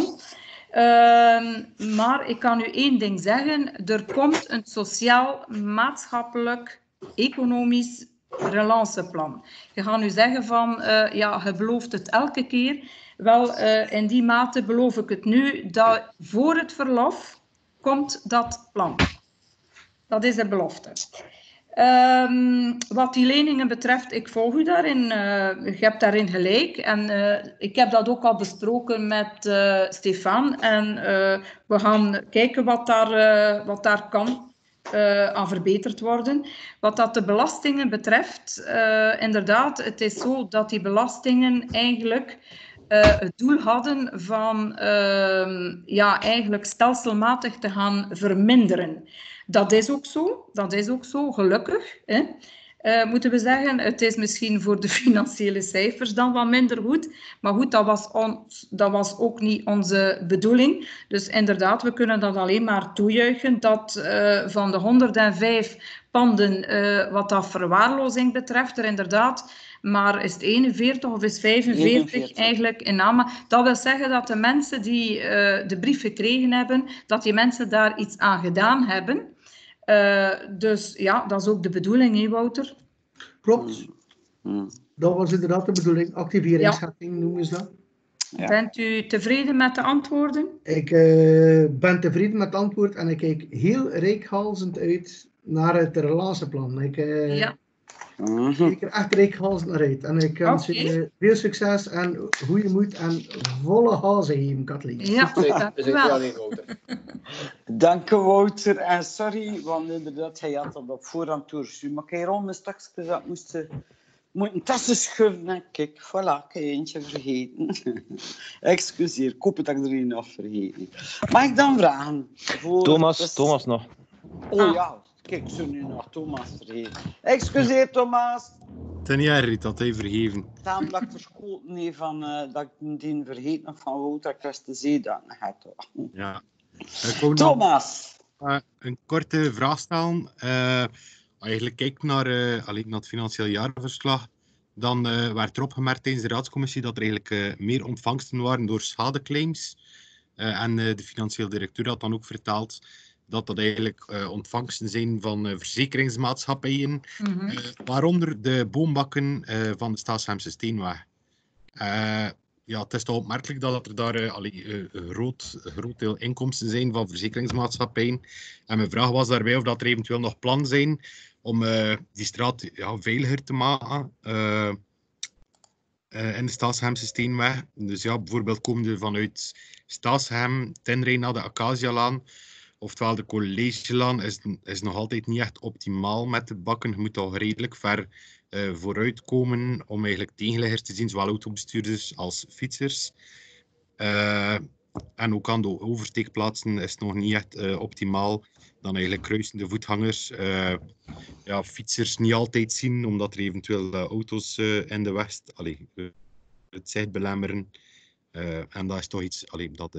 Maar ik kan u één ding zeggen. Er komt een sociaal, maatschappelijk, economisch relanceplan. Je gaat nu zeggen van, je belooft het elke keer. Wel, in die mate beloof ik het nu, dat voor het verlof komt dat plan. Dat is de belofte. Wat die leningen betreft, ik volg u daarin. Je hebt daarin gelijk. En ik heb dat ook al besproken met Stefan. En we gaan kijken wat daar kan aan verbeterd worden. Wat dat de belastingen betreft, inderdaad, het is zo dat die belastingen eigenlijk het doel hadden van eigenlijk stelselmatig te gaan verminderen. Dat is ook zo, gelukkig. Hè? Moeten we zeggen, het is misschien voor de financiële cijfers dan wat minder goed. Maar goed, dat was ook niet onze bedoeling. Dus inderdaad, we kunnen dat alleen maar toejuichen dat van de 105 panden wat dat verwaarlozing betreft, er inderdaad maar is het 41 of is 45 eigenlijk in naam. Dat wil zeggen dat de mensen die de brief gekregen hebben, dat die mensen daar iets aan gedaan hebben. Dus ja, dat is ook de bedoeling, hè, Wouter? Klopt. Dat was inderdaad de bedoeling. Activeringsschatting noemen ze dat. Ja. Bent u tevreden met de antwoorden? Ik ben tevreden met het antwoord en ik kijk heel reikhalzend uit naar het relatieeplan. Ja. Ik kijk er echt reikhalzend naar uit. En ik wens je veel succes en goede moed en volle hazen geven, Kathleen. Ja, dankjewel. Dank u, Wouter. En sorry, want inderdaad, hij had dat op voorhand doorgestuurd. Maar kijk, rond mijn straks dat moeten tassen schuiven. Kijk, voilà, ik heb eentje vergeten. Excuseer, ik hoop dat ik er een nog vergeten. Mag ik dan vragen? Thomas nog. Oh ja, kijk, zo nu nog Thomas vergeten. Excuseer, Thomas. Ten jaar dat hij vergeven. Daarom dat ik verschoten heb van dat ik die vergeten heb van Wouter, ik was de zee dat had. Ja. Thomas. Een korte vraag stellen. Als je kijkt naar het financieel jaarverslag, dan werd er opgemerkt tijdens de raadscommissie dat er eigenlijk meer ontvangsten waren door schadeclaims. En de financieel directeur had dan ook verteld dat eigenlijk ontvangsten zijn van verzekeringsmaatschappijen, waaronder de boombakken van de Staatshemse Steenweg. Ja, het is toch opmerkelijk dat er daar een groot deel inkomsten zijn van verzekeringsmaatschappijen. En mijn vraag was daarbij of dat er eventueel nog plannen zijn om die straat veiliger te maken in de Staatshemse Steenweg. Dus ja, bijvoorbeeld komende vanuit Staatshem, Tenrijn naar de Acacialaan, oftewel de Collegelaan, is nog altijd niet echt optimaal met de bakken. Je moet toch redelijk ver vooruitkomen om eigenlijk tegenliggers te zien, zowel autobestuurders als fietsers. En ook aan de oversteekplaatsen is het nog niet echt optimaal. Dan eigenlijk kruisende voetgangers, fietsers niet altijd zien, omdat er eventueel auto's in de weg het zicht belemmeren. En dat is toch iets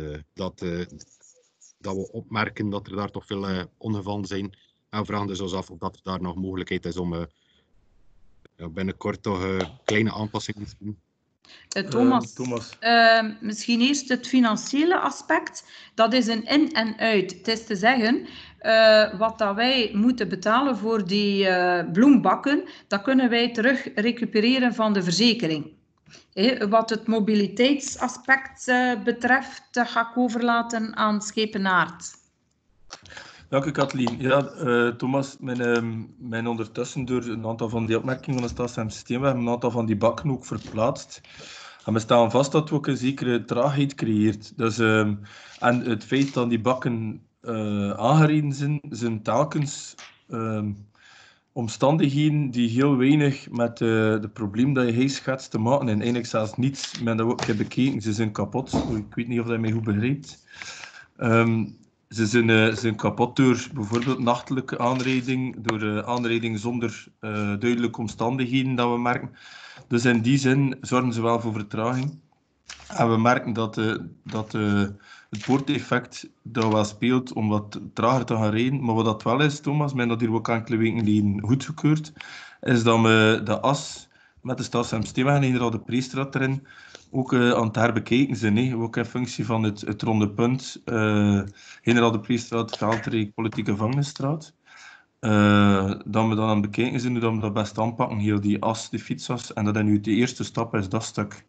dat we opmerken, dat er daar toch veel ongevallen zijn. En we vragen dus ons af of dat er daar nog mogelijkheid is om binnenkort toch kleine aanpassingen te doen. Thomas. Misschien eerst het financiële aspect. Dat is een in en uit. Het is te zeggen, wat dat wij moeten betalen voor die bloembakken, dat kunnen wij terug recupereren van de verzekering. Wat het mobiliteitsaspect betreft, dat ga ik overlaten aan Schepenaert. Dank u, Kathleen. Ja, Thomas, mijn ondertussen door een aantal van die opmerkingen van de Staatshemse Systeem, we hebben een aantal van die bakken ook verplaatst. En we staan vast dat we ook een zekere traagheid creëert. Dus, en het feit dat die bakken aangereden zijn telkens omstandigheden die heel weinig met de probleem dat je schetst te maken en eigenlijk zelfs niets. Men dat ook heb bekeken, ze zijn kapot. Ik weet niet of dat mij goed begrijpt. Ze zijn kapot door bijvoorbeeld nachtelijke aanrijding, door aanrijding zonder duidelijke omstandigheden dat we merken. Dus in die zin zorgen ze wel voor vertraging. En we merken dat het poorteffect dat wel speelt om wat trager te gaan rijden. Maar wat dat wel is, Thomas, men dat hier ook enkele weken geleden goedgekeurd, is dat we de as met de Staatshemse Steenweg en Generaal de Preestraat erin ook aan het herbekijken zijn. Ook in functie van het ronde punt Generaal de Preestraat, Veldrijk, Politieke Gevangenisstraat. Dat we dan aan het bekijken zijn hoe we dat best aanpakken, heel die as, de fietsas. En dat nu de eerste stap is, dat stuk.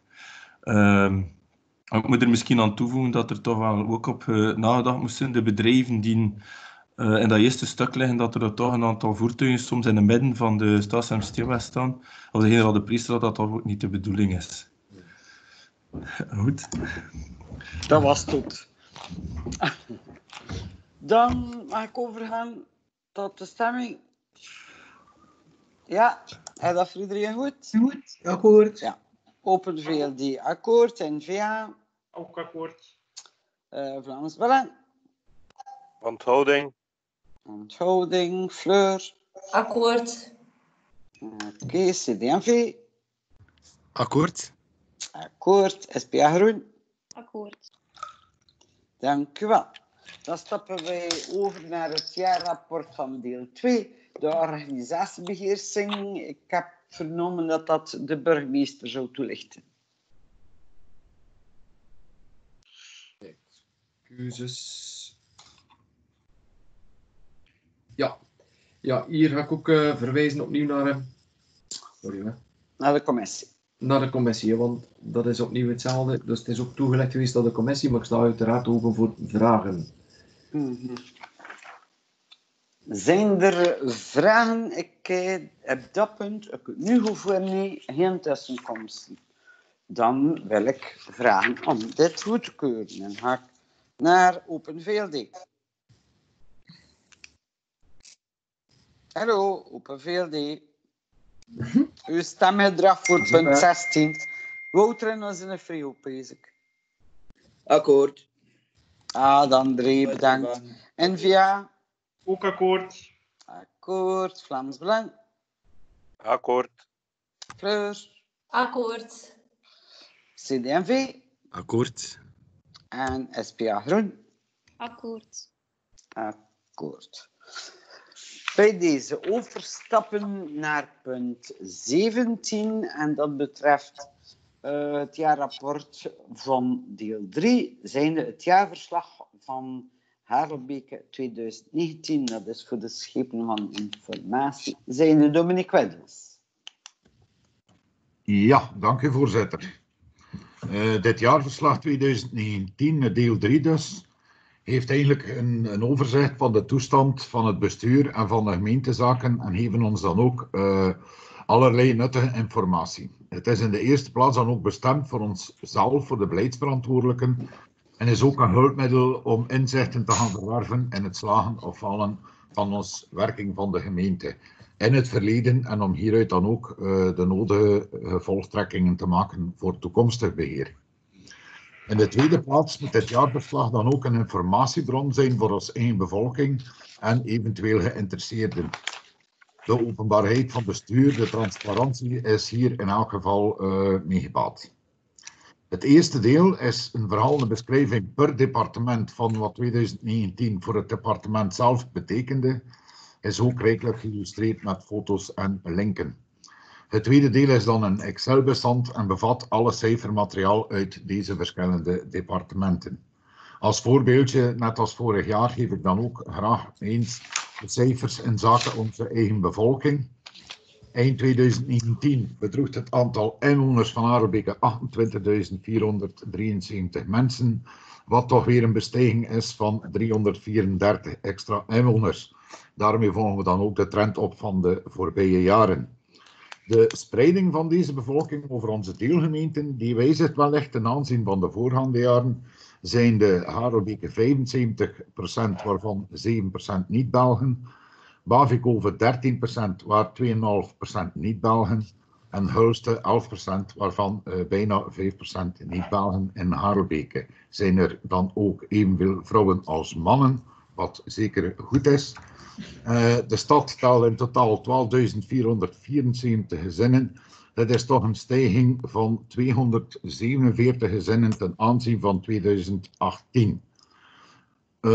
Ik moet er misschien aan toevoegen dat er toch wel ook op nagedacht moest zijn. De bedrijven die in dat eerste stuk liggen dat er toch een aantal voertuigen soms in het midden van de Staatshem stilweg staan. Of de generaal de priester dat ook niet de bedoeling is. Goed. Dat was tot. Dan mag ik overgaan tot de stemming. Ja, is dat voor iedereen goed? Goed, akkoord. Ja. Open VLD akkoord, N-VA. Ook akkoord. Vlaams Belang. Onthouding. Onthouding, Fleur. Akkoord. Oké, CD&V. Akkoord. Akkoord, SPA Groen. Akkoord. Dank u wel. Dan stappen wij over naar het jaarrapport van deel 2, de organisatiebeheersing. Ik heb vernomen dat dat de burgemeester zou toelichten. Excuses. Ja, hier ga ik ook verwijzen opnieuw naar... Naar de commissie. Naar de commissie, want dat is opnieuw hetzelfde. Dus het is ook toegelegd geweest aan de commissie, maar ik sta uiteraard open voor vragen. Zijn er vragen? Ik heb dat punt, ik nu hoeven niet, geen tussenkomsten. Dan wil ik vragen om dit goed te keuren. En ga ik naar Open VLD. Hallo, Open VLD. Uw stemgedrag voor punt 16. Wouter was in een vrije bezig. Akkoord. Dan 3, bedankt. N-VA. Ook akkoord. Akkoord. Vlaams Belang. Akkoord. Fleur. Akkoord. CD&V. Akkoord. En SPA Groen. Akkoord. Akkoord. Bij deze overstappen naar punt 17 en dat betreft het jaarrapport van deel 3, zijnde het jaarverslag van Harelbeke 2019, dat is voor de schepen van informatie, zijnde Dominique Weddels. Ja, dank u voorzitter. Dit jaarverslag 2019, deel 3 dus, heeft eigenlijk een overzicht van de toestand van het bestuur en van de gemeentezaken en geven ons dan ook allerlei nuttige informatie. Het is in de eerste plaats dan ook bestemd voor onszelf, voor de beleidsverantwoordelijken, en is ook een hulpmiddel om inzichten te gaan verwerven in het slagen of falen van ons werking van de gemeente in het verleden en om hieruit dan ook de nodige gevolgtrekkingen te maken voor toekomstig beheer. In de tweede plaats moet dit jaarverslag dan ook een informatiebron zijn voor ons eigen bevolking en eventueel geïnteresseerden. De openbaarheid van bestuur, de transparantie is hier in elk geval mee gebaat. Het eerste deel is een verhaalde beschrijving per departement van wat 2019 voor het departement zelf betekende, is ook rijkelijk geïllustreerd met foto's en linken. Het tweede deel is dan een Excel-bestand en bevat alle cijfermateriaal uit deze verschillende departementen. Als voorbeeldje, net als vorig jaar, geef ik dan ook graag eens de cijfers in zaken onze eigen bevolking. Eind 2019 bedroeg het aantal inwoners van Harelbeke 28.473 mensen, wat toch weer een bestijging is van 334 extra inwoners. Daarmee volgen we dan ook de trend op van de voorbije jaren. De spreiding van deze bevolking over onze deelgemeenten, die wijzigt wellicht ten aanzien van de voorgaande jaren, zijn de Harelbeke 75%, waarvan 7% niet-Belgen, Bavikhove 13%, waar 2,5% niet-Belgen, en Hulste 11%, waarvan bijna 5% niet-Belgen. In Harelbeke zijn er dan ook evenveel vrouwen als mannen, wat zeker goed is. De stad telt in totaal 12.474 gezinnen. Dat is toch een stijging van 247 gezinnen ten aanzien van 2018. 93,80%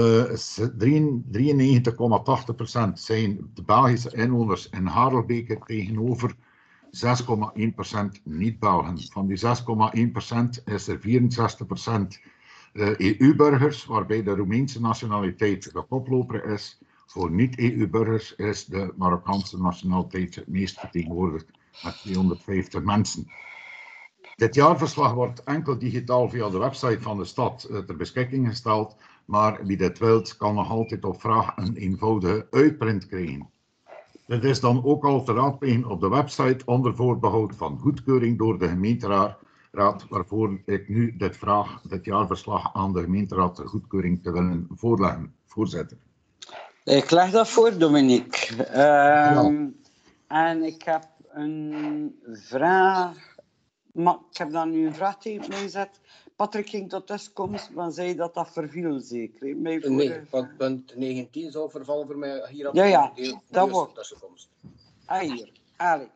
zijn de Belgische inwoners in Harelbeke tegenover 6,1% niet-Belgen. Van die 6,1% is er 64% EU-burgers, waarbij de Roemeense nationaliteit de koploper is. Voor niet-EU-burgers is de Marokkaanse nationaliteit het meest vertegenwoordigd met 250 mensen. Dit jaarverslag wordt enkel digitaal via de website van de stad ter beschikking gesteld, maar wie dit wilt, kan nog altijd op vraag een eenvoudige uitprint krijgen. Dit is dan ook al te raadplegen op de website onder voorbehoud van goedkeuring door de gemeenteraad, waarvoor ik nu dit jaarverslag aan de gemeenteraad ter goedkeuring te willen voorleggen. Voorzitter. Ik leg dat voor, Dominique. En ik heb een vraag. Maar ik heb daar nu een vraagteken bij gezet. Patrick ging tot tussenkomst, maar zei dat dat verviel zeker. Nee, want punt 19 zou vervallen voor mij hier op ja, de dat wordt. tussenkomst. Hier, Ali.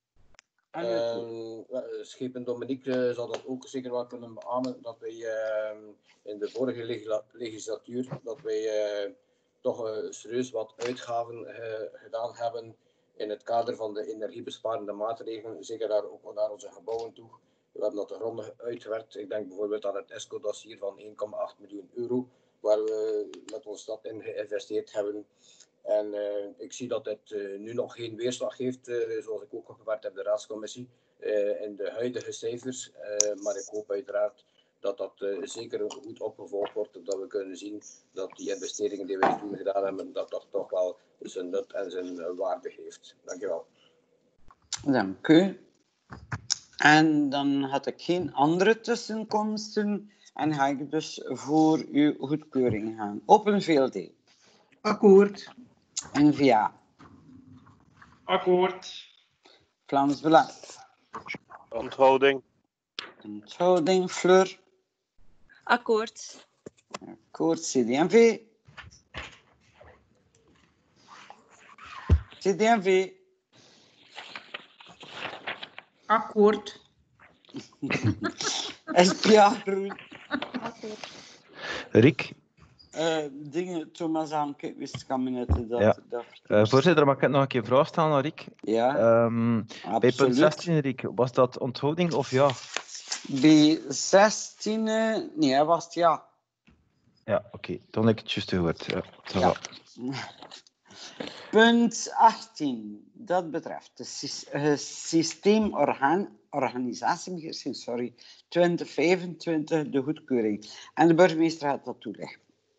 Schepen Dominique zal dat ook zeker wel kunnen beamen, dat wij in de vorige legislatuur dat wij toch serieus wat uitgaven gedaan hebben in het kader van de energiebesparende maatregelen, zeker daar ook naar onze gebouwen toe. We hebben dat grondig uitgewerkt. Ik denk bijvoorbeeld aan het ESCO-dossier van 1,8 miljoen euro, waar we met onze stad in geïnvesteerd hebben. En ik zie dat het nu nog geen weerslag heeft, zoals ik ook opgewerkt heb in de raadscommissie, in de huidige cijfers. Maar ik hoop uiteraard dat dat zeker goed opgevolgd wordt, dat we kunnen zien dat die investeringen die wij toen gedaan hebben, dat dat toch wel zijn nut en zijn waarde heeft. Dankjewel. Dank u. En dan had ik geen andere tussenkomsten en ga ik dus voor uw goedkeuring gaan. Open VLD. Akkoord. N-VA. Akkoord. Vlaams Belang. Onthouding. Onthouding. Fleur. Akkoord. Akkoord. CD&V. CD&V. Akkoord. SPA Groen. Akkoord. Riek. Dingen, Thomas Aanke, wist het kabinet dat... Ja. dat Voorzitter, mag ik nog een keer vraag stellen aan Riek? Ja, bij punt 16, Riek, was dat onthouding of ja? Bij 16, nee, was het ja. Ja, oké. Dan heb ik het juist gehoord. Ja, Punt 18, dat betreft de systeemorganisatiebeheersing 2025, de goedkeuring. En de burgemeester gaat dat toelichten.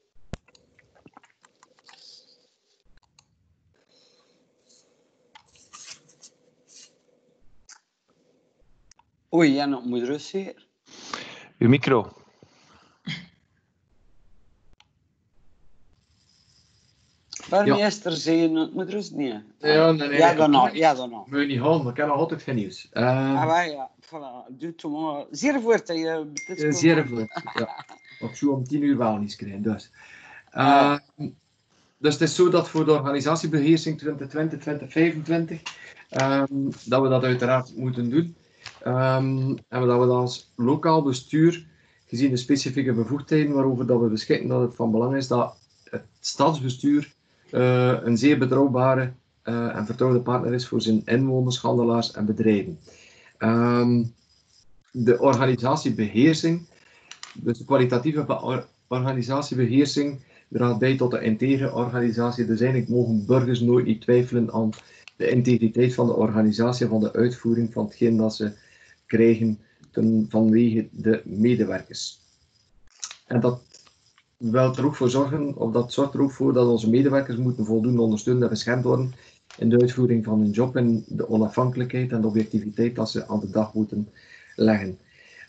Oei, jij nog moet rust hier. Uw micro. Burgemeester, zei je het moet rust niet? Nee. Ja, dan nog. Ja, dan nog. Moet je niet houden, maar ik heb nog altijd geen nieuws. Ja, voilà. Doe het maar. Zeer voort. Zeer voort, ja. Op zo om 10 uur wel niet krijgen. Dus. Dus het is zo dat voor de organisatiebeheersing 2020-2025 dat we dat uiteraard moeten doen. En dat we dan als lokaal bestuur, gezien de specifieke bevoegdheden waarover dat we beschikken, dat het van belang is dat het stadsbestuur een zeer betrouwbare en vertrouwde partner is voor zijn inwoners, handelaars en bedrijven. De organisatiebeheersing, dus de kwalitatieve organisatiebeheersing, draagt bij tot de integere organisatie. Dus eigenlijk mogen burgers nooit niet twijfelen aan de integriteit van de organisatie, van de uitvoering van hetgeen dat ze krijgen vanwege de medewerkers. En dat wil er ook voor zorgen, of dat zorgt er ook voor dat onze medewerkers moeten voldoende ondersteund en beschermd worden in de uitvoering van hun job en de onafhankelijkheid en de objectiviteit dat ze aan de dag moeten leggen.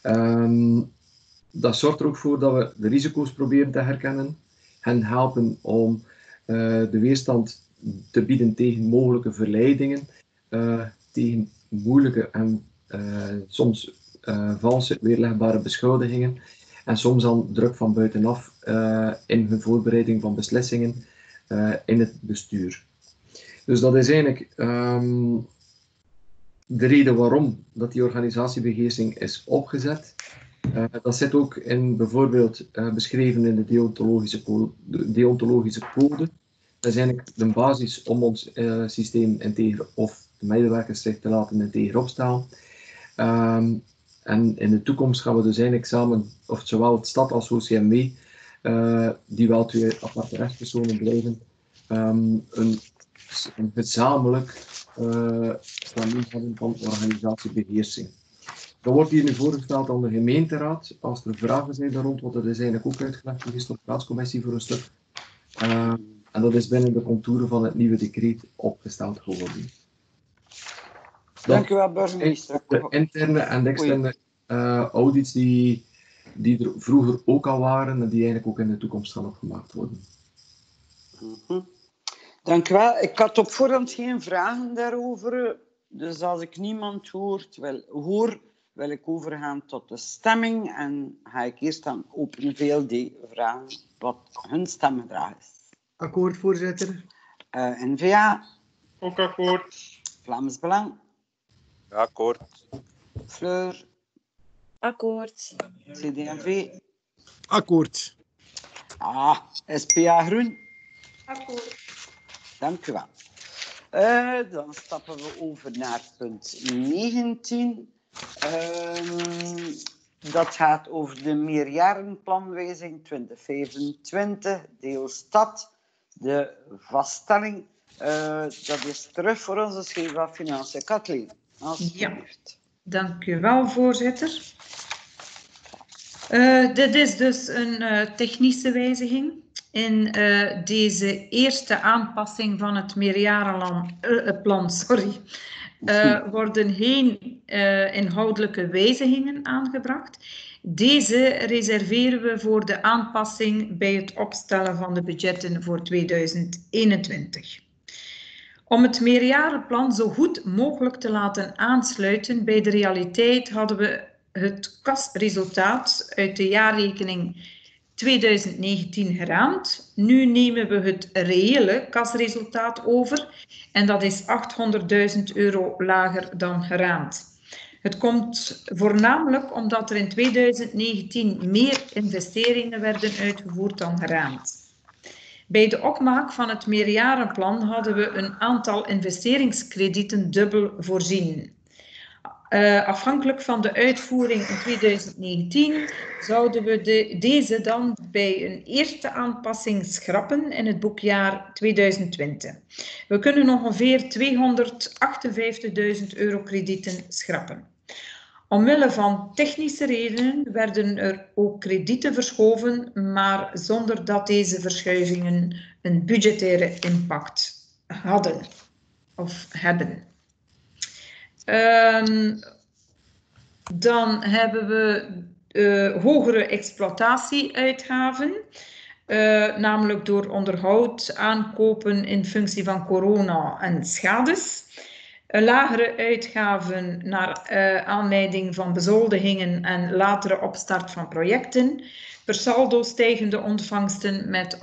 Dat zorgt er ook voor dat we de risico's proberen te herkennen en helpen om de weerstand te bieden tegen mogelijke verleidingen, tegen moeilijke en soms valse weerlegbare beschuldigingen en soms dan druk van buitenaf in hun voorbereiding van beslissingen in het bestuur. Dus dat is eigenlijk de reden waarom dat die organisatiebeheersing is opgezet. Dat zit ook in bijvoorbeeld beschreven in de deontologische code. Dat is eigenlijk de basis om ons systeem integer of de medewerkers zich te laten integer opstellen. En in de toekomst gaan we dus eigenlijk samen, of zowel het stad als OCMW, die wel twee aparte rechtspersonen blijven, een gezamenlijk planning hebben van organisatiebeheersing. Dat wordt hier nu voorgesteld aan de gemeenteraad. Als er vragen zijn daar rond, want dat is eigenlijk ook uitgelegd geweest op de raadscommissie voor een stuk. En dat is binnen de contouren van het nieuwe decreet opgesteld geworden. Dank u wel, burgemeester. De interne en de externe audits die er vroeger ook al waren en die eigenlijk ook in de toekomst gaan opgemaakt worden. Dank u wel. Ik had op voorhand geen vragen daarover. Dus als ik niemand hoor, wil ik overgaan tot de stemming. En ga ik eerst aan Open VLD vragen wat hun stemgedrag is. Akkoord, voorzitter. N-VA. Ook akkoord. Vlaams Belang. Akkoord. Fleur. Akkoord. CD&V. Akkoord. SPA Groen. Akkoord. Dank u wel. Dan stappen we over naar punt 19. Dat gaat over de meerjarenplanwijziging 2025, deel stad. De vaststelling, dat is terug voor onze schrijver van Financiën. Kathleen, alsjeblieft. Ja, dank u wel, voorzitter. Dit is dus een technische wijziging. In deze eerste aanpassing van het meerjarenplan worden geen inhoudelijke wijzigingen aangebracht. Deze reserveren we voor de aanpassing bij het opstellen van de budgetten voor 2021. Om het meerjarenplan zo goed mogelijk te laten aansluiten bij de realiteit hadden we het kasresultaat uit de jaarrekening 2019 geraamd. Nu nemen we het reële kasresultaat over en dat is €800.000 lager dan geraamd. Het komt voornamelijk omdat er in 2019 meer investeringen werden uitgevoerd dan geraamd. Bij de opmaak van het meerjarenplan hadden we een aantal investeringskredieten dubbel voorzien. Afhankelijk van de uitvoering in 2019 zouden we deze dan bij een eerste aanpassing schrappen in het boekjaar 2020. We kunnen ongeveer €258.000 kredieten schrappen. Omwille van technische redenen werden er ook kredieten verschoven, maar zonder dat deze verschuivingen een budgettaire impact hadden of hebben. Dan hebben we hogere exploitatieuitgaven, namelijk door onderhoud, aankopen in functie van corona en schades. Lagere uitgaven naar aanleiding van bezoldigingen en latere opstart van projecten. Per saldo stijgen de ontvangsten met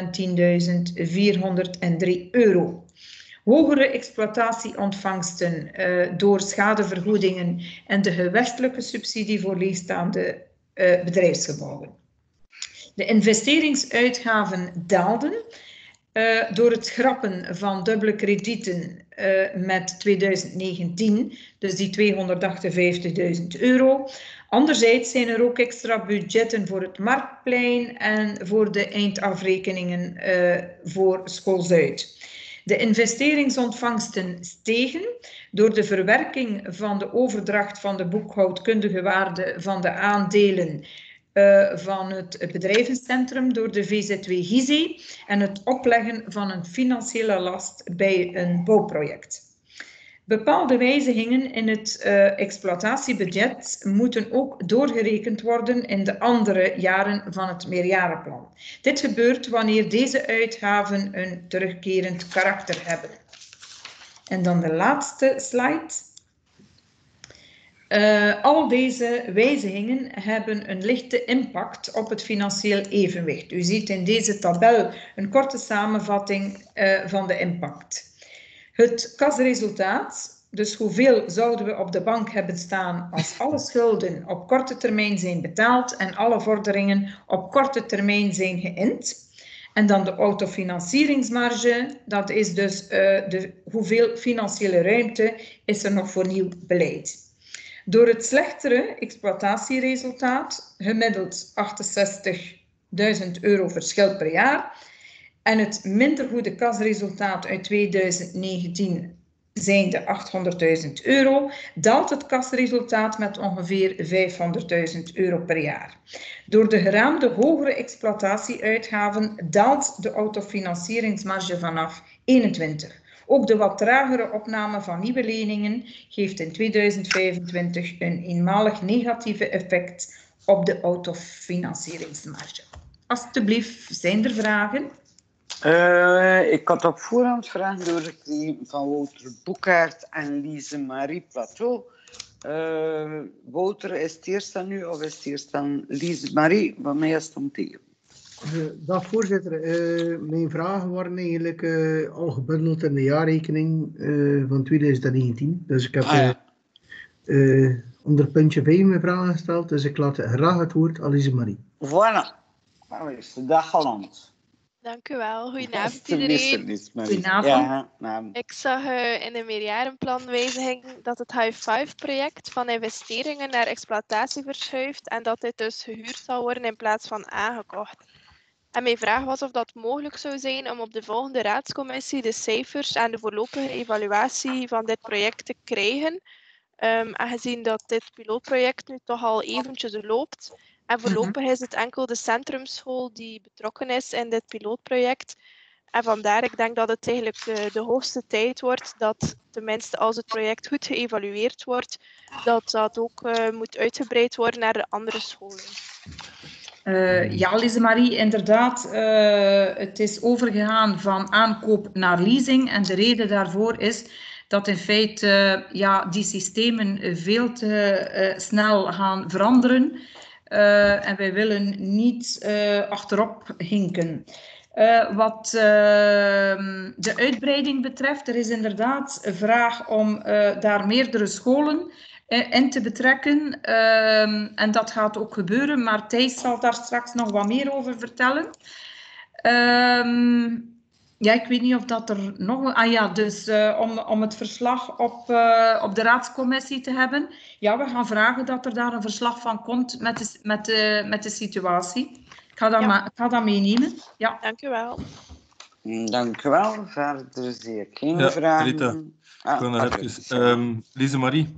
€110.403. Hogere exploitatieontvangsten door schadevergoedingen en de gewestelijke subsidie voor leegstaande bedrijfsgebouwen. De investeringsuitgaven daalden door het schrappen van dubbele kredieten met 2019, dus die €258.000. Anderzijds zijn er ook extra budgetten voor het Marktplein en voor de eindafrekeningen voor School Zuid. De investeringsontvangsten stegen door de verwerking van de overdracht van de boekhoudkundige waarde van de aandelen van het bedrijvencentrum door de VZW Gizeh en het opleggen van een financiële last bij een bouwproject. Bepaalde wijzigingen in het exploitatiebudget moeten ook doorgerekend worden in de andere jaren van het meerjarenplan. Dit gebeurt wanneer deze uitgaven een terugkerend karakter hebben. En dan de laatste slide. Al deze wijzigingen hebben een lichte impact op het financieel evenwicht. U ziet in deze tabel een korte samenvatting van de impact. Het kasresultaat, dus hoeveel zouden we op de bank hebben staan als alle schulden op korte termijn zijn betaald en alle vorderingen op korte termijn zijn geïnd. En dan de autofinancieringsmarge, dat is dus hoeveel financiële ruimte is er nog voor nieuw beleid. Door het slechtere exploitatieresultaat, gemiddeld €68.000 verschil per jaar, en het minder goede kasresultaat uit 2019 zijn de €800.000, daalt het kasresultaat met ongeveer €500.000 per jaar. Door de geraamde hogere exploitatieuitgaven daalt de autofinancieringsmarge vanaf 21. Ook de wat tragere opname van nieuwe leningen geeft in 2025 een eenmalig negatieve effect op de autofinancieringsmarge. Alsjeblieft, zijn er vragen? Ik had op voorhand vragen doorgekregen van Wouter Boekaert en Lise Marie Plateau. Wouter, is het eerst aan u of is het eerst aan Lise Marie? Bij mij is het om tegen. Dag voorzitter, mijn vragen waren eigenlijk al gebundeld in de jaarrekening van 2019. Dus ik heb onder puntje 5 mijn vragen gesteld, dus ik laat graag het woord aan Lise Marie. Voilà, nou is de dag geland. Dank u wel. Goedenavond iedereen. Goedenavond. Ja, ik zag in de meerjarenplanwijziging dat het High-Five-project van investeringen naar exploitatie verschuift en dat dit dus gehuurd zal worden in plaats van aangekocht. En mijn vraag was of dat mogelijk zou zijn om op de volgende raadscommissie de cijfers en de voorlopige evaluatie van dit project te krijgen. Aangezien dat dit pilootproject nu toch al eventjes loopt. En voorlopig is het enkel de centrumschool die betrokken is in dit pilootproject. En vandaar, ik denk dat het eigenlijk de hoogste tijd wordt dat, tenminste als het project goed geëvalueerd wordt, dat dat ook moet uitgebreid worden naar de andere scholen. Ja, Lise Marie, inderdaad. Het is overgegaan van aankoop naar leasing. En de reden daarvoor is dat in feite die systemen veel te snel gaan veranderen. En wij willen niet achterop hinken. Wat de uitbreiding betreft, er is inderdaad een vraag om daar meerdere scholen in te betrekken. En dat gaat ook gebeuren, maar Thijs zal daar straks nog wat meer over vertellen. Ja, ik weet niet of dat er nog... dus om het verslag op de raadscommissie te hebben. Ja, we gaan vragen dat er daar een verslag van komt met de situatie. Ik ga dat meenemen. Ja. Dank u wel. Dank u wel. Verder zie ik geen vragen. Rita, ik wil nog even... Lise Marie.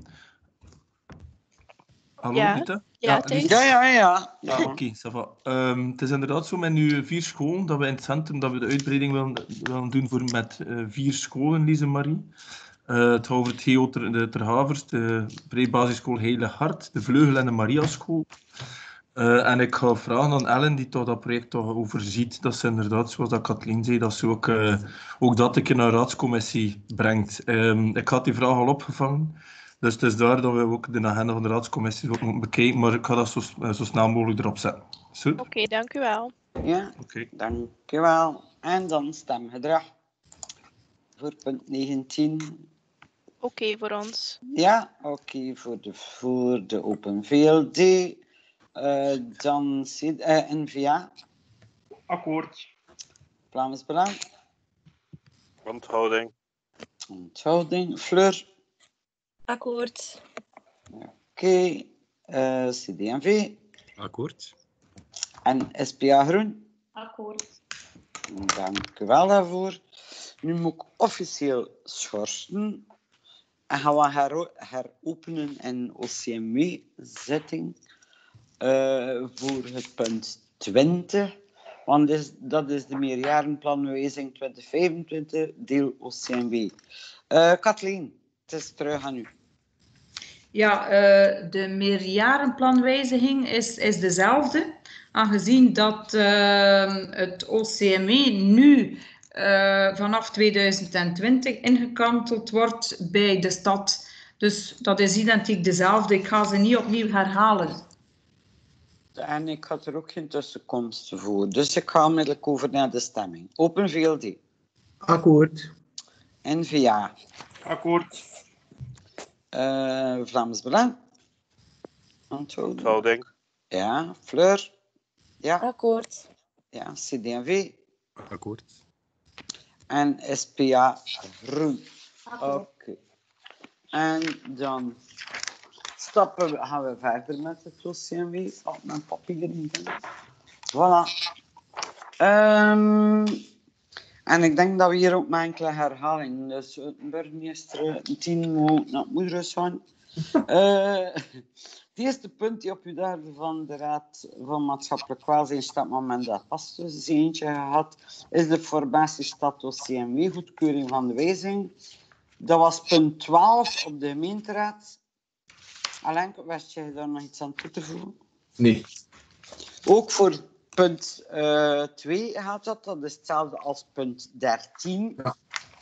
Hallo, Rita? Ja. Oké, ça va. Het is inderdaad zo met nu 4 scholen dat we in het centrum dat we de uitbreiding willen doen met 4 scholen, Lise Marie. Het gaat over het GO Ter Havers, de pre-basisschool Heilig Hart, de Vleugel en de Mariaschool. En ik ga vragen aan Ellen, die toch dat project toch overziet, dat ze inderdaad, zoals dat Kathleen zei, dat ze ook dat een keer naar de raadscommissie brengt. Ik had die vraag al opgevangen. Dus het is daar dat we ook de agenda van de raadscommissie ook moeten bekijken, maar ik ga dat zo snel mogelijk erop zetten. Oké, dank u wel. Ja, dank u wel. En dan stemgedrag voor punt 19. Oké, voor ons. Ja, oké, voor de Open VLD. Dan N-VA. Akkoord. Vlaams Belang. Onthouding. Onthouding. Fleur. Akkoord. Oké. CD&V. Akkoord. En SPA Groen. Akkoord. Dank u wel daarvoor. Nu moet ik officieel schorsen. En gaan we heropenen in OCMW-zitting voor het punt 20. Want dat is de meerjarenplanwijziging 2025, deel OCMW. Kathleen, het is terug aan u. Ja, de meerjarenplanwijziging is dezelfde. Aangezien dat het OCMW nu vanaf 2020 ingekanteld wordt bij de stad. Dus dat is identiek dezelfde. Ik ga ze niet opnieuw herhalen. En ik had er ook geen tussenkomst voor. Dus ik ga onmiddellijk over naar de stemming. Open VLD. Akkoord. N-VA. Akkoord. Vlaams Belang. Onthouding. Ja, Fleur. Ja. Akkoord. Ja, CD&V. Akkoord. En SPA Groen. Oké. En dan gaan we verder met het OCMW. Op mijn papieren. Voilà. En ik denk dat we hier ook met enkele herhalingen, dus de burgemeester, 10 moet naar het moederhuis gaan. Het eerste punt die op uw derde van de Raad van Maatschappelijk Welzijn staat, maar men dat pas dus eentje gehad, is de formatiestatus CMW, goedkeuring van de wijziging. Dat was punt 12 op de gemeenteraad. Alain, wist jij daar nog iets aan toe te voegen? Nee. Ook voor punt 2 gaat dat. Dat is hetzelfde als punt 13. Ja.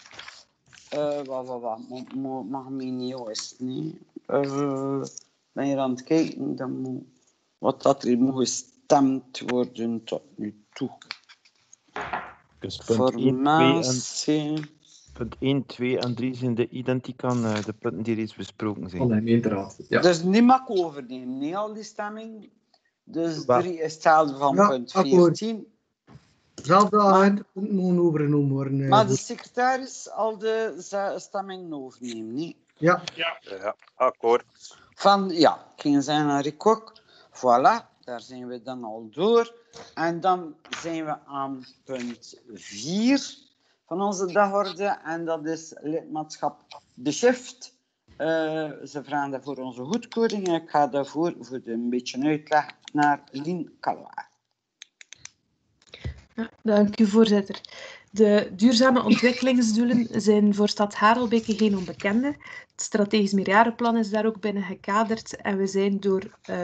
Mag me niet juist, nee. Ben je aan het kijken, dan moet, wat dat er moet gestemd worden tot nu toe. Dus punt 1, 2 en 3 zijn de identiek aan de punten die reeds besproken zijn. Van de gemeenteraad. Ja. Dus niet mag overnemen, niet al die stemming. Dus 3 is hetzelfde van punt 14. Hetzelfde agenda moet overgenomen worden. Maar de secretaris al de stemming overnemen, niet? Ja. Ja, akkoord. Van, ja, ik ging zeggen naar Rikok. Voilà, daar zijn we dan al door. En dan zijn we aan punt 4 van onze dagorde. En dat is lidmaatschap De Shift. Ze vragen daarvoor onze goedkeuring. Ik ga daarvoor voor een beetje uitleg naar Lien Kalwaar. Ja, dank u, voorzitter. De duurzame ontwikkelingsdoelen zijn voor Stad Harelbeke geen onbekende. Het strategisch meerjarenplan is daar ook binnen gekaderd en we zijn door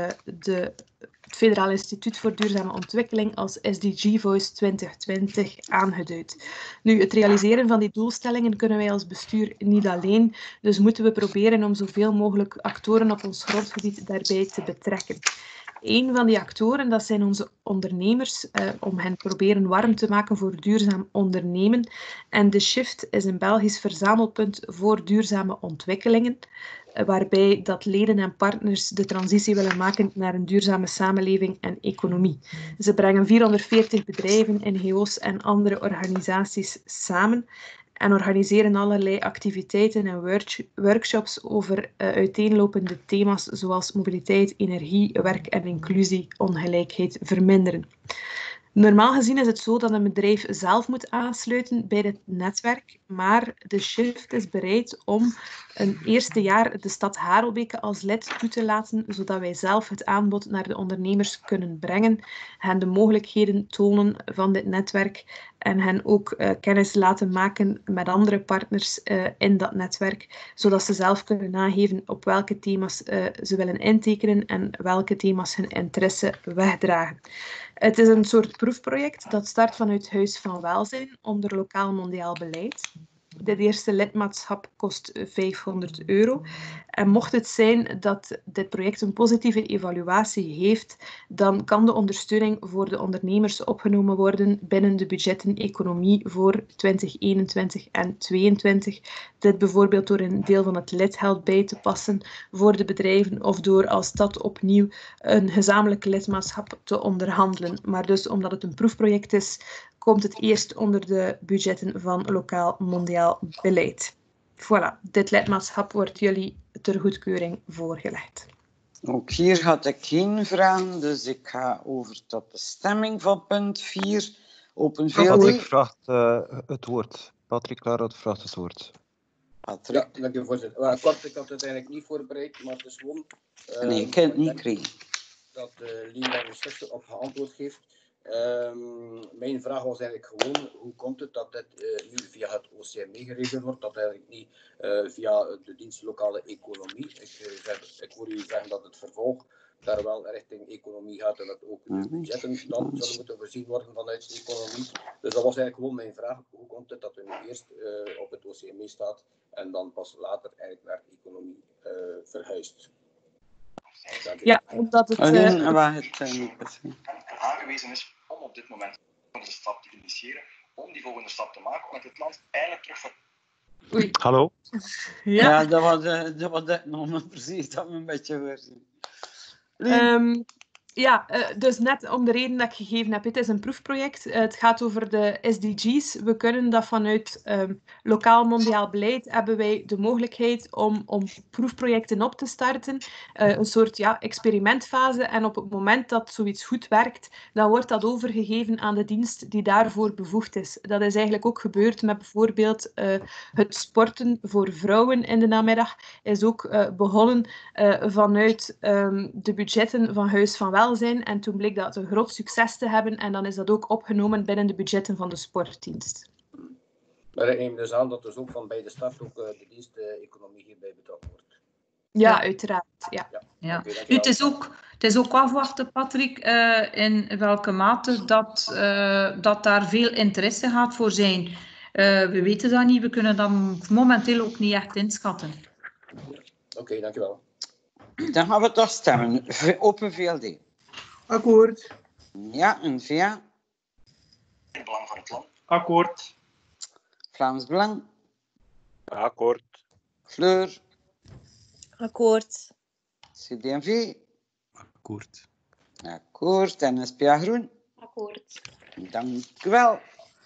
het Federaal Instituut voor Duurzame Ontwikkeling als SDG Voice 2020 aangeduid. Nu, het realiseren van die doelstellingen kunnen wij als bestuur niet alleen, dus moeten we proberen om zoveel mogelijk actoren op ons grondgebied daarbij te betrekken. Een van die actoren, dat zijn onze ondernemers, om hen proberen warm te maken voor duurzaam ondernemen. En de Shift is een Belgisch verzamelpunt voor duurzame ontwikkelingen, waarbij dat leden en partners de transitie willen maken naar een duurzame samenleving en economie. Ze brengen 440 bedrijven, NGO's en andere organisaties samen en organiseren allerlei activiteiten en workshops over uiteenlopende thema's zoals mobiliteit, energie, werk en inclusie, ongelijkheid verminderen. Normaal gezien is het zo dat een bedrijf zelf moet aansluiten bij dit netwerk, maar de Shift is bereid om een eerste jaar de stad Harelbeke als lid toe te laten, zodat wij zelf het aanbod naar de ondernemers kunnen brengen, hen de mogelijkheden tonen van dit netwerk en hen ook kennis laten maken met andere partners in dat netwerk, zodat ze zelf kunnen nageven op welke thema's ze willen intekenen en welke thema's hun interesse wegdragen. Het is een soort proefproject dat start vanuit Huis van Welzijn onder lokaal mondiaal beleid. Dit eerste lidmaatschap kost €500. En mocht het zijn dat dit project een positieve evaluatie heeft, dan kan de ondersteuning voor de ondernemers opgenomen worden binnen de budgetten economie voor 2021 en 2022. Dit bijvoorbeeld door een deel van het lidgeld bij te passen voor de bedrijven of door als stad opnieuw een gezamenlijk lidmaatschap te onderhandelen. Maar dus omdat het een proefproject is, komt het eerst onder de budgetten van lokaal mondiaal beleid. Voilà, dit lidmaatschap wordt jullie ter goedkeuring voorgelegd. Ook hier had ik geen vragen, dus ik ga over tot de stemming van punt 4. Open VLD. Patrick vraagt het woord. Patrick Klaarhout vraagt het woord. Patrick. Ja, dank u voorzitter. Kort, ik had het eigenlijk niet voorbereid, maar het is gewoon... nee, ik heb het niet gekregen. Dat Lien daar een stukje op geantwoord heeft. Mijn vraag was eigenlijk gewoon, hoe komt het dat dit nu via het OCME geregeld wordt, dat eigenlijk niet via de dienst lokale economie. Ik hoor u zeggen dat het vervolg daar wel richting economie gaat en dat ook de budgetten dan zullen moeten voorzien worden vanuit de economie. Dus dat was eigenlijk gewoon mijn vraag, hoe komt het dat u nu eerst op het OCME staat en dan pas later eigenlijk naar de economie verhuist? Ja, omdat het aangewezen is om op dit moment de stap te initiëren, om die volgende stap te maken, om het land eigenlijk terug voor... Oei. Hallo? Ja, dat was het moment precies dat we een beetje weer zien. Ja, dus net om de reden dat ik gegeven heb, het is een proefproject. Het gaat over de SDG's. We kunnen dat vanuit lokaal mondiaal beleid hebben wij de mogelijkheid om proefprojecten op te starten. Een soort experimentfase. En op het moment dat zoiets goed werkt, dan wordt dat overgegeven aan de dienst die daarvoor bevoegd is. Dat is eigenlijk ook gebeurd met bijvoorbeeld het sporten voor vrouwen in de namiddag. Is ook begonnen vanuit de budgetten van Huis van Welzijn. En toen bleek dat een groot succes te hebben. En dan is dat ook opgenomen binnen de budgetten van de sportdienst. Maar ik neem dus aan dat dus ook van bij de start ook de diensteconomie hierbij betrokken wordt. Ja, uiteraard. Ja. Ja. Nu, het is ook afwachten, Patrick, in welke mate dat daar veel interesse gaat voor zijn. We weten dat niet, we kunnen dat momenteel ook niet echt inschatten. Oké, dankjewel. Dan gaan we toch stemmen. Open VLD. Akkoord. Ja, en VA. Het belang van het land. Akkoord. Vlaams Belang. Akkoord. Fleur. Akkoord. CD&V. Akkoord. Akkoord. En SPA Groen. Akkoord. Dank u wel.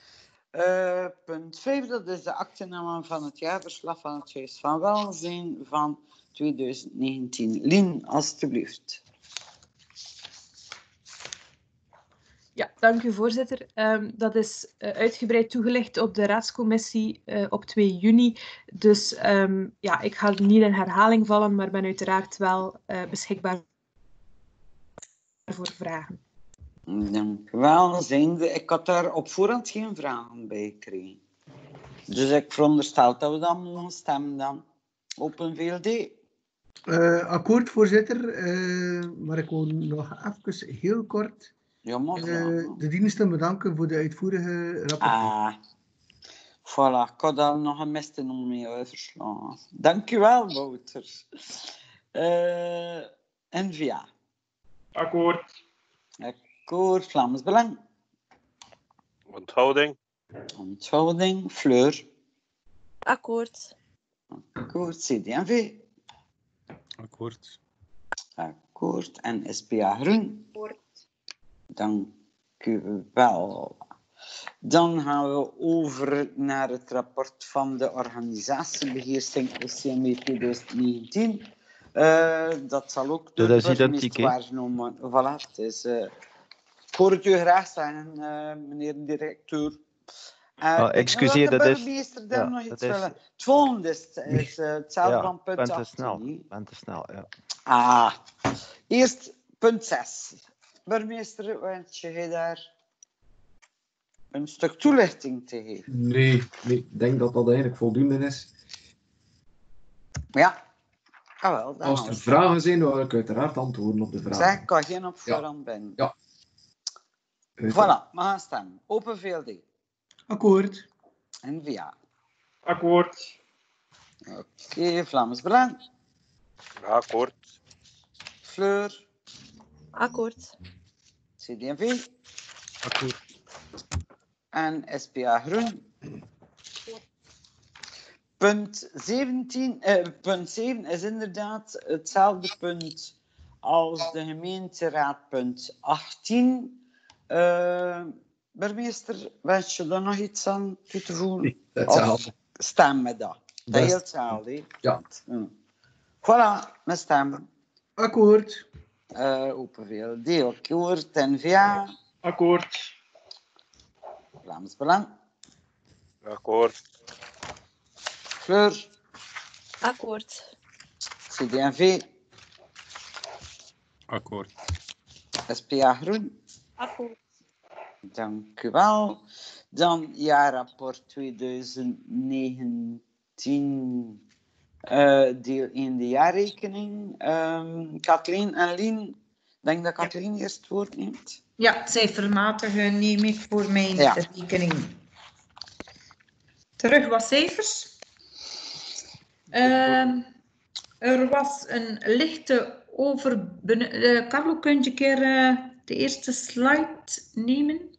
Punt 5, dat is de actename van het jaarverslag van het Huis van Welzijn van 2019. Lien, alstublieft. Ja, dank u voorzitter. Dat is uitgebreid toegelicht op de raadscommissie op 2 juni. Dus ik ga niet in herhaling vallen, maar ben uiteraard wel beschikbaar voor vragen. Dank u wel. Ik had daar op voorhand geen vragen bij gekregen. Dus ik veronderstel dat we dan mogen stemmen dan. Open VLD. Akkoord, voorzitter. Maar ik wil nog even heel kort de diensten bedanken voor de uitvoerige rapport. Voilà, ik had al nog een miste om mee overslaan. Dank u wel, Wouter. NVA. Akkoord. Akkoord, Vlaams Belang. Onthouding. Onthouding, Fleur. Akkoord. Akkoord, CD&V. Akkoord. Akkoord, en SPA Groen. Akkoord. Dank u wel. Dan gaan we over naar het rapport van de organisatiebeheersing OCMW 2019. Dat zal ook door Dat is de burgemeester identiek, hè? waargenomen. Voilà, het is, ik hoor het u graag zeggen, meneer de directeur. Excuseer, dat is... De burgemeester daar nog iets willen. Het volgende is hetzelfde van punt 18. Ben te snel, ja. Eerst punt 6. Burgemeester, wens je daar een stuk toelichting te geven? Nee, ik denk dat dat eigenlijk voldoende is. Ja. Wel, als er vragen zijn, dan wil ik uiteraard antwoorden op de vragen. Zeg, ik kan geen op voorhand binnen. Ja. Voilà, we gaan stemmen. Open VLD. Akkoord. NVA. Akkoord. Oké, Vlaams Belang. Akkoord. Fleur. Akkoord. CD&V. Akkoord. En SPA Groen. Punt 7 is inderdaad hetzelfde punt als de gemeenteraad punt 18. Burgemeester, wens je daar nog iets aan toe te voegen? Hetzelfde. Stem met dat. Dat is heel hetzelfde. Ja. Voilà, met stemmen. Akkoord. Open VLD, akkoord. NVA. Akkoord. Vlaams Belang. Akkoord. Fleur. Akkoord. CD&V. Akkoord. SPA Groen. Akkoord. Dank u wel. Dan jaarrapport 2019, deel 1, de jaarrekening. Kathleen en Lien, ik denk dat Kathleen eerst het woord neemt. Ja, cijfermatige neem ik voor mijn rekening. Terug wat cijfers. Er was een lichte Carlo, kun je een keer de eerste slide nemen?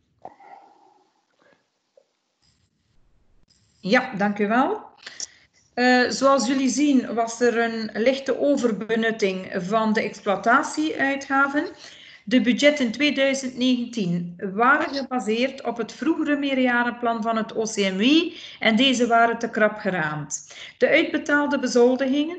Ja, dank u wel. Zoals jullie zien was er een lichte overbenutting van de exploitatieuitgaven. De budgetten 2019 waren gebaseerd op het vroegere meerjarenplan van het OCMW en deze waren te krap geraamd. De uitbetaalde bezoldigingen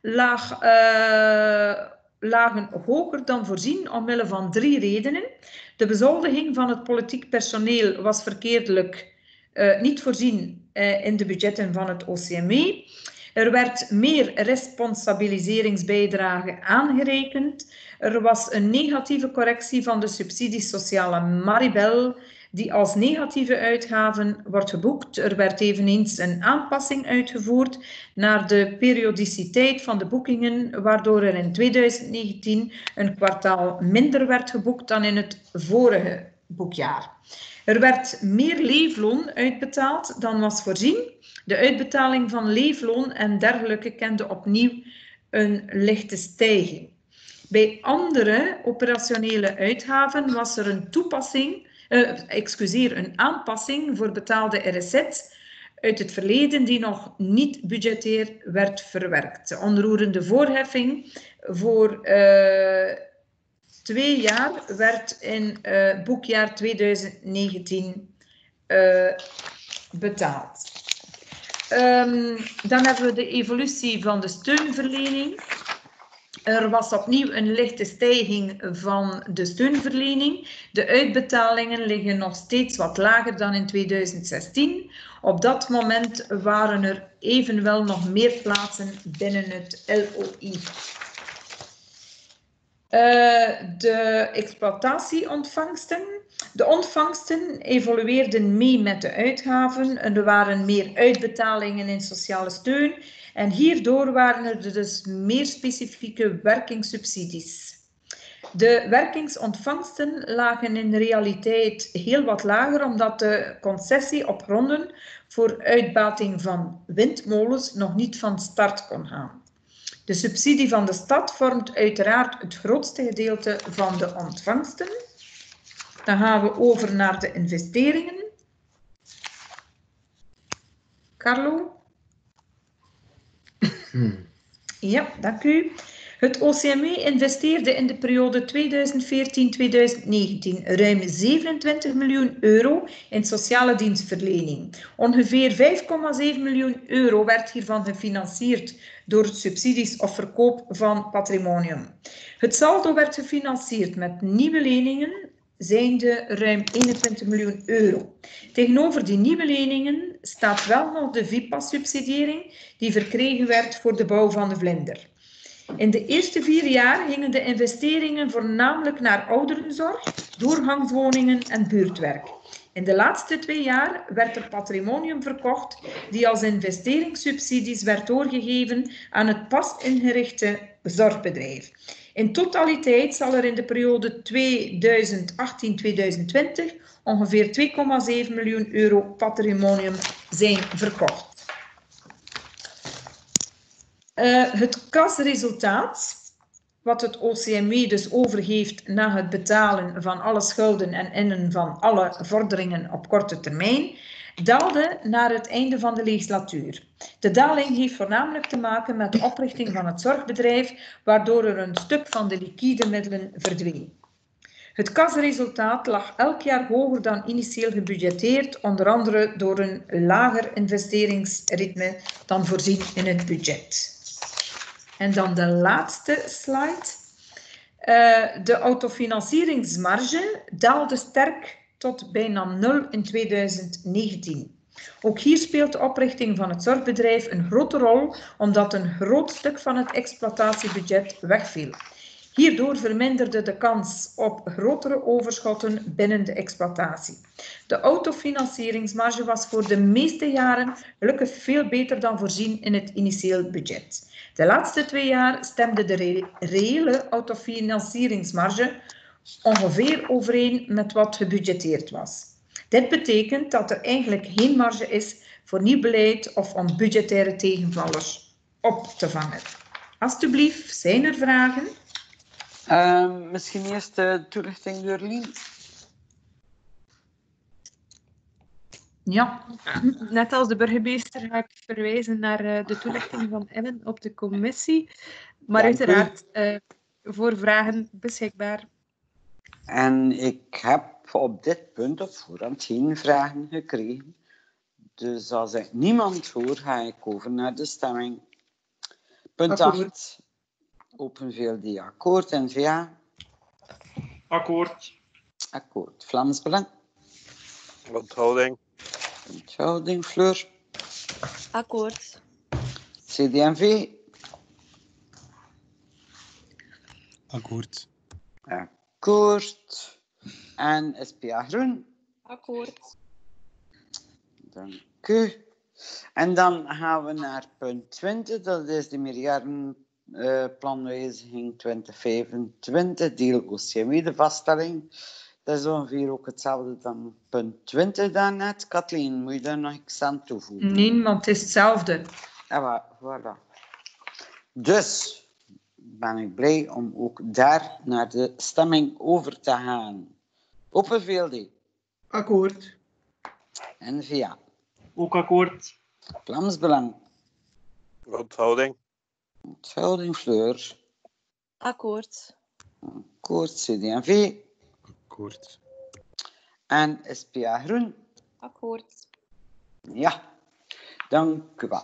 lagen hoger dan voorzien omwille van 3 redenen. De bezoldiging van het politiek personeel was verkeerdelijk niet voorzien in de budgetten van het OCMW. Er werd meer responsabiliseringsbijdrage aangerekend. Er was een negatieve correctie van de subsidie sociale Maribel, die als negatieve uitgaven wordt geboekt. Er werd eveneens een aanpassing uitgevoerd naar de periodiciteit van de boekingen, waardoor er in 2019 een kwartaal minder werd geboekt dan in het vorige boekjaar. Er werd meer leefloon uitbetaald dan was voorzien. De uitbetaling van leefloon en dergelijke kende opnieuw een lichte stijging. Bij andere operationele uitgaven was er een aanpassing voor betaalde RSZ uit het verleden die nog niet budgetair werd verwerkt. De onroerende voorheffing voor 2 jaar werd in boekjaar 2019 betaald. Dan hebben we de evolutie van de steunverlening. Er was opnieuw een lichte stijging van de steunverlening. De uitbetalingen liggen nog steeds wat lager dan in 2016. Op dat moment waren er evenwel nog meer plaatsen binnen het LOI. De exploitatieontvangsten. De ontvangsten evolueerden mee met de uitgaven. Er waren meer uitbetalingen in sociale steun. En hierdoor waren er dus meer specifieke werkingssubsidies. De werkingsontvangsten lagen in realiteit heel wat lager, omdat de concessie op gronden voor uitbating van windmolens nog niet van start kon gaan. De subsidie van de stad vormt uiteraard het grootste gedeelte van de ontvangsten. Dan gaan we over naar de investeringen. Carlo? Ja, dank u. Het OCMW investeerde in de periode 2014-2019 ruim 27 miljoen euro in sociale dienstverlening. Ongeveer 5,7 miljoen euro werd hiervan gefinancierd door subsidies of verkoop van patrimonium. Het saldo werd gefinancierd met nieuwe leningen, zijnde ruim 21 miljoen euro. Tegenover die nieuwe leningen staat wel nog de VIPA-subsidiëring die verkregen werd voor de bouw van de vlinder. In de eerste 4 jaar gingen de investeringen voornamelijk naar ouderenzorg, doorgangswoningen en buurtwerk. In de laatste 2 jaar werd er patrimonium verkocht die als investeringssubsidies werd doorgegeven aan het pas ingerichte zorgbedrijf. In totaliteit zal er in de periode 2018-2020 ongeveer 2,7 miljoen euro patrimonium zijn verkocht. Het kasresultaat, wat het OCMW dus overgeeft na het betalen van alle schulden en innen van alle vorderingen op korte termijn, daalde naar het einde van de legislatuur. De daling heeft voornamelijk te maken met de oprichting van het zorgbedrijf, waardoor er een stuk van de liquide middelen verdween. Het kasresultaat lag elk jaar hoger dan initieel gebudgeteerd, onder andere door een lager investeringsritme dan voorzien in het budget. En dan de laatste slide. De autofinancieringsmarge daalde sterk tot bijna 0 in 2019. Ook hier speelt de oprichting van het zorgbedrijf een grote rol, omdat een groot stuk van het exploitatiebudget wegviel. Hierdoor verminderde de kans op grotere overschotten binnen de exploitatie. De autofinancieringsmarge was voor de meeste jaren gelukkig veel beter dan voorzien in het initieel budget. De laatste 2 jaar stemde de reële autofinancieringsmarge ongeveer overeen met wat gebudgeteerd was. Dit betekent dat er eigenlijk geen marge is voor nieuw beleid of om budgettaire tegenvallers op te vangen. Alsjeblieft, zijn er vragen? Misschien eerst de toelichting door Lien. Ja. Net als de burgemeester ga ik verwijzen naar de toelichting van Ellen op de commissie. Maar Dank u. uiteraard voor vragen beschikbaar. En ik heb op dit punt op voorhand geen vragen gekregen. Dus als ik niemand hoor, ga ik over naar de stemming. Punt Akkoord. 8. Open VLD akkoord. N-VA. Akkoord. Akkoord. Vlaams Belang. Onthouding. Onthouding. Fleur. Akkoord. CD&V. Akkoord. Akkoord. En SPA Groen. Akkoord. Dank u. En dan gaan we naar punt 20. Dat is de meerjarenplanwijziging 2025. Deel OCMW, de vaststelling. Dat is ongeveer ook hetzelfde dan punt 20 daarnet. Kathleen, moet je daar nog iets aan toevoegen? Nee, want het is hetzelfde. Ja, voilà. Dus ben ik blij om ook daar naar de stemming over te gaan. Open VLD. Akkoord. N-VA. Ook akkoord. Vlaams Belang. Onthouding. Onthouding. Fleur. Akkoord. Akkoord. CD&V. Akkoord. En SPA Groen. Akkoord. Ja, dank u wel.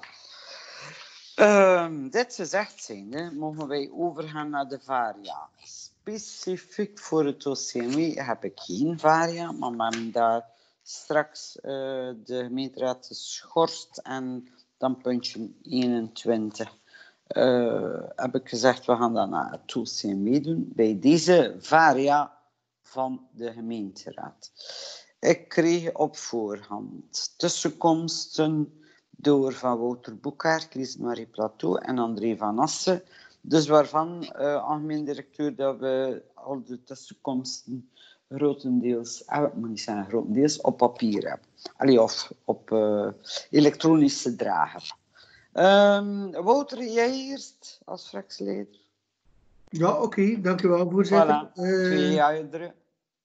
Dit gezegd zijnde, mogen wij overgaan naar de varia. Specifiek voor het OCMW heb ik geen varia, maar we hebben daar straks de gemeenteraad geschorst en dan puntje 21 heb ik gezegd, we gaan dat naar het OCMW doen, bij deze varia van de gemeenteraad. Ik kreeg op voorhand tussenkomsten door van Wouter Boekaert, Lies-Marie Plateau en André van Assen. Dus waarvan, algemeen directeur, dat we al de tussenkomsten grotendeels, ik moet niet zeggen grotendeels, op papier hebben. Allee, of op elektronische drager. Wouter, jij eerst als fractieleider? Ja, oké, dank u wel, voorzitter. Voilà, 2 jaar terug.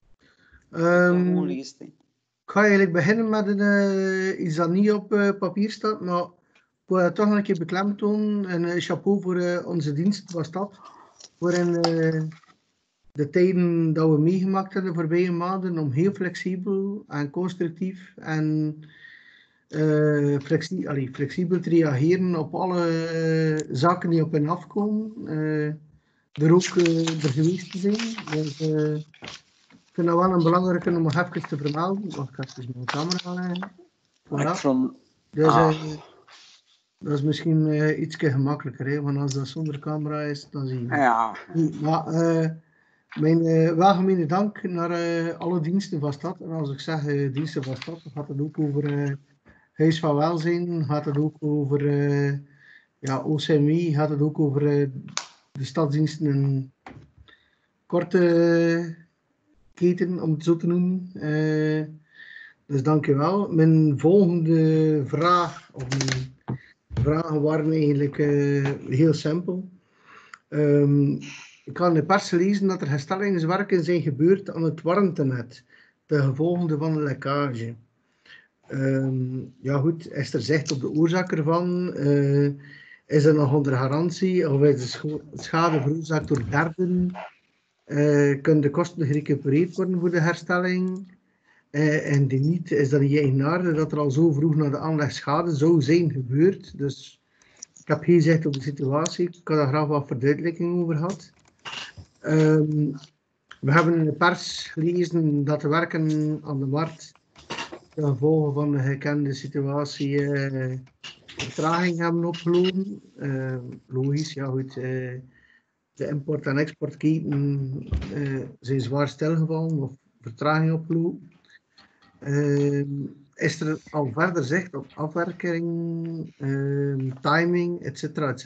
Ik ga eigenlijk beginnen met iets dat niet op papier staat, maar ik wil het toch nog een keer beklemtonen. En chapeau voor onze dienst was dat. Waarin de tijden dat we meegemaakt hebben de voorbije maanden om heel flexibel en constructief en flexibel te reageren op alle zaken die op hen afkomen. Er ook er geweest te zijn. Dus, ik vind dat wel een belangrijke om nog even te vermelden. Wacht, ik ga even mijn camera leggen. Voilà. Dus, dat is misschien iets gemakkelijker, hè? Want als dat zonder camera is, dan zie je. Ja. Maar mijn welgemeende dank naar alle diensten van stad. En als ik zeg diensten van stad, dan gaat het ook over Huis van Welzijn, gaat het ook over OCMW, gaat het ook over de stadsdiensten een korte keten, om het zo te noemen. Dus dank u wel. Mijn volgende vraag, of mijn vragen waren eigenlijk heel simpel. Ik kan in de pers lezen dat er herstellingswerken zijn gebeurd aan het warmtenet, ten gevolge van de lekkage. Ja goed, is er zicht op de oorzaak ervan? Is er nog onder garantie of is de schade veroorzaakt door derden? Kunnen de kosten gerecupereerd worden voor de herstelling? En die niet, is dat niet eigenaardig dat er al zo vroeg naar de aanleg schade zou zijn gebeurd? Dus ik heb geen zicht op de situatie. Ik had daar graag wat verduidelijking over gehad. We hebben in de pers gelezen dat de werken aan de markt ten gevolge van de gekende situatie vertraging hebben opgelopen. Logisch, ja goed. De import- en exportketen zijn zwaar stilgevallen of vertraging opgelopen. Is er al verder zicht op afwerking, timing, etc.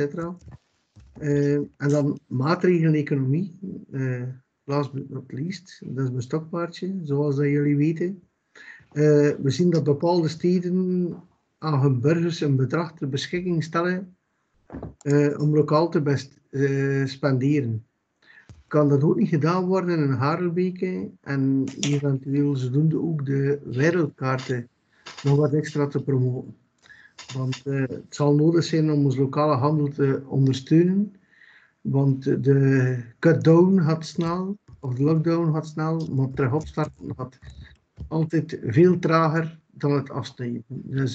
En dan maatregelen economie, last but not least, dat is mijn stokpaardje, zoals dat jullie weten. We zien dat bepaalde steden aan hun burgers een bedrag ter beschikking stellen om lokaal te spenderen. Kan dat ook niet gedaan worden in Harelbeke en eventueel zodoende ook de wereldkaarten nog wat extra te promoten. Want het zal nodig zijn om onze lokale handel te ondersteunen. Want de cut-down gaat snel, of de lockdown gaat snel, maar terug opstarten gaat altijd veel trager dan het afsnijden. Dus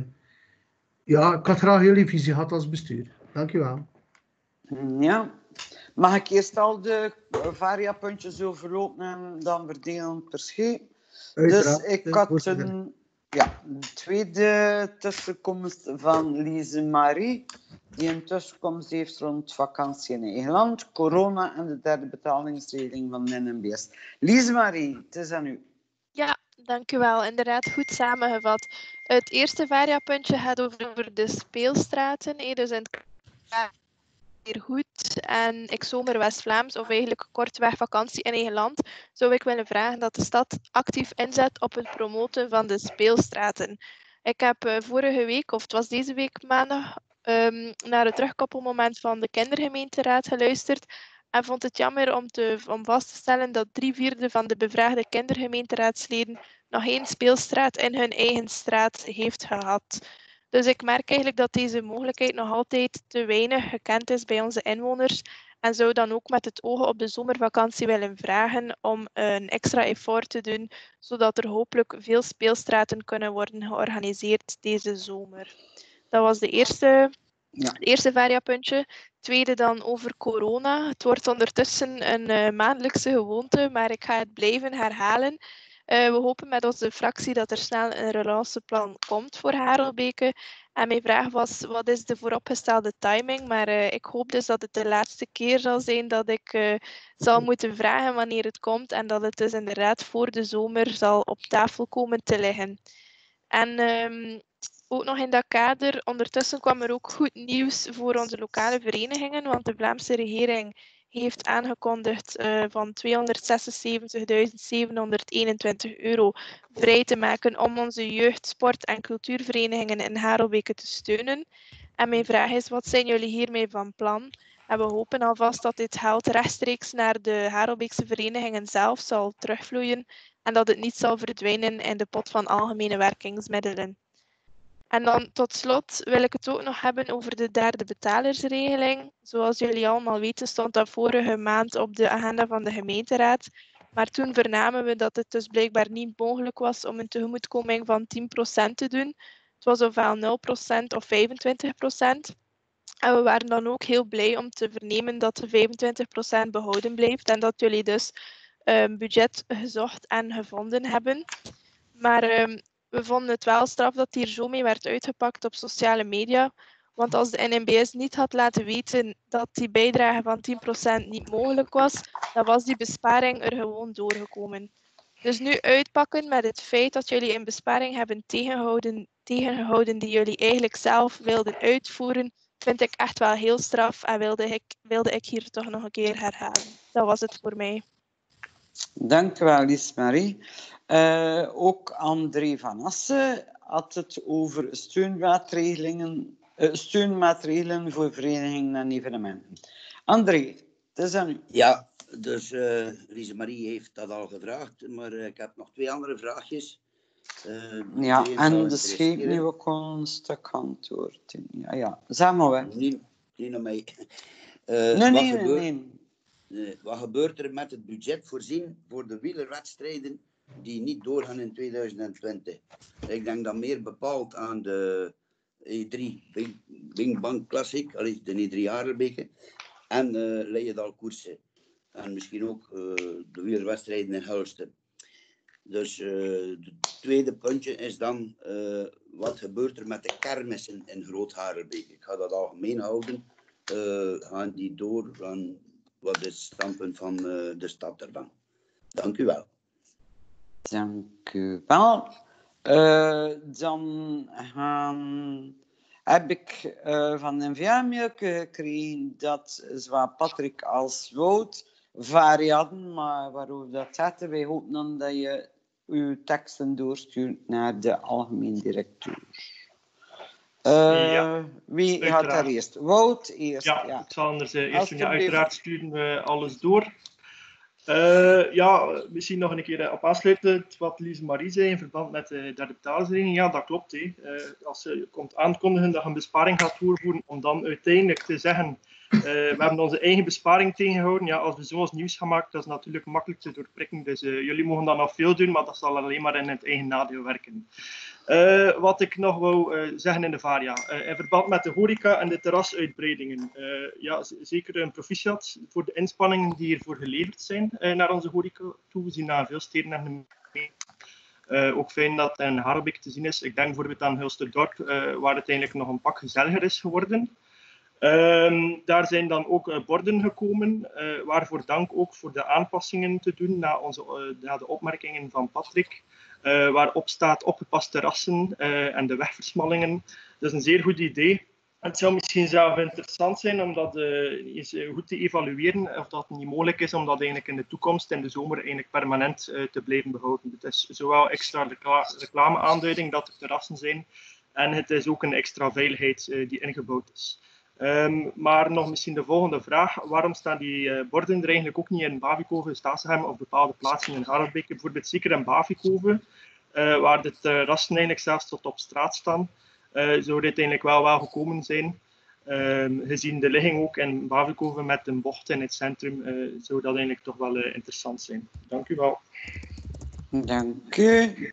ja, ik had graag jullie visie gehad als bestuur. Dankjewel. Ja. Mag ik eerst al de variapuntjes overlopen en dan verdelen per scheep? Dus ik had een tweede tussenkomst van Lise Marie, die een tussenkomst heeft rond vakantie in eigen land, corona en de derde betalingsregeling van NMBS. Lise Marie, het is aan u. Ja, dank u wel. Inderdaad, goed samengevat. Het eerste variapuntje gaat over de speelstraten. Dus in het hier goed en ik zomer West-Vlaams of eigenlijk kortweg vakantie in eigen land, zou ik willen vragen dat de stad actief inzet op het promoten van de speelstraten. Ik heb vorige week, of het was deze week maandag, naar het terugkoppelmoment van de kindergemeenteraad geluisterd en vond het jammer om vast te stellen dat 3/4 van de bevraagde kindergemeenteraadsleden nog geen speelstraat in hun eigen straat heeft gehad. Dus ik merk eigenlijk dat deze mogelijkheid nog altijd te weinig gekend is bij onze inwoners en zou dan ook met het oog op de zomervakantie willen vragen om een extra effort te doen, zodat er hopelijk veel speelstraten kunnen worden georganiseerd deze zomer. Dat was het eerste variapuntje. Tweede dan over corona. Het wordt ondertussen een maandelijkse gewoonte, maar ik ga het blijven herhalen. We hopen met onze fractie dat er snel een relanceplan komt voor Harelbeke. En mijn vraag was, wat is de vooropgestelde timing? Maar ik hoop dus dat het de laatste keer zal zijn dat ik zal moeten vragen wanneer het komt. En dat het dus inderdaad voor de zomer zal op tafel komen te liggen. En ook nog in dat kader, ondertussen kwam er ook goed nieuws voor onze lokale verenigingen. Want de Vlaamse regering heeft aangekondigd van €276.721 vrij te maken om onze jeugd-, sport- en cultuurverenigingen in Harelbeke te steunen. En mijn vraag is, wat zijn jullie hiermee van plan? En we hopen alvast dat dit geld rechtstreeks naar de Harelbeekse verenigingen zelf zal terugvloeien en dat het niet zal verdwijnen in de pot van algemene werkingsmiddelen. En dan tot slot wil ik het ook nog hebben over de derde betalersregeling. Zoals jullie allemaal weten stond dat vorige maand op de agenda van de gemeenteraad. Maar toen vernamen we dat het dus blijkbaar niet mogelijk was om een tegemoetkoming van 10% te doen. Het was ofwel 0% of 25%. En we waren dan ook heel blij om te vernemen dat de 25% behouden blijft en dat jullie dus budget gezocht en gevonden hebben. Maar we vonden het wel straf dat hier zo mee werd uitgepakt op sociale media. Want als de NMBS niet had laten weten dat die bijdrage van 10% niet mogelijk was, dan was die besparing er gewoon doorgekomen. Dus nu uitpakken met het feit dat jullie een besparing hebben tegengehouden die jullie eigenlijk zelf wilden uitvoeren, vind ik echt wel heel straf en wilde ik hier toch nog een keer herhalen. Dat was het voor mij. Dank u wel, Lise-Marie. Ook André van Assen had het over steunmaatregelen voor verenigingen en evenementen. André, het is aan u. Ja, dus Lise-Marie heeft dat al gevraagd, maar ik heb nog 2 andere vraagjes. Ja, en de scheepnieuwe kon een stuk antwoord. Ja. Zeg maar weg. Niet naar mij. Nee. Wat gebeurt er met het budget voorzien voor de wielerwedstrijden die niet doorgaan in 2020? Ik denk dan meer bepaald aan de E3 Bing Bang Classic, de E3 Harelbeke, en Leijendal Koersen. En misschien ook de wielerwedstrijden in Hulsten. Dus het tweede puntje is dan, wat gebeurt er met de kermissen in Groot Harelbeke? Ik ga dat algemeen houden. Gaan die door? Wat is het standpunt van de stad ervan? Dank u wel. Dank u wel. Dan heb ik van de NVA gekregen dat zowel Patrick als Wout varianten, maar waarover dat gaat, wij hopen dan dat je uw teksten doorstuurt naar de algemeen directeur. Wie gaat daar eerst? Wout eerst. Ja, ik zal anders eerst doen. Ja, uiteraard sturen we alles door. Ja, misschien nog een keer op aansluitend wat Lise Marie zei in verband met de derde betalingsregeling. Ja, dat klopt. Als je komt aankondigen dat je een besparing gaat doorvoeren, om dan uiteindelijk te zeggen, we hebben onze eigen besparing tegengehouden. Ja, als we zoals nieuws gaan maken, dat is natuurlijk makkelijk te doorprikken. Dus jullie mogen dan nog veel doen, maar dat zal alleen maar in het eigen nadeel werken. Wat ik nog wou zeggen in de VARIA. In verband met de horeca en de terrasuitbreidingen. Ja, zeker een proficiat voor de inspanningen die hiervoor geleverd zijn naar onze horeca toe. We zien dat in veel steden en ook fijn dat in Harelbeke te zien is. Ik denk bijvoorbeeld aan Hulsterdorp, waar het eigenlijk nog een pak gezelliger is geworden. Daar zijn dan ook borden gekomen, waarvoor dank ook voor de aanpassingen te doen na de opmerkingen van Patrick. Waarop staat opgepast terrassen en de wegversmallingen. Dat is een zeer goed idee. Het zou misschien zelf interessant zijn om dat eens goed te evalueren, of dat niet mogelijk is om dat eigenlijk in de toekomst, in de zomer, eigenlijk permanent te blijven behouden. Het is zowel extra reclameaanduiding dat er terrassen zijn, en het is ook een extra veiligheid die ingebouwd is. Maar nog misschien de volgende vraag. Waarom staan die borden er eigenlijk ook niet in Bavikoven, Staatshem of bepaalde plaatsen in Harelbeke? Bijvoorbeeld zeker in Bavikoven, waar de terrassen eigenlijk zelfs tot op straat staan. Zou dit eigenlijk wel gekomen zijn. Gezien de ligging ook in Bavikoven met een bocht in het centrum, zou dat eigenlijk toch wel interessant zijn. Dank u wel. Dank u.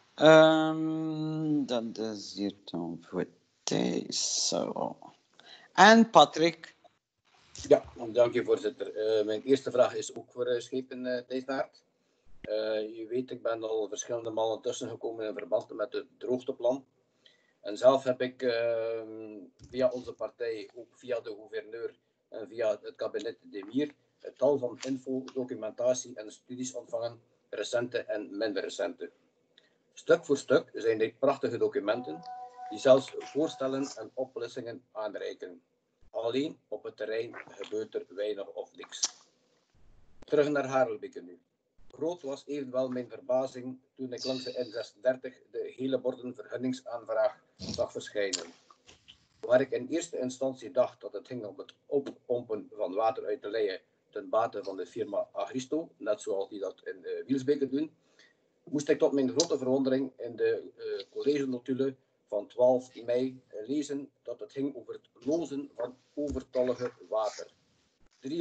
Dat is hier dan voor deze. En Patrick. Ja, dank u voorzitter. Mijn eerste vraag is ook voor schepen Thijsnaert. Je weet, ik ben al verschillende malen tussengekomen in verband met het droogteplan. En zelf heb ik via onze partij, ook via de gouverneur en via het kabinet De Mier, het tal van info, documentatie en studies ontvangen, recente en minder recente. Stuk voor stuk zijn dit prachtige documenten die zelfs voorstellen en oplossingen aanreiken. Alleen op het terrein gebeurt er weinig of niks. Terug naar Harelbeke nu. Groot was evenwel mijn verbazing toen ik langs de N36 de hele borden vergunningsaanvraag zag verschijnen. Waar ik in eerste instantie dacht dat het ging om het oppompen van water uit de leien ten bate van de firma Agristo, net zoals die dat in Wielsbeke doen, moest ik tot mijn grote verwondering in de college-notulen van 12 mei lezen dat het ging over het lozen van overtollige water. 325.000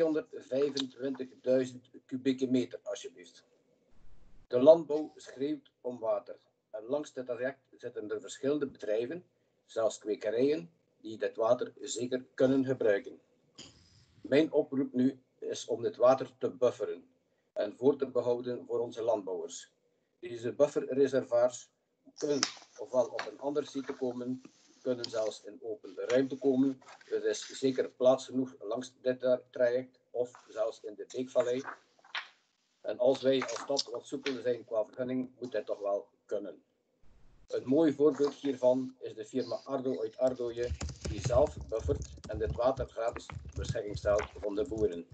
kubieke meter, alsjeblieft. De landbouw schreeuwt om water. En langs dit traject zitten er verschillende bedrijven, zelfs kwekerijen, die dit water zeker kunnen gebruiken. Mijn oproep nu is om dit water te bufferen en voor te behouden voor onze landbouwers. Deze bufferreservoirs kunnen ofwel op een ander site komen, kunnen zelfs in open ruimte komen. Er is zeker plaats genoeg langs dit traject of zelfs in de Beekvallei. En als wij als stad wat soepeler zijn qua vergunning, moet dit toch wel kunnen. Een mooi voorbeeld hiervan is de firma Ardo uit Ardooien, die zelf buffert en dit water gratis beschikking stelt van de boeren.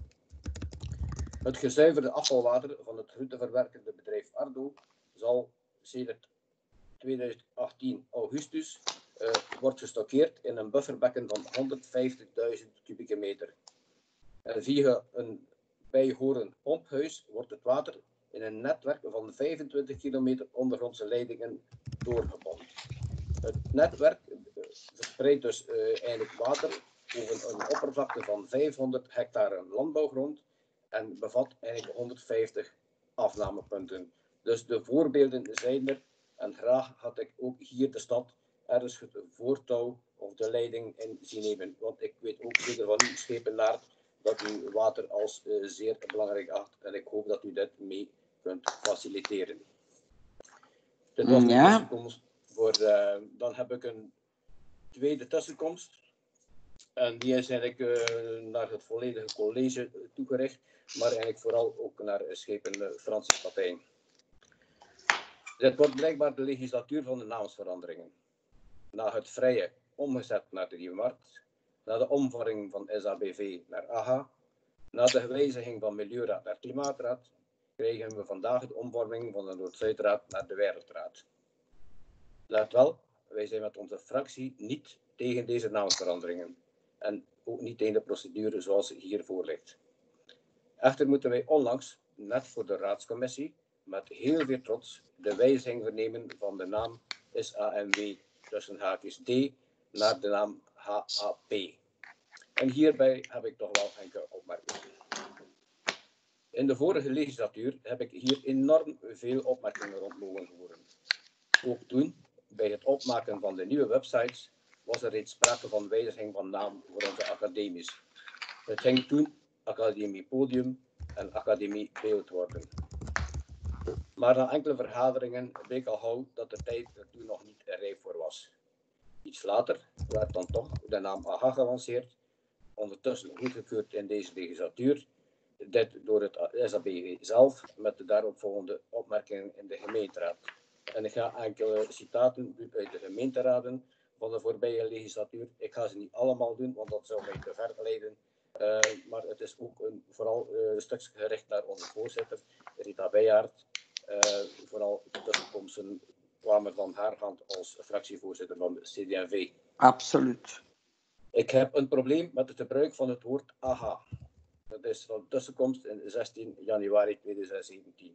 Het gezuiverde afvalwater van het groenteverwerkende bedrijf Ardo zal sedert 2018 augustus wordt gestockeerd in een bufferbekken van 150.000 kubieke meter. En via een bijhorend pomphuis wordt het water in een netwerk van 25 kilometer ondergrondse leidingen doorgepompt. Het netwerk verspreidt dus eigenlijk water over een oppervlakte van 500 hectare landbouwgrond en bevat eigenlijk 150 afnamepunten. Dus de voorbeelden zijn er en graag had ik ook hier de stad ergens het voortouw of de leiding in zien nemen. Want ik weet ook zeker van u, schepenaar, dat u water als zeer belangrijk acht en ik hoop dat u dit mee kunt faciliteren. Dit was mijn tussenkomst. Dan heb ik een tweede tussenkomst. En die is eigenlijk naar het volledige college toegericht, maar eigenlijk vooral ook naar schepen Francis Patijn. Dit wordt blijkbaar de legislatuur van de naamsveranderingen. Na het vrije omgezet naar de Nieuwe Markt, na de omvorming van SABV naar AHA, na de wijziging van Milieuraad naar Klimaatraad, krijgen we vandaag de omvorming van de Noord-Zuidraad naar de Wereldraad. Let wel, wij zijn met onze fractie niet tegen deze naamsveranderingen en ook niet tegen de procedure zoals hiervoor ligt. Echter moeten wij onlangs net voor de raadscommissie met heel veel trots de wijziging vernemen van de naam SAMW tussen haakjes D naar de naam HAP. En hierbij heb ik toch wel enkele opmerkingen. In de vorige legislatuur heb ik hier enorm veel opmerkingen rond mogen horen. Ook toen, bij het opmaken van de nieuwe websites, was er reeds sprake van wijziging van naam voor onze academies. Het ging toen Academie Podium en Academie Beeld worden. Maar na enkele vergaderingen bleek al gauw dat de tijd er toen nog niet rijp voor was. Iets later werd dan toch de naam AHA gelanceerd, ondertussen goedgekeurd in deze legislatuur, dit door het SABV zelf, met de daaropvolgende opmerkingen in de gemeenteraad. En ik ga enkele citaten doen uit de gemeenteraden van de voorbije legislatuur. Ik ga ze niet allemaal doen, want dat zou mij te ver leiden. Maar het is ook vooral een stukje gericht naar onze voorzitter, Rita Beijaert. Vooral de tussenkomsten kwamen van haar hand als fractievoorzitter van de CD&V. Absoluut. Ik heb een probleem met het gebruik van het woord AHA. Dat is van tussenkomst in 16 januari 2017.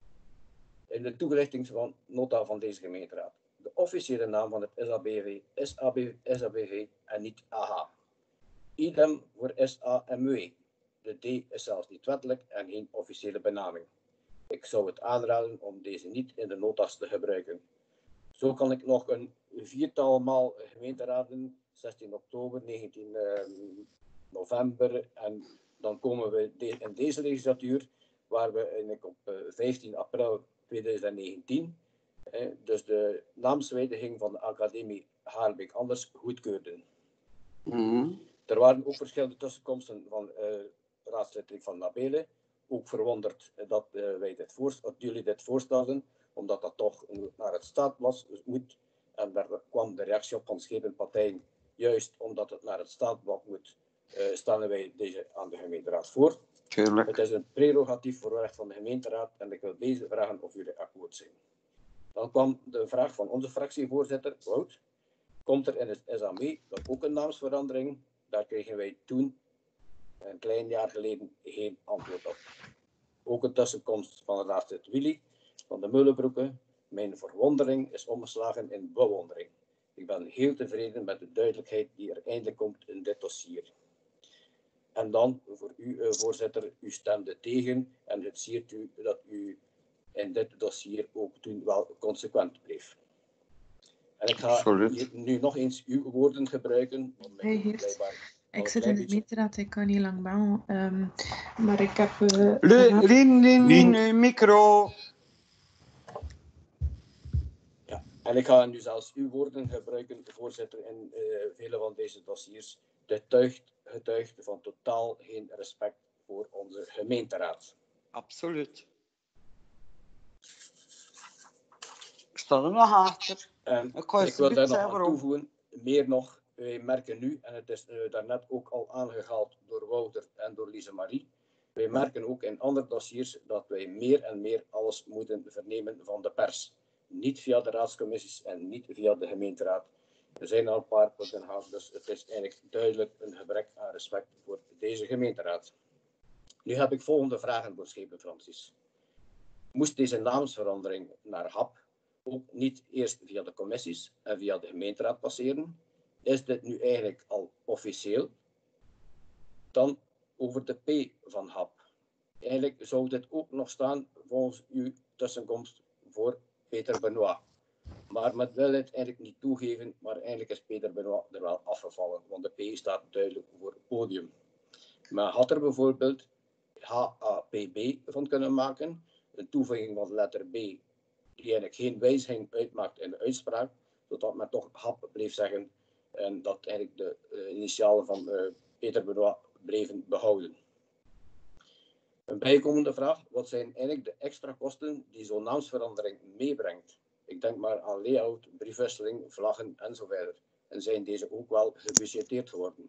In de toelichtingsnota van deze gemeenteraad. De officiële naam van het SABV is SABV en niet AHA. Idem voor SAMW. De D is zelfs niet wettelijk en geen officiële benaming. Ik zou het aanraden om deze niet in de notas te gebruiken. Zo kan ik nog een viertal maal gemeenteraden, 16 oktober, 19 november en dan komen we in deze legislatuur, waar we eigenlijk op 15 april 2019, dus de naamswijziging van de Academie Haarbeek Anders goedkeurden. Er waren ook verschillende tussenkomsten van raadslid van Nabele. Ook verwonderd dat jullie dit voorstelden, omdat dat toch naar het staatsblad moet. En daar kwam de reactie op van schepenpartijen, juist omdat het naar het staatsblad moet, stellen wij deze aan de gemeenteraad voor. Tuurlijk. Het is een prerogatief voor recht van de gemeenteraad en ik wil deze vragen of jullie akkoord zijn. Dan kwam de vraag van onze fractievoorzitter, Wout. Komt er in het SAMW dan ook een naamsverandering? Daar kregen wij toen, een klein jaar geleden, geen antwoord op. Ook een tussenkomst van raadslid Willy van de Mullenbroeke. Mijn verwondering is omgeslagen in bewondering. Ik ben heel tevreden met de duidelijkheid die er eindelijk komt in dit dossier. En dan, voor u, voorzitter, u stemde tegen en het siert u dat u in dit dossier ook toen wel consequent bleef. En ik ga hier nu nog eens uw woorden gebruiken. Ik zit in de gemeenteraad, ik kan niet lang bellen. Maar ik heb... Lien, micro. Ja, en ik ga nu zelfs uw woorden gebruiken, voorzitter, in vele van deze dossiers. Dit getuigt van totaal geen respect voor onze gemeenteraad. Absoluut. Ik sta er nog achter. Ik wil daar nog aan toevoegen, meer nog. Wij merken nu, en het is daarnet ook al aangehaald door Wouter en door Lise Marie, wij merken ook in andere dossiers dat wij meer en meer alles moeten vernemen van de pers. Niet via de raadscommissies en niet via de gemeenteraad. Er zijn al een paar punten gehad, dus het is eigenlijk duidelijk een gebrek aan respect voor deze gemeenteraad. Nu heb ik volgende vragen voor Schepen Francis. Moest deze naamsverandering naar HAP ook niet eerst via de commissies en via de gemeenteraad passeren? Is dit nu eigenlijk al officieel? Dan over de P van HAP. Eigenlijk zou dit ook nog staan volgens uw tussenkomst voor Peter Benoit. Maar men wil het eigenlijk niet toegeven, maar eigenlijk is Peter Benoit er wel afgevallen, want de P staat duidelijk voor podium. Men had er bijvoorbeeld HAPB van kunnen maken, een toevoeging van letter B, die eigenlijk geen wijziging uitmaakt in de uitspraak, zodat men toch HAP bleef zeggen en dat eigenlijk de initialen van Peter Benoit bleven behouden. Een bijkomende vraag, wat zijn eigenlijk de extra kosten die zo'n naamsverandering meebrengt? Ik denk maar aan layout, briefwisseling, vlaggen enzovoort. En zijn deze ook wel gebudgeteerd geworden?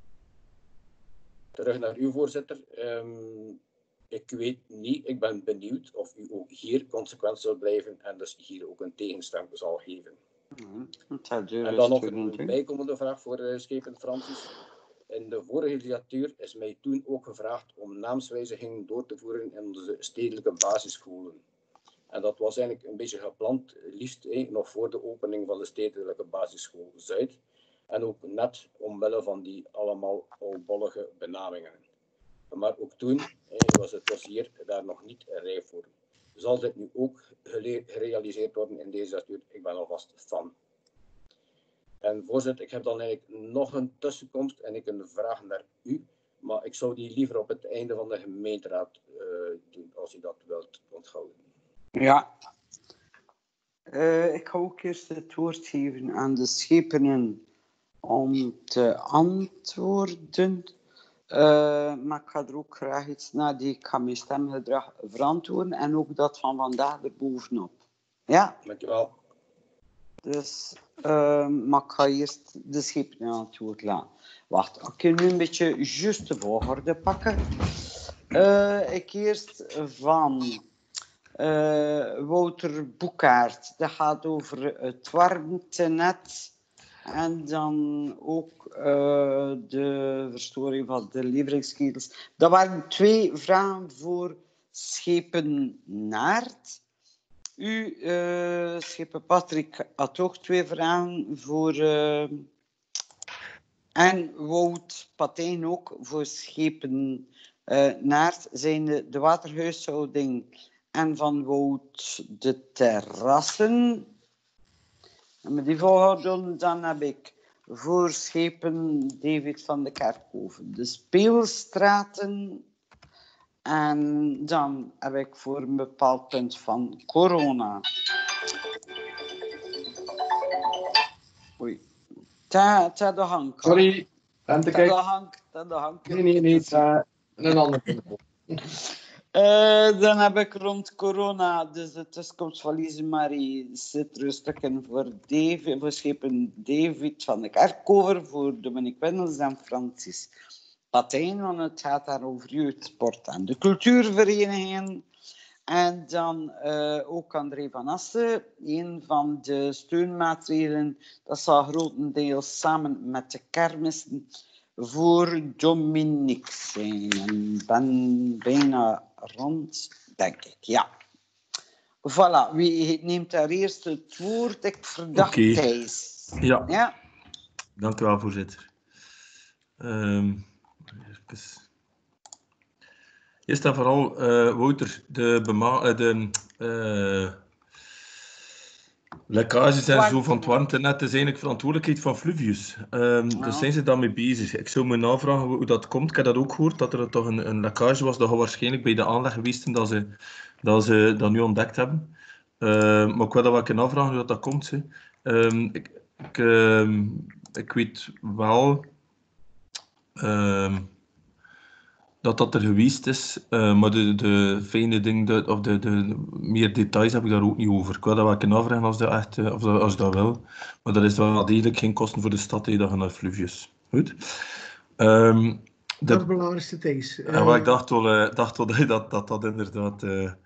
Terug naar uw voorzitter. Ik weet niet, ik ben benieuwd of u ook hier consequent zult blijven en dus hier ook een tegenstem zal geven. En dan nog een bijkomende vraag voor Schepen Francis. In de vorige legislatuur is mij toen ook gevraagd om naamswijzigingen door te voeren in onze stedelijke basisscholen. En dat was eigenlijk een beetje gepland, liefst nog voor de opening van de stedelijke basisschool Zuid. En ook net omwille van die allemaal oudbollige benamingen. Maar ook toen was het dossier daar nog niet rijp voor. Zal dit nu ook gerealiseerd worden in deze legislatuur? Ik ben alvast van. En voorzitter, ik heb dan eigenlijk nog een tussenkomst en ik een vraag naar u. Maar ik zou die liever op het einde van de gemeenteraad doen, als u dat wilt onthouden. Ja. Ik ga ook eerst het woord geven aan de schepenen om te antwoorden. Maar ik ga er ook graag iets naar die ik ga mijn stemgedrag verantwoorden en ook dat van vandaag erbovenop. Ja? Dankjewel. Dus, maar ik ga eerst de schepenen aan het woord laten. Wacht, ik kan nu een beetje juist de volgorde pakken. Ik eerst van Wouter Boekaert. Dat gaat over het warmtenet. En dan ook de verstoring van de leveringsketels. Dat waren 2 vragen voor Schepen-Naert. U, Schepen Patrick, had ook 2 vragen voor... en Wout Patijn ook voor Schepen-Naert. Zijn de waterhuishouding en van Wout de terrassen... En met die volgorde dan heb ik voor Schepen David van de Kerkhoven de speelstraten. En dan heb ik voor een bepaald punt van corona. Oei. Ta de hank. Sorry, en te kijken. Ta de hank. Nee. Een ander punt. Dan heb ik rond corona, dus de tussenkomst van Lise Marie, zit er een stukje voor David, voor Schepen David van de Kerkhoven, voor Dominique Wendels en Francis Patijn, want het gaat daar over jeugd, sport en de cultuurverenigingen. En dan ook André van Assen, een van de steunmaatregelen, dat zal grotendeels samen met de kermissen voor Dominique zijn. Ik ben bijna rond, denk ik, ja. Voilà, wie neemt daar eerst het woord? Ik verdacht Thijs. Ja. Dank u wel, voorzitter. Eerst en vooral, Wouter, de lekkages en zo van het warmtenet is eigenlijk verantwoordelijkheid van Fluvius. Dus zijn ze daarmee bezig. Ik zou me navragen hoe dat komt. Ik heb dat ook gehoord, dat er toch een lekkage was. Dat gaat waarschijnlijk bij de aanleg geweest dat ze dat nu ontdekt hebben. Maar ik wil dat wel kunnen navragen hoe dat komt. Ik weet wel dat er geweest is, maar de fijne dingen, of de meer details heb ik daar ook niet over. Ik wil dat wel kunnen afvragen als dat wil, maar dat is wel degelijk geen kosten voor de stad, dat gaat naar Fluvius. Goed. Dat is het belangrijkste, Thijs. Ik dacht wel dat inderdaad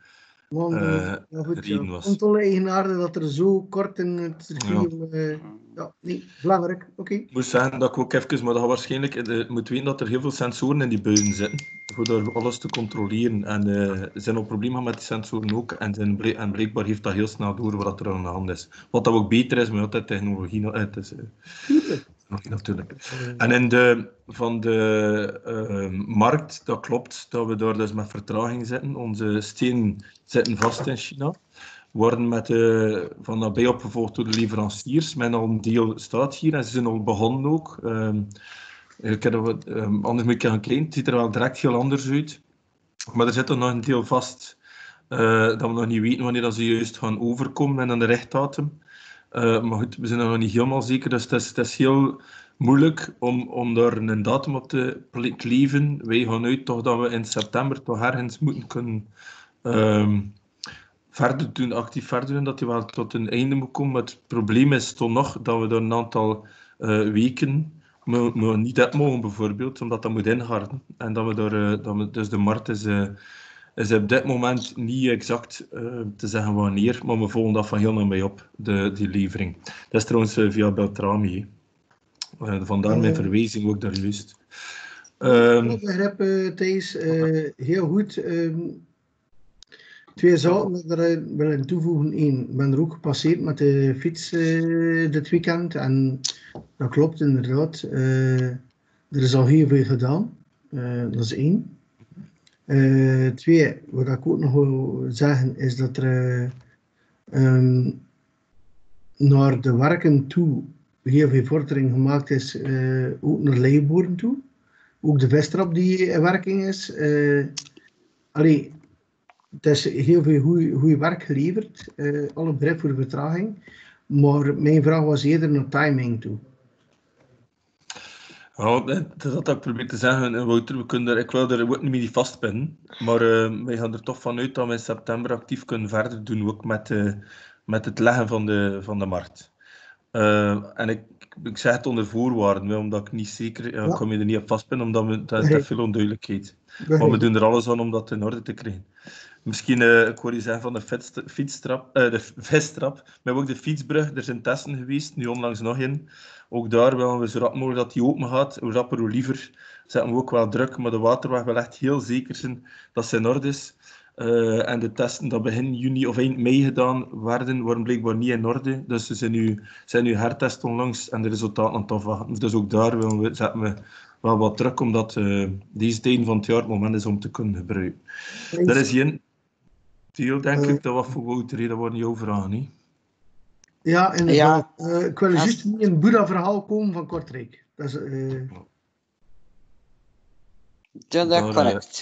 reden was. Het is wel eigenaardig dat er zo kort in het circuit... belangrijk, oké. Ik moet zeggen dat ik ook even, maar dat gaat waarschijnlijk... Je moet weten dat er heel veel sensoren in die buizen zitten, voor daar alles te controleren. En er zijn ook problemen met die sensoren ook, en blijkbaar heeft dat heel snel door wat er aan de hand is. Wat dat ook beter is, maar altijd technologie natuurlijk. En van de markt, dat klopt, dat we daar dus met vertraging zitten. Onze stenen zitten vast in China. Worden van nabij opgevolgd door de leveranciers. Men al een deel staat hier en ze zijn al begonnen ook. Anders moet ik gaan kijken. Het ziet er wel direct heel anders uit. Maar er zit er nog een deel vast dat we nog niet weten wanneer ze juist gaan overkomen en aan de richtdatum. Maar goed, we zijn nog niet helemaal zeker. Dus het is heel moeilijk om daar een datum op te kleven. Wij gaan uit toch dat we in september toch ergens moeten kunnen actief verder doen, dat die wel tot een einde moet komen. Maar het probleem is toch nog dat we daar een aantal weken maar niet uit mogen bijvoorbeeld, omdat dat moet inharden. En dat we daar, dus de markt is op dit moment niet exact te zeggen wanneer, maar we volgen dat van heel nabij op, die levering. Dat is trouwens via Beltrami. Vandaar mijn verwijzing ook daar juist. Ik begrijp, Thijs, heel goed. 2 zaken dat ik er wil toevoegen. 1, ik ben er ook gepasseerd met de fiets dit weekend. En dat klopt inderdaad. Er is al heel veel gedaan. Dat is 1. 2, wat ik ook nog wil zeggen, is dat er naar de werken toe heel veel vordering gemaakt is, ook naar Leiboeren toe. Ook de Vestrap die in werking is. Het is heel veel goede werk geleverd. Alle begrip voor de vertraging. Maar mijn vraag was eerder naar timing toe. Ja, dat is wat ik probeer te zeggen, Wouter. Ik wil er ook niet meer vastpinnen. Maar wij gaan er toch vanuit dat we in september actief kunnen verder doen. Ook met het leggen van de markt. En ik zeg het onder voorwaarden, omdat ik niet zeker... ik kan me er niet op vastpinnen, omdat dat is veel onduidelijkheid. Maar we doen er alles aan om dat in orde te krijgen. Misschien, ik hoor je zeggen van de Vestrap, maar ook de fietsbrug. Er zijn testen geweest, nu onlangs nog in. Ook daar willen we zo rap mogelijk dat die open gaat. Hoe rapper, hoe liever. Zetten we ook wel druk, maar de waterweg wil echt heel zeker zijn dat ze in orde is. En de testen die begin juni of eind mei gedaan werden, waren blijkbaar niet in orde. Dus ze zijn nu hertest onlangs en de resultaten aan het afwachten. Dus ook daar zetten we wel wat druk, omdat deze tijd van het jaar het moment is om te kunnen gebruiken. Dat is één deel, denk ik, dat wat voor Wouter, dat waren jouw vragen, niet? Ja, inderdaad. Ik wil juist niet in een Boeddha-verhaal komen van Kortrijk. Dat is... dat is correct.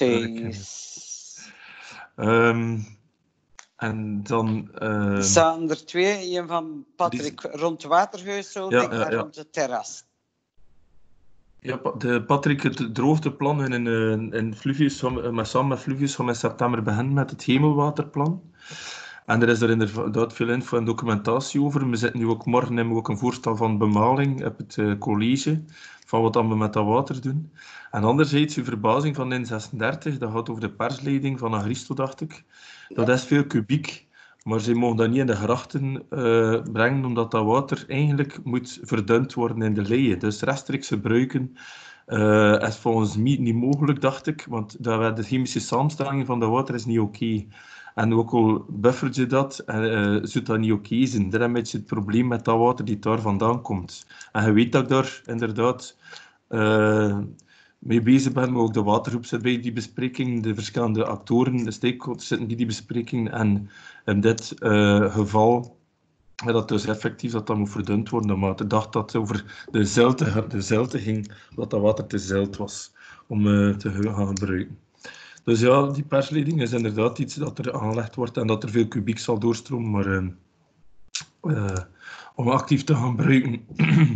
En dan... zaten er 2, een van Patrick rond het waterhuis en rond het terras. Ja, Patrick, het droogteplan in Fluvius, samen met Fluvius gaan we in september beginnen met het hemelwaterplan. En er is er inderdaad veel info en documentatie over. We zitten nu ook morgen hebben we ook een voorstel van bemaling op het college, van wat we met dat water doen. En anderzijds, uw verbazing van N36, dat gaat over de persleiding van Agristo, dacht ik. Dat is veel kubiek, maar ze mogen dat niet in de grachten brengen, omdat dat water eigenlijk moet verdund worden in de leien. Dus rechtstreeks gebruiken is volgens mij niet mogelijk, dacht ik, want de chemische samenstelling van dat water is niet oké. En ook al buffert je dat, zou dat niet oké zijn. Dat is een beetje het probleem met dat water die daar vandaan komt. En je weet dat ik daar inderdaad mee bezig ben, maar ook de watergroep zit bij die bespreking, de verschillende actoren, de stakeholders zitten bij die bespreking. En in dit geval, dat dus effectief dat moet verdund worden, maar ik dacht dat het over de zilte ging, dat dat water te zilt was om te gaan gebruiken. Dus ja, die persleiding is inderdaad iets dat er aangelegd wordt en dat er veel kubiek zal doorstromen, maar om actief te gaan gebruiken,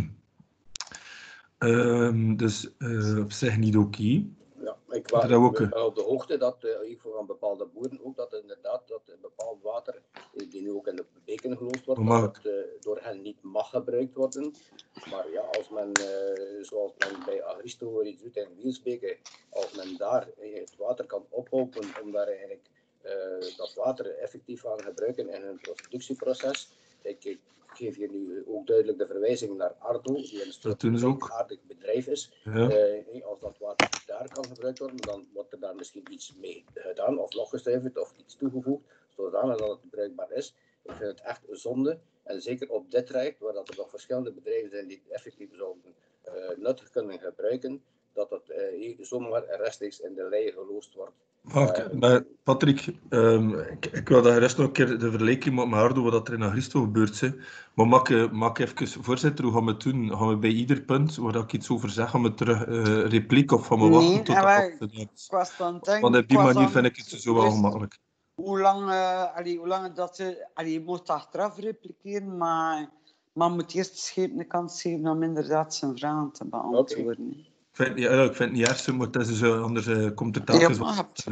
dus op zich niet oké. Ja, ik was op de hoogte dat ik van bepaalde boeren ook dat inderdaad dat bepaald water, die nu ook in de beken geloosd wordt, dat het door hen niet mag gebruikt worden. Maar ja, als men, zoals men bij Agristo iets doet in Wielsbeke, als men daar het water kan oppompen om daar eigenlijk dat water effectief aan te gebruiken in hun productieproces. Ik geef hier nu ook duidelijk de verwijzing naar Ardo, die een aardig bedrijf is. Ja. Als dat water daar kan gebruikt worden, dan wordt er daar misschien iets mee gedaan, of nog gestuiverd, of iets toegevoegd, zodanig dat het bruikbaar is. Ik vind het echt zonde, en zeker op dit traject, waar dat er nog verschillende bedrijven zijn die het effectief zouden nuttig kunnen gebruiken, dat het zomaar rechtstreeks in de leien geloosd wordt. Maar Patrick, ik wil dat je rest nog een keer de vergelijking met Hardo, wat er in Agristo gebeurt. Maar maak even, voorzitter, hoe gaan we het doen? Gaan we bij ieder punt waar ik iets over zeg, gaan we terug repliek of gaan we wachten tot de want op die manier vind ik het zo wel gemakkelijk. Hoe lang dat je moet achteraf repliceren, maar moet eerst schepen de kans geven om inderdaad zijn vragen te beantwoorden. Ik vind het niet erg, maar het is zo, anders komt er telkens wat.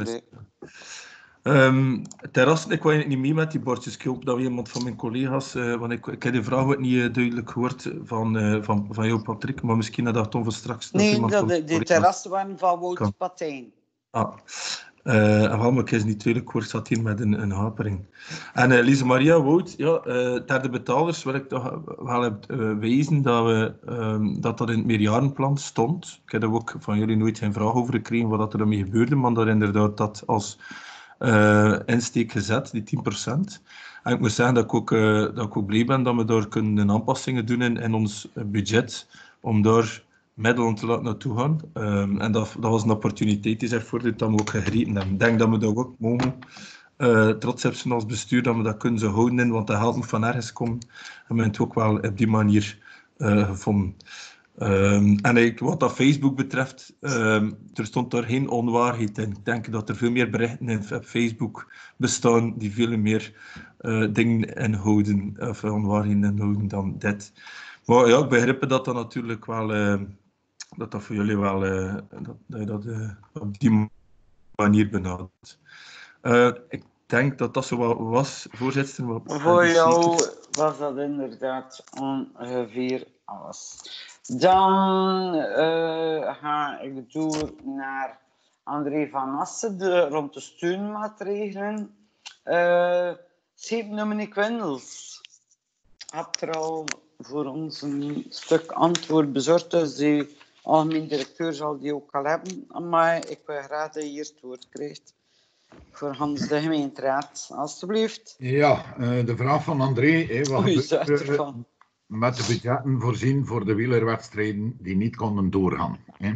Terrassen, ik was niet mee met die bordjes. Ik hoop dat we iemand van mijn collega's, want ik heb de vraag ook niet duidelijk gehoord van jou, Patrick, maar misschien dat Tom van straks... Nee, de terrassen waren van Wouter Patijn. En vooral, maar ik is niet tweede koers zat hier met een hapering. En Lise Maria Wout, ja, derde betalers wil ik toch wel wijzen dat in het meerjarenplan stond. Ik heb er ook van jullie nooit geen vraag over gekregen wat er ermee gebeurde, maar dat inderdaad dat als insteek gezet, die 10%. En ik moet zeggen dat ik ook blij ben dat we daar kunnen aanpassingen doen in ons budget, om daar middelen te laten naartoe gaan. En dat was een opportuniteit die zich voordoet dat we ook gegrepen hebben. Ik denk dat we dat ook mogen trots op zijn als bestuur, dat we dat kunnen zo houden in, want dat geld moet van ergens komen. En we hebben het ook wel op die manier gevonden. En wat dat Facebook betreft, er stond daar geen onwaarheid in. Ik denk dat er veel meer berichten op Facebook bestaan die veel meer dingen inhouden, of onwaarheden inhouden dan dit. Maar ja, ik begrijp dat natuurlijk wel, dat voor jullie wel, dat je dat op die manier benadert. Ik denk dat dat zo wat was, voorzitter. Voor jou was dat inderdaad ongeveer alles. Dan ga ik door naar André van Assen rond de steunmaatregelen. Dominique Wendels had er al voor ons een stuk antwoord bezorgd, dus de algemeen directeur zal die ook al hebben. Maar ik wil graag dat je hier het woord krijgt voor Hans de gemeenteraad, alstublieft. Ja, de vraag van André, wat gebeurt er met de budgetten voorzien voor de wielerwedstrijden die niet konden doorgaan.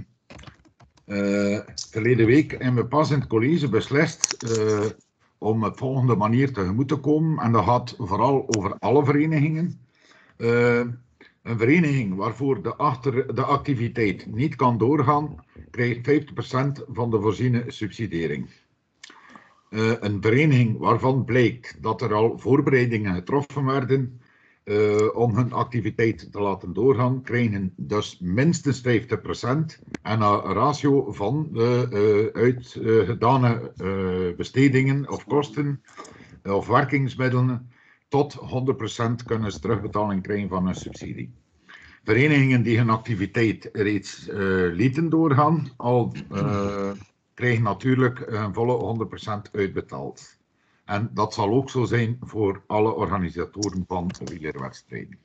Verleden week hebben we pas in het college beslist om op volgende manier tegemoet te komen, en dat gaat vooral over alle verenigingen. Een vereniging waarvoor de activiteit niet kan doorgaan, krijgt 50% van de voorziene subsidiëring. Een vereniging waarvan blijkt dat er al voorbereidingen getroffen werden om hun activiteit te laten doorgaan, krijgen dus minstens 50% en een ratio van de uitgedane bestedingen of kosten of werkingsmiddelen tot 100% kunnen ze terugbetaling krijgen van een subsidie. Verenigingen die hun activiteit reeds lieten doorgaan, krijgen natuurlijk een volle 100% uitbetaald. En dat zal ook zo zijn voor alle organisatoren van wielerwedstrijden.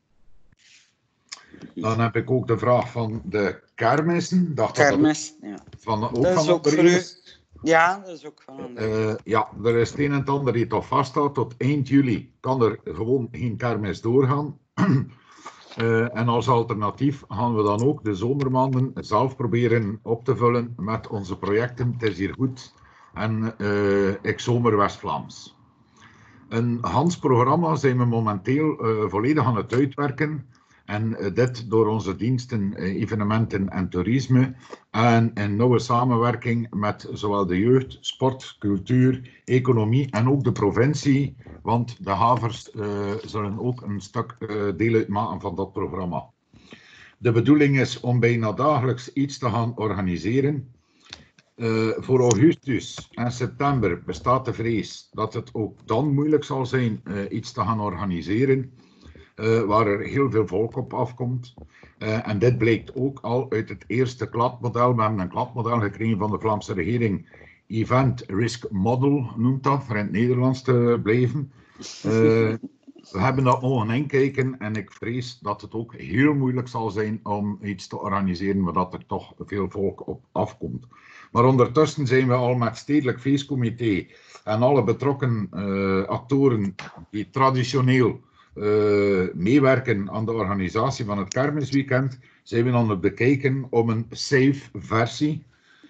Dan heb ik ook de vraag van de kermissen. Kermis, ja. Dat is ook voor u. Ja, dat is ook van ja, er is het een en het ander die toch vaststaat. Tot 1 juli kan er gewoon geen kermis doorgaan. En als alternatief gaan we dan ook de zomermaanden zelf proberen op te vullen met onze projecten. Het is hier goed. En ik zomer West-Vlaams. Een Hans-programma zijn we momenteel volledig aan het uitwerken. En dit door onze diensten, evenementen en toerisme. En in nauwe samenwerking met zowel de jeugd, sport, cultuur, economie en ook de provincie. Want de havers zullen ook een stuk deel uitmaken van dat programma. De bedoeling is om bijna dagelijks iets te gaan organiseren. Voor augustus en september bestaat de vrees dat het ook dan moeilijk zal zijn iets te gaan organiseren, waar er heel veel volk op afkomt. En dit blijkt ook al uit het eerste kladmodel. We hebben een kladmodel gekregen van de Vlaamse regering. Event Risk Model noemt dat, voor in het Nederlands te blijven. We hebben dat mogen inkijken en ik vrees dat het ook heel moeilijk zal zijn om iets te organiseren waar dat er toch veel volk op afkomt. Maar ondertussen zijn we al met het Stedelijk Feestcomité en alle betrokken actoren die traditioneel meewerken aan de organisatie van het kermisweekend, zijn we aan het bekijken om een safe versie.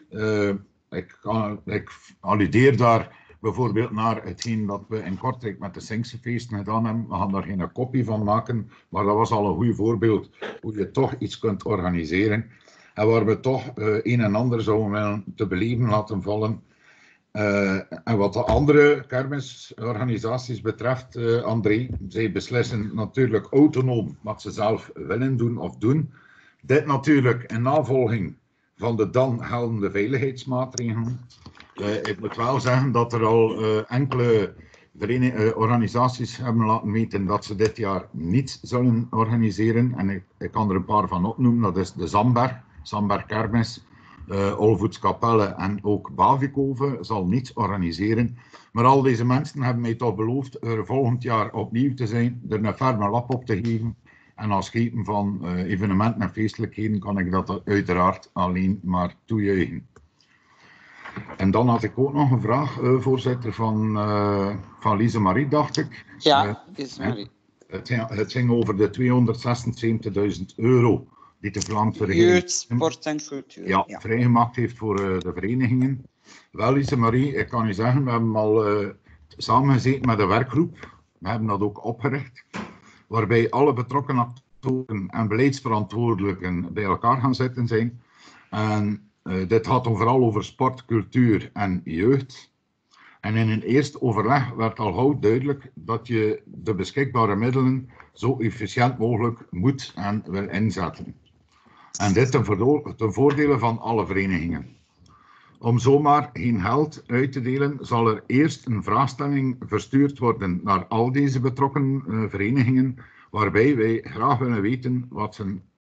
Ik alludeer daar bijvoorbeeld naar hetgeen dat we in Kortrijk met de Sinksenfeesten gedaan hebben. We gaan daar geen kopie van maken, maar dat was al een goed voorbeeld hoe je toch iets kunt organiseren. En waar we toch een en ander zouden willen te beleven laten vallen. En wat de andere kermisorganisaties betreft, André, zij beslissen natuurlijk autonoom wat ze zelf willen doen of doen. Dit natuurlijk in navolging van de dan geldende veiligheidsmaatregelen. Ik moet wel zeggen dat er al enkele organisaties hebben laten weten dat ze dit jaar niets zullen organiseren. En ik kan er een paar van opnoemen. Dat is de Zamber Kermis, Olvoetskapelle en ook Bavikove zal niets organiseren. Maar al deze mensen hebben mij toch beloofd er volgend jaar opnieuw te zijn, er een ferme lap op te geven. En als schepen van evenementen en feestelijkheden kan ik dat uiteraard alleen maar toejuichen. En dan had ik ook nog een vraag, voorzitter, van Lise Marie, dacht ik. Ja, Lise Marie. Het ging over de €276.000 die de Vlaamse regering Jeugd, sport en cultuur. ja, vrijgemaakt heeft voor de verenigingen. Wel, Lise Marie, ik kan u zeggen, we hebben al samengezeten met een werkgroep. We hebben dat ook opgericht, waarbij alle betrokken actoren en beleidsverantwoordelijken bij elkaar gaan zitten zijn. En dit gaat vooral over sport, cultuur en jeugd. En in een eerste overleg werd al gauw duidelijk dat je de beschikbare middelen zo efficiënt mogelijk moet en wil inzetten. En dit ten voordele van alle verenigingen. Om zomaar geen geld uit te delen, zal er eerst een vraagstelling verstuurd worden naar al deze betrokken verenigingen, waarbij wij graag willen weten wat ze